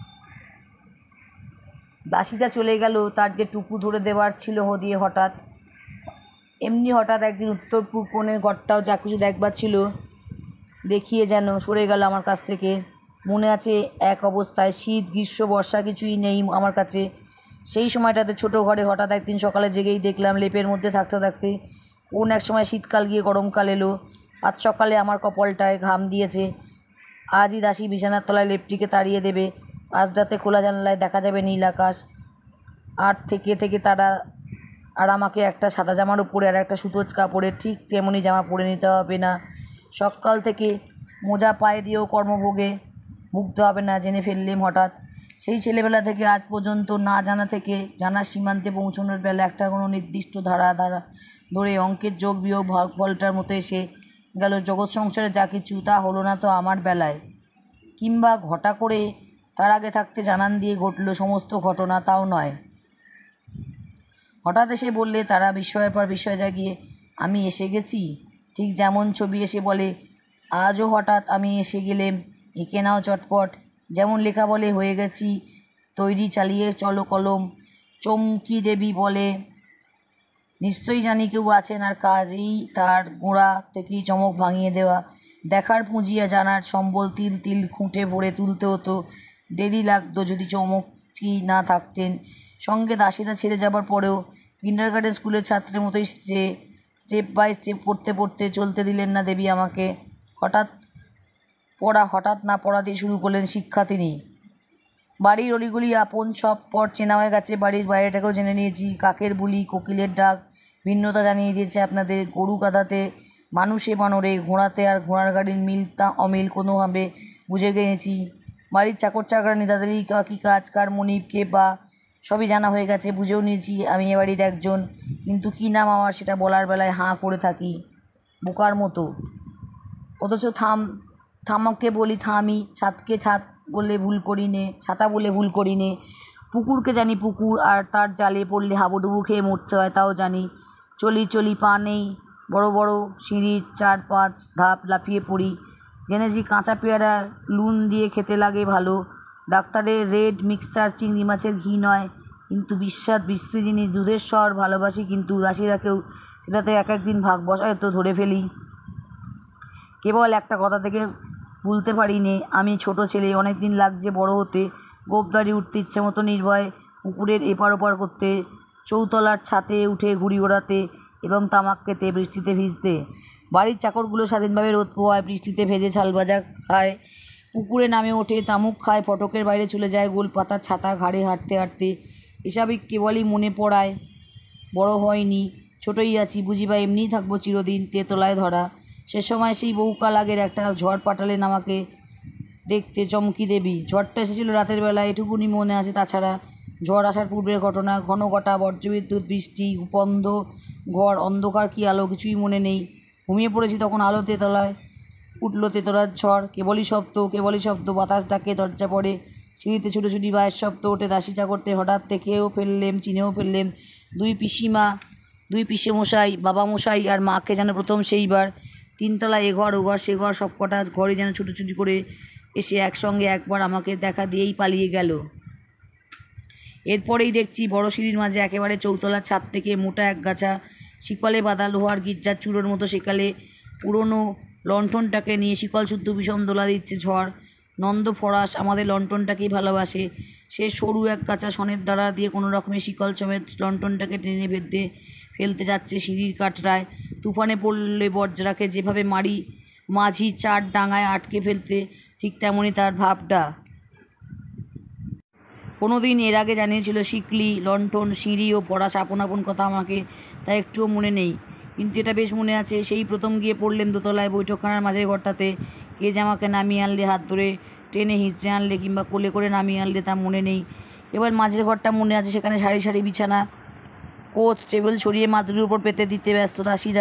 Speaker 1: দাসীটা চলে গেল, তার যে টুকু ধরে দেওয়ার ছিল দিয়ে হঠাৎ, এমনি হঠাৎ একদিন উত্তর পূর্ব কোণের ঘরটাও যা কিছু দেখবার ছিল দেখিয়ে যেন সরে গেল আমার কাছ থেকে। মনে আছে এক অবস্থায় শীত গ্রীষ্ম বর্ষা কিছুই নেই আমার কাছে, সেই সময়টাতে ছোটো ঘরে হঠাৎ একদিন সকালে জেগেই দেখলাম লেপের মধ্যে থাকতে থাকতে কোন এক সময় শীতকাল গিয়ে গরমকাল এলো। আজ সকালে আমার কপালটায় ঘাম দিয়েছে, আজই দাসী বিছানার তলায় লেপটিকে তাড়িয়ে দেবে, আজ রাতে খোলা জানলায় দেখা যাবে নীল আকাশ, আর থেকে থেকে তারা আর আমাকে একটা সাদা জামার উপরে আর একটা সুতোর কাপড়ের ঠিক তেমনই জামা পরে নিতে হবে না, সকাল থেকে মোজা পায়ে দিয়েও কর্মভোগে মুগ্ধ হবে না, জেনে ফেললেম হঠাৎ। সেই ছেলেবেলা থেকে আজ পর্যন্ত না জানা থেকে জানার সীমান্তে পৌঁছানোর বেলা একটা কোনো নির্দিষ্ট ধারা ধারা ধরে অঙ্কের যোগ বিয়োগ ভাগফলটার মতো এসে গেল জগৎ সংসারে যা কিছু, তা হলো না তো আমার বেলায়, কিংবা ঘটা করে তার আগে থাকতে জানান দিয়ে ঘটলো সমস্ত ঘটনা, তাও নয়। হঠাৎ এসে বললে তারা বিস্ময়ের পর বিস্ময় জাগিয়ে আমি এসে গেছি, ঠিক যেমন ছবি এসে বলে আজও হঠাৎ আমি এসে গেলেম, এঁকে নাও চটপট, যেমন লেখা বলে হয়ে গেছি তৈরি, চালিয়ে চলো কলম। চমকি দেবী বলে নিশ্চয়ই জানি কেউ আছেন, আর কাজেই তার গোড়া থেকেই চমক ভাঙিয়ে দেওয়া, দেখার পুঁজিয়া জানার সম্বল তিল তিল খুঁটে ভরে তুলতে হতো, দেরি লাগতো যদি চমকি না থাকতেন। সঙ্গে দাসীরা ছেড়ে যাবার পরেও কিন্ডারগার্টেন স্কুলের ছাত্রের মতোই যে স্টেপ বাই স্টেপ পড়তে পড়তে চলতে দিলেন না দেবী আমাকে। হঠাৎ পড়া হঠাৎ না পড়া দিয়ে শুরু করলেন শিক্ষা তিনি। বাড়ির অলিগুলি আপন সব পথ চেনা হয়ে গেছে, বাড়ির বাইরেটাকেও জেনে নিয়েছি। কাকের বুলি, কোকিলের ডাক ভিন্নতা জানিয়ে দিয়েছে আপনাদের। গরু গাধাতে, মানুষে বানরে, ঘোড়াতে আর ঘোড়ার গাড়ির মিল তা অমিল কোনোভাবে বুঝে গিয়েছি। বাড়ির চাকর চাকরানি তাদেরই কী কাজ, কার মনিব কে বা সবই জানা হয়ে গেছে, বুঝেও নিয়েছি আমি এ বাড়ির একজন। কিন্তু কী নাম আমার সেটা বলার বেলায় হাঁ করে থাকি বোকার মতো। অথচ থাম থামাকে বলি থামি, ছাদকে ছাদ বলে ভুল করি নে, ছাতা বলে ভুল করি নে। পুকুরকে জানি পুকুর, আর তার জালে পড়লে হাবুডুবু খেয়ে মরতে হয় তাও জানি। চলি চলি পা নেই, বড় বড় সিঁড়ির চার পাঁচ ধাপ লাফিয়ে পড়ি। জেনেছি কাঁচা পেয়ারা লুন দিয়ে খেতে লাগে ভালো। ডাক্তারের রেড মিক্সচার চিংড়ি মাছের ঘি নয়, কিন্তু বিস্বাদ বিশ্রী জিনিস দুধের স্বর ভালোবাসি, কিন্তু দাসীরাকেও সেটাতে এক একদিন ভাগ বসায় তো ধরে ফেলি। কেবল একটা কথা থেকে ভুলতে পারি নে, আমি ছোট ছেলে, অনেক দিন লাগছে বড় হতে। গোপদারি উঠতে ইচ্ছে মতো নির্ভয় পুকুরের এপার ওপার করতে, চৌতলার ছাতে উঠে ঘুড়ি ওড়াতে এবং তামাক খেতে, বৃষ্টিতে ভিজতে। বাড়ির চাকরগুলো স্বাধীনভাবে রোদ পোহায়, বৃষ্টিতে ভেজে ঝাল ভাজা খায়, পুকুরে নামে ওঠে, তামুক খায়, ফটকের বাইরে চলে যায় গোল পাতার ছাতা ঘাড়ে হাঁটতে হাঁটতে। এসবই কেবলই মনে পড়ায়। বড় হয়নি, ছোটই আছি, বুঝি বা এমনিই থাকবো চিরদিন তেতলায় ধরা। সে সময় সেই বহুকাল আগের একটা ঝড় পাঠালেন আমাকে দেখতে চমকি দেবী। ঝড়টা এসেছিল রাতের বেলা, এটুকুনি মনে আছে। তাছাড়া ঝড় আসার পূর্বের ঘটনা, ঘন ঘটা বজ্রবিদ্যুৎ, বৃষ্টি, উপন্ধ ঘর, অন্ধকার কি আলো, কিছুই মনে নেই। ঘুমিয়ে পড়েছি তখন আলো তেতলায় উঠল, তেতলার ঝড়, কেবলই শব্দ, কেবলই শব্দ। বাতাস ডাকে, দরজা পড়ে, সিঁড়িতে ছুটোছুটি বায়ের শব্দ ওঠে, দাসী চাকরতে হঠাৎ দেখেও ফেললেম, চিনেও ফেললেম। দুই পিসিমা, দুই পিসে মশাই, বাবা মশাই আর মাকে যেন প্রথম সেইবার। তিনতলা এঘর ওঘর সে ঘর, সব কটা ঘরে যেন ছুটোছুটি করে এসে একসঙ্গে একবার আমাকে দেখা দিয়েই পালিয়ে গেল। এরপরেই দেখছি বড় সিঁড়ির মাঝে একেবারে চৌতলার ছাদ থেকে মোটা এক গাছা শিকলে বাঁধা লোহার গির্জার চূড়োর মতো সেকালে পুরনো লণ্ঠনটাকে নিয়ে শিকল শুদ্ধ বিষম দোলা দিচ্ছে ঝড়। নন্দ ফরাস আমাদের লণ্ঠনটাকেই ভালোবাসে। সে সরু এক গাছা সনের দ্বারা দিয়ে কোনো রকমের শিকল সমেত লণ্ঠনটাকে টেনে ফেলতে ফেলতে যাচ্ছে সিঁড়ির কাঠরায়। তুফানে পড়লে বজ্রাকে যেভাবে মারি মাঝি চার ডাঙায় আটকে ফেলতে, ঠিক তেমনই তার ভাবটা। কোনো দিন এর আগে জানিয়েছিল শিকলি, লণ্ঠন, সিঁড়ি ও ফরাস আপন আপন কথা আমাকে, তা একটুও মনে নেই। কিন্তু এটা বেশ মনে আছে, সেই প্রথম গিয়ে পড়লেন দোতলায় বৈঠকখানার মাঝের ঘরটাতে। কে যে আমাকে নামিয়ে আনলে, হাত ধরে টেনে হিঁচড়ে আনলে কিংবা কোলে করে নামিয়ে আনলে তা মনে নেই। এবার মাঝের ঘরটা মনে আছে, সেখানে সারি সারি বিছানা, কোচ টেবিল সরিয়ে মাদুরির উপর পেতে দিতে ব্যস্ত দাসীরা।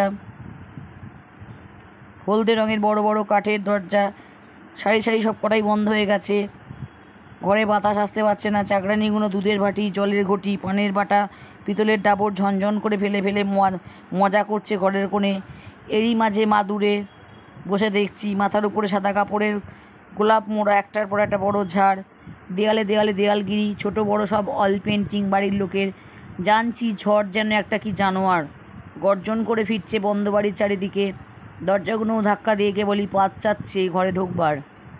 Speaker 1: হলদে রঙের বড় বড় কাঠের দরজা সারি সারি সব কটাই বন্ধ হয়ে গেছে। ঘরে বাতাস আসতে পারছে না। চাকরানিগুলো দুধের বাটি, জলের ঘটি, পানের বাটা, পিতলের ডাবর ঝনঝন করে ফেলে ফেলে মজা করছে ঘরের কোণে। এরই মাঝে মাদুরে বসে দেখছি, মাথার উপরে সাদা কাপড়ের গোলাপ মোড়া একটার পর একটা বড় ঝাড়, দেয়ালে দেয়ালে দেয়ালগিরি, ছোট বড় সব অয়েল পেন্টিং বাড়ির লোকের। জানছি ঝড় যেন একটা কি জানোয়ার, গর্জন করে ফিরছে বন্ধ বাড়ির চারিদিকে। দরজাগুলোও ধাক্কা দিয়ে কেবলই পাত চাচ্ছে ঘরে ঢোকবার।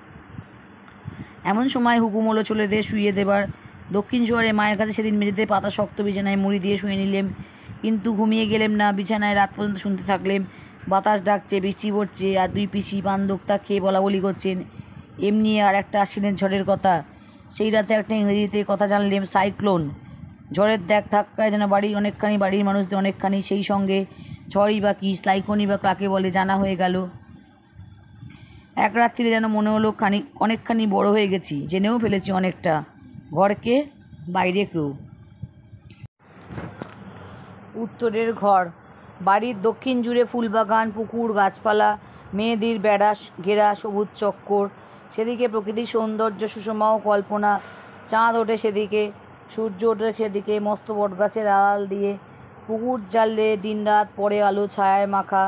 Speaker 1: এমন সময় হুকুম হলো চলে দিয়ে শুইয়ে দেবার। দক্ষিণ জোয়ারে মায়ের কাছে সেদিন মেঝেতে পাতা শক্ত বিছানায় মুড়ি দিয়ে শুয়ে নিলেম, কিন্তু ঘুমিয়ে গেলেম না। বিছানায় রাত পর্যন্ত শুনতে থাকলেম। বাতাস ডাকছে, বৃষ্টি পড়ছে, আর দুই পিসি পান দোক্তা খেয়ে বলা বলি করছেন। এমনি আর একটা আশ্বিনের ঝড়ের কথা। সেই রাতে একটা ইংরেজিতে কথা জানলেম, সাইক্লোন। ঝড়ের দেখ ধাক্কায় যেন বাড়ির অনেকখানি, বাড়ির মানুষদের অনেকখানি, সেই সঙ্গে ঝড়ই বা কি, সাইক্লোনই বা কাকে বলে জানা হয়ে গেল। এক রাত্রিরে যেন মনে হলো খানিক অনেকখানি বড় হয়ে গেছি, জেনেও ফেলেছি অনেকটা, ঘরকে বাইরে কেউ। উত্তরের ঘর। বাড়ির দক্ষিণ জুড়ে ফুলবাগান, পুকুর, গাছপালা, মেয়েদের বেড়া ঘেরা সবুজ চক্কর। সেদিকে প্রকৃতির সৌন্দর্য, সুষমা ও কল্পনা। চাঁদ ওঠে সেদিকে, সূর্য ওঠে সেদিকে, মস্ত বটগাছের আড়াল দিয়ে। পুকুর জালে দিনরাত পরে আলো ছায়ায় মাখা।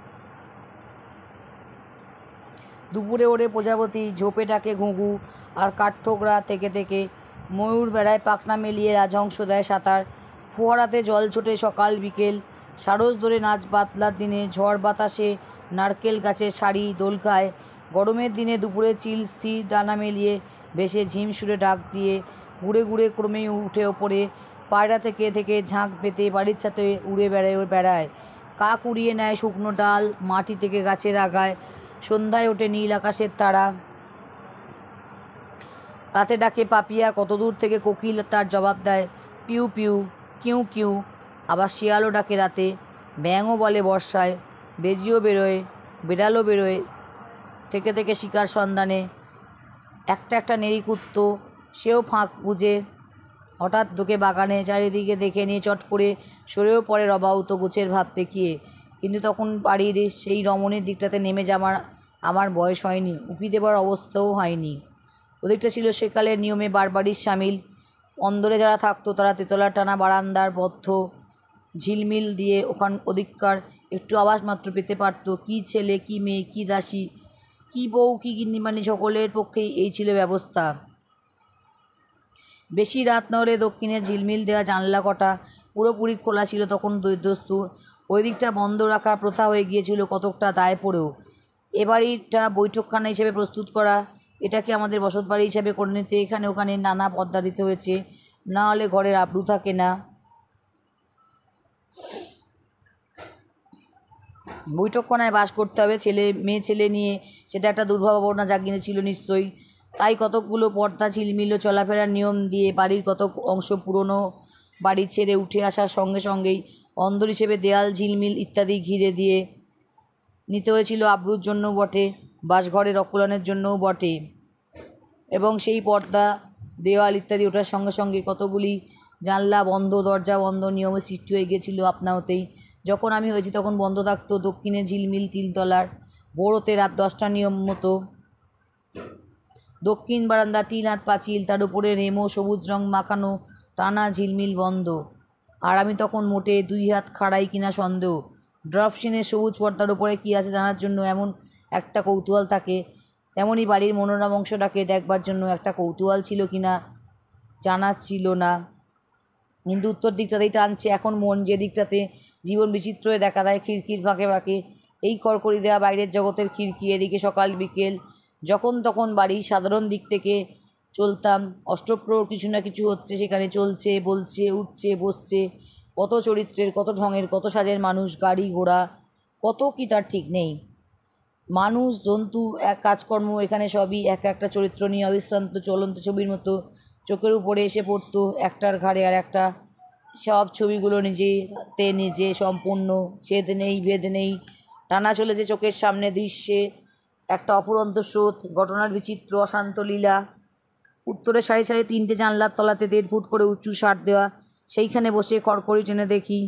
Speaker 1: দুপুরে ওড়ে প্রজাপতি, ঝোপে ডাকে ঘুঘু, আর কাঠঠোকরা থেকে থেকে ময়ূর বেড়ায় পাখনা মেলিয়ে রাজহংস দেয় সাঁতার। ফোয়ারাতে জল ছোটে সকাল বিকেল। সারস ধরে নাচ বাতলার দিনে, ঝড় বাতাসে নারকেল গাছের সারি দোল খায়। গরমের দিনে দুপুরে চিল স্থির ডানা মেলিয়ে ভেসে ঝিম সুরে ডাক দিয়ে ঘুরে ঘুরে ক্রমেই উঠে ওপরে পায়রা থেকে থেকে ঝাঁক পেতে বাড়ির ছাতে উড়ে বেড়ায় বেড়ায় কাক উড়িয়ে নেয় শুকনো ডাল মাটি থেকে গাছের আগায়। সন্ধ্যায় ওঠে নীল আকাশের তারা, রাতে ডাকে পাপিয়া, কত দূর থেকে কোকিল তার জবাব দেয় পিউ পিউ কিউ কিউ। আবার শিয়ালও ডাকে রাতে, ব্যাঙও বলে বর্ষায়, বেজিও বেরোয়, বেড়ালও বেরোয় থেকে থেকে শিকার সন্ধানে। একটা একটা নেড়ি কুত্তো, সেও ফাঁক বুঝে হঠাৎ ঢোকে বাগানে, চারিদিকে দেখে নিয়ে চট করে সরেও পড়ে রবাউতো গোছের ভাব দেখিয়ে। কিন্তু তখন বাড়ির সেই রমণীর দিকটাতে নেমে যাওয়ার আমার বয়স হয়নি, উঁকি দেবার অবস্থাও হয়নি। ওদিকটা ছিল সেকালের নিয়মে বারবাড়ির সামিল। অন্দরে যারা থাকতো তারা তেতলার টানা বারান্দার বদ্ধ ঝিলমিল দিয়ে ওখান ওদিককার একটু আওয়াজ মাত্র পেতে পারত। কী ছেলে, কী মেয়ে, কী দাসী, কী বউ, কী গিন্নিমানি, সকলের পক্ষেই এই ছিল ব্যবস্থা। বেশি রাত না হলে দক্ষিণে ঝিলমিল দেওয়া জানলা কটা পুরোপুরি খোলা ছিল তখন দস্তুর। ওই দিকটা বন্ধ রাখার প্রথা হয়ে গিয়েছিল কতকটা দায় পড়েও। এ বাড়িটা বৈঠকখানা হিসেবে প্রস্তুত করা, এটাকে আমাদের বসত বাড়ি হিসাবে করে নিতে এখানে ওখানে নানা পর্দা দিতে হয়েছে, না হলে ঘরের আবরু থাকে না। বৈঠকখানায় বাস করতে হবে, ছেলে মেয়ে ছেলে নিয়ে, সেটা একটা দুর্ভাবনা জাগিয়েছিল নিশ্চয়ই। তাই কতকগুলো পর্দা ঝিলমিল চলাফেরার নিয়ম দিয়ে বাড়ির কতক অংশ পুরনো বাড়ি ছেড়ে উঠে আসার সঙ্গে সঙ্গেই অন্দর হিসেবে দেয়াল ঝিলমিল ইত্যাদি ঘিরে দিয়ে নিতে হয়েছিল আবরুর জন্য বটে, বাসঘরের অকুলানের জন্যও বটে। এবং সেই পর্দা দেওয়াল ইত্যাদি ওঠার সঙ্গে সঙ্গে কতগুলি জানলা বন্ধ, দরজা বন্ধ নিয়মের সৃষ্টি হয়ে গিয়েছিল আপনা হতেই। যখন আমি হয়েছি তখন বন্ধ থাকতো দক্ষিণে ঝিলমিল তিনতলার, ভোরতে রাত দশটার নিয়ম মতো দক্ষিণ বারান্দা তিন হাত পাঁচিল, তার উপরে রেমো সবুজ রং মাখানো টানা ঝিলমিল বন্ধ। আর আমি তখন মোটে দুই হাত খাড়াই কিনা সন্দেহ। ড্রপসিনের সবুজ পর্দার উপরে কী আছে জানার জন্য এমন একটা কৌতূহল থাকে, তেমনই বাড়ির মনোরম অংশটাকে দেখবার জন্য একটা কৌতূহল ছিল কিনা জানা ছিল না। কিন্তু উত্তর দিকটাতেই টানছে এখন মন, যে দিকটাতে জীবন বিচিত্র হয়ে দেখা দেয় খিড়কির ফাঁকে ফাঁকে। এই কড়কড়ি দেওয়া বাইরের জগতের খিড়কি, এদিকে সকাল বিকেল যখন তখন বাড়ি সাধারণ দিক থেকে চলতাম, অষ্টপ্রহর কিছু না কিছু হচ্ছে সেখানে, চলছে, বলছে, উঠছে, বসছে, কত চরিত্রের, কত ঢঙের, কত সাজের মানুষ, গাড়ি ঘোড়া, কত কি তার ঠিক নেই। মানুষ, জন্তু, এক কাজকর্ম, এখানে সবই এক একটা চরিত্র নিয়ে অবিশ্রান্ত চলন্ত ছবির মতো চোখের উপরে এসে পড়তো একটার ঘাড়ে আর একটা। সব ছবিগুলো নিজেতে নিজে সম্পূর্ণ, ছেদ নেই, ভেদ নেই, টানা চলেছে চোখের সামনে দৃশ্যে একটা অফুরন্ত স্রোত, ঘটনার বিচিত্র অশান্ত লীলা। উত্তরে সাড়ে সাড়ে তিনটে জানলার তলাতে দেড় ফুট করে উঁচু সার দেওয়া, সেইখানে বসে খড়খড়ি টেনে দেখি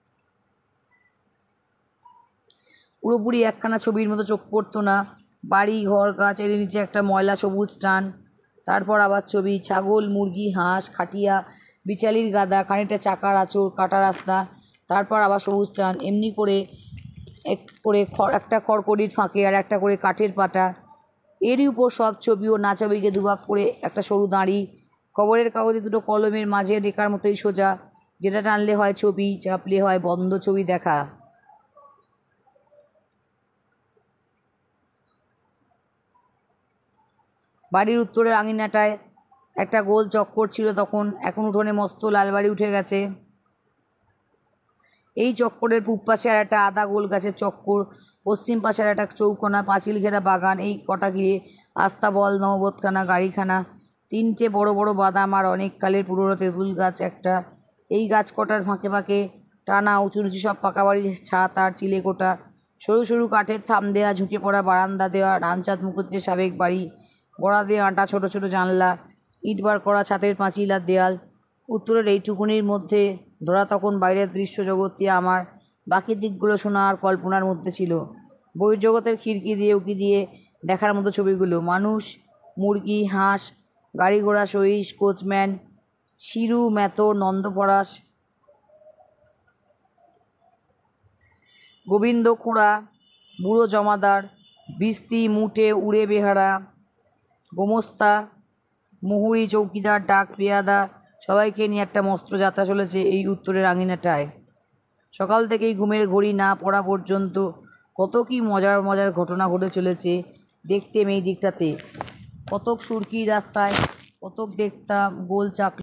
Speaker 1: পুরোপুরি একখানা ছবির মতো চোখ পড়তো না। বাড়ি, ঘর, গাছ, এর নিচে একটা ময়লা সবুজ টান, তারপর আবার ছবি, ছাগল, মুরগি, হাঁস, খাটিয়া, বিচালির গাদা, খানিকটা চাকার আঁচড়, কাটা রাস্তা, তারপর আবার সবুজ টান, এমনি করে এক করে একটা খড়কড়ির ফাঁকে আর একটা করে কাঠের পাটা, এরই উপর সব ছবি ও না ছবিকে দুভাগ করে একটা সরু দাঁড়ি, খবরের কাগজে দুটো কলমের মাঝে রেখার মতোই সোজা, যেটা টানলে হয় ছবি, চাপলে হয় বন্ধ ছবি দেখা। বাড়ির উত্তরের আঙিনাটায় একটা গোল চক্কর ছিল তখন, এখন উঠোনে মস্ত লালবাড়ি উঠে গেছে। এই চক্করের পূব পাশে আর একটা আদা গোল গাছের চক্কর, পশ্চিম পাশে আর একটা চৌকোনা পাঁচিল ঘেরা বাগান, এই কটা ঘিরে আস্তাবল, নববোধখানা, গাড়িখানা, তিনটে বড় বড় বাদাম আর অনেক কালের পুরনো তেঁতুল গাছ একটা। এই গাছ কটার ফাঁকে ফাঁকে টানা উঁচু নিচু সব পাকা বাড়ির ছাদ আর চিলেকোটা, সরু সরু কাঠের থাম দেওয়া ঝুঁকে পড়া বারান্দা দেওয়া রামচাঁদ মুখুজ্জের সাবেক বাড়ি, গড়া দিয়ে আঁটা ছোটো ছোটো জানলা, ইট বার করা ছাদের পাঁচিল আর দেয়াল। উত্তরের এইটুকুনির মধ্যে ধরা তখন বাইরের দৃশ্য জগৎটি আমার, বাকি দিকগুলো শোনা আর কল্পনার মধ্যে ছিল। বহির্জগতের খিড়কি দিয়ে উকি দিয়ে দেখার মতো ছবিগুলো, মানুষ, মুরগি, হাঁস, গাড়ি ঘোড়া, সহিস, কোচম্যান, শিরু, মেতর, নন্দপরাশ, গোবিন্দ খোঁড়া, বুড়ো জমাদার, বিস্তি, মুটে, উড়ে বেহারা, গোমস্তা, মুহুরি, চৌকিদার, ডাক পেয়াদা, সবাইকে নিয়ে একটা মস্ত যাত্রা চলেছে এই উত্তরের আঙিনাটায়। সকাল থেকেই ঘুমের ঘড়ি না পড়া পর্যন্ত কত কি মজার মজার ঘটনা ঘটে চলেছে দেখতেম এই দিকটাতে। কতক সুরকি রাস্তায়, কতক দেখতাম গোল চাকলা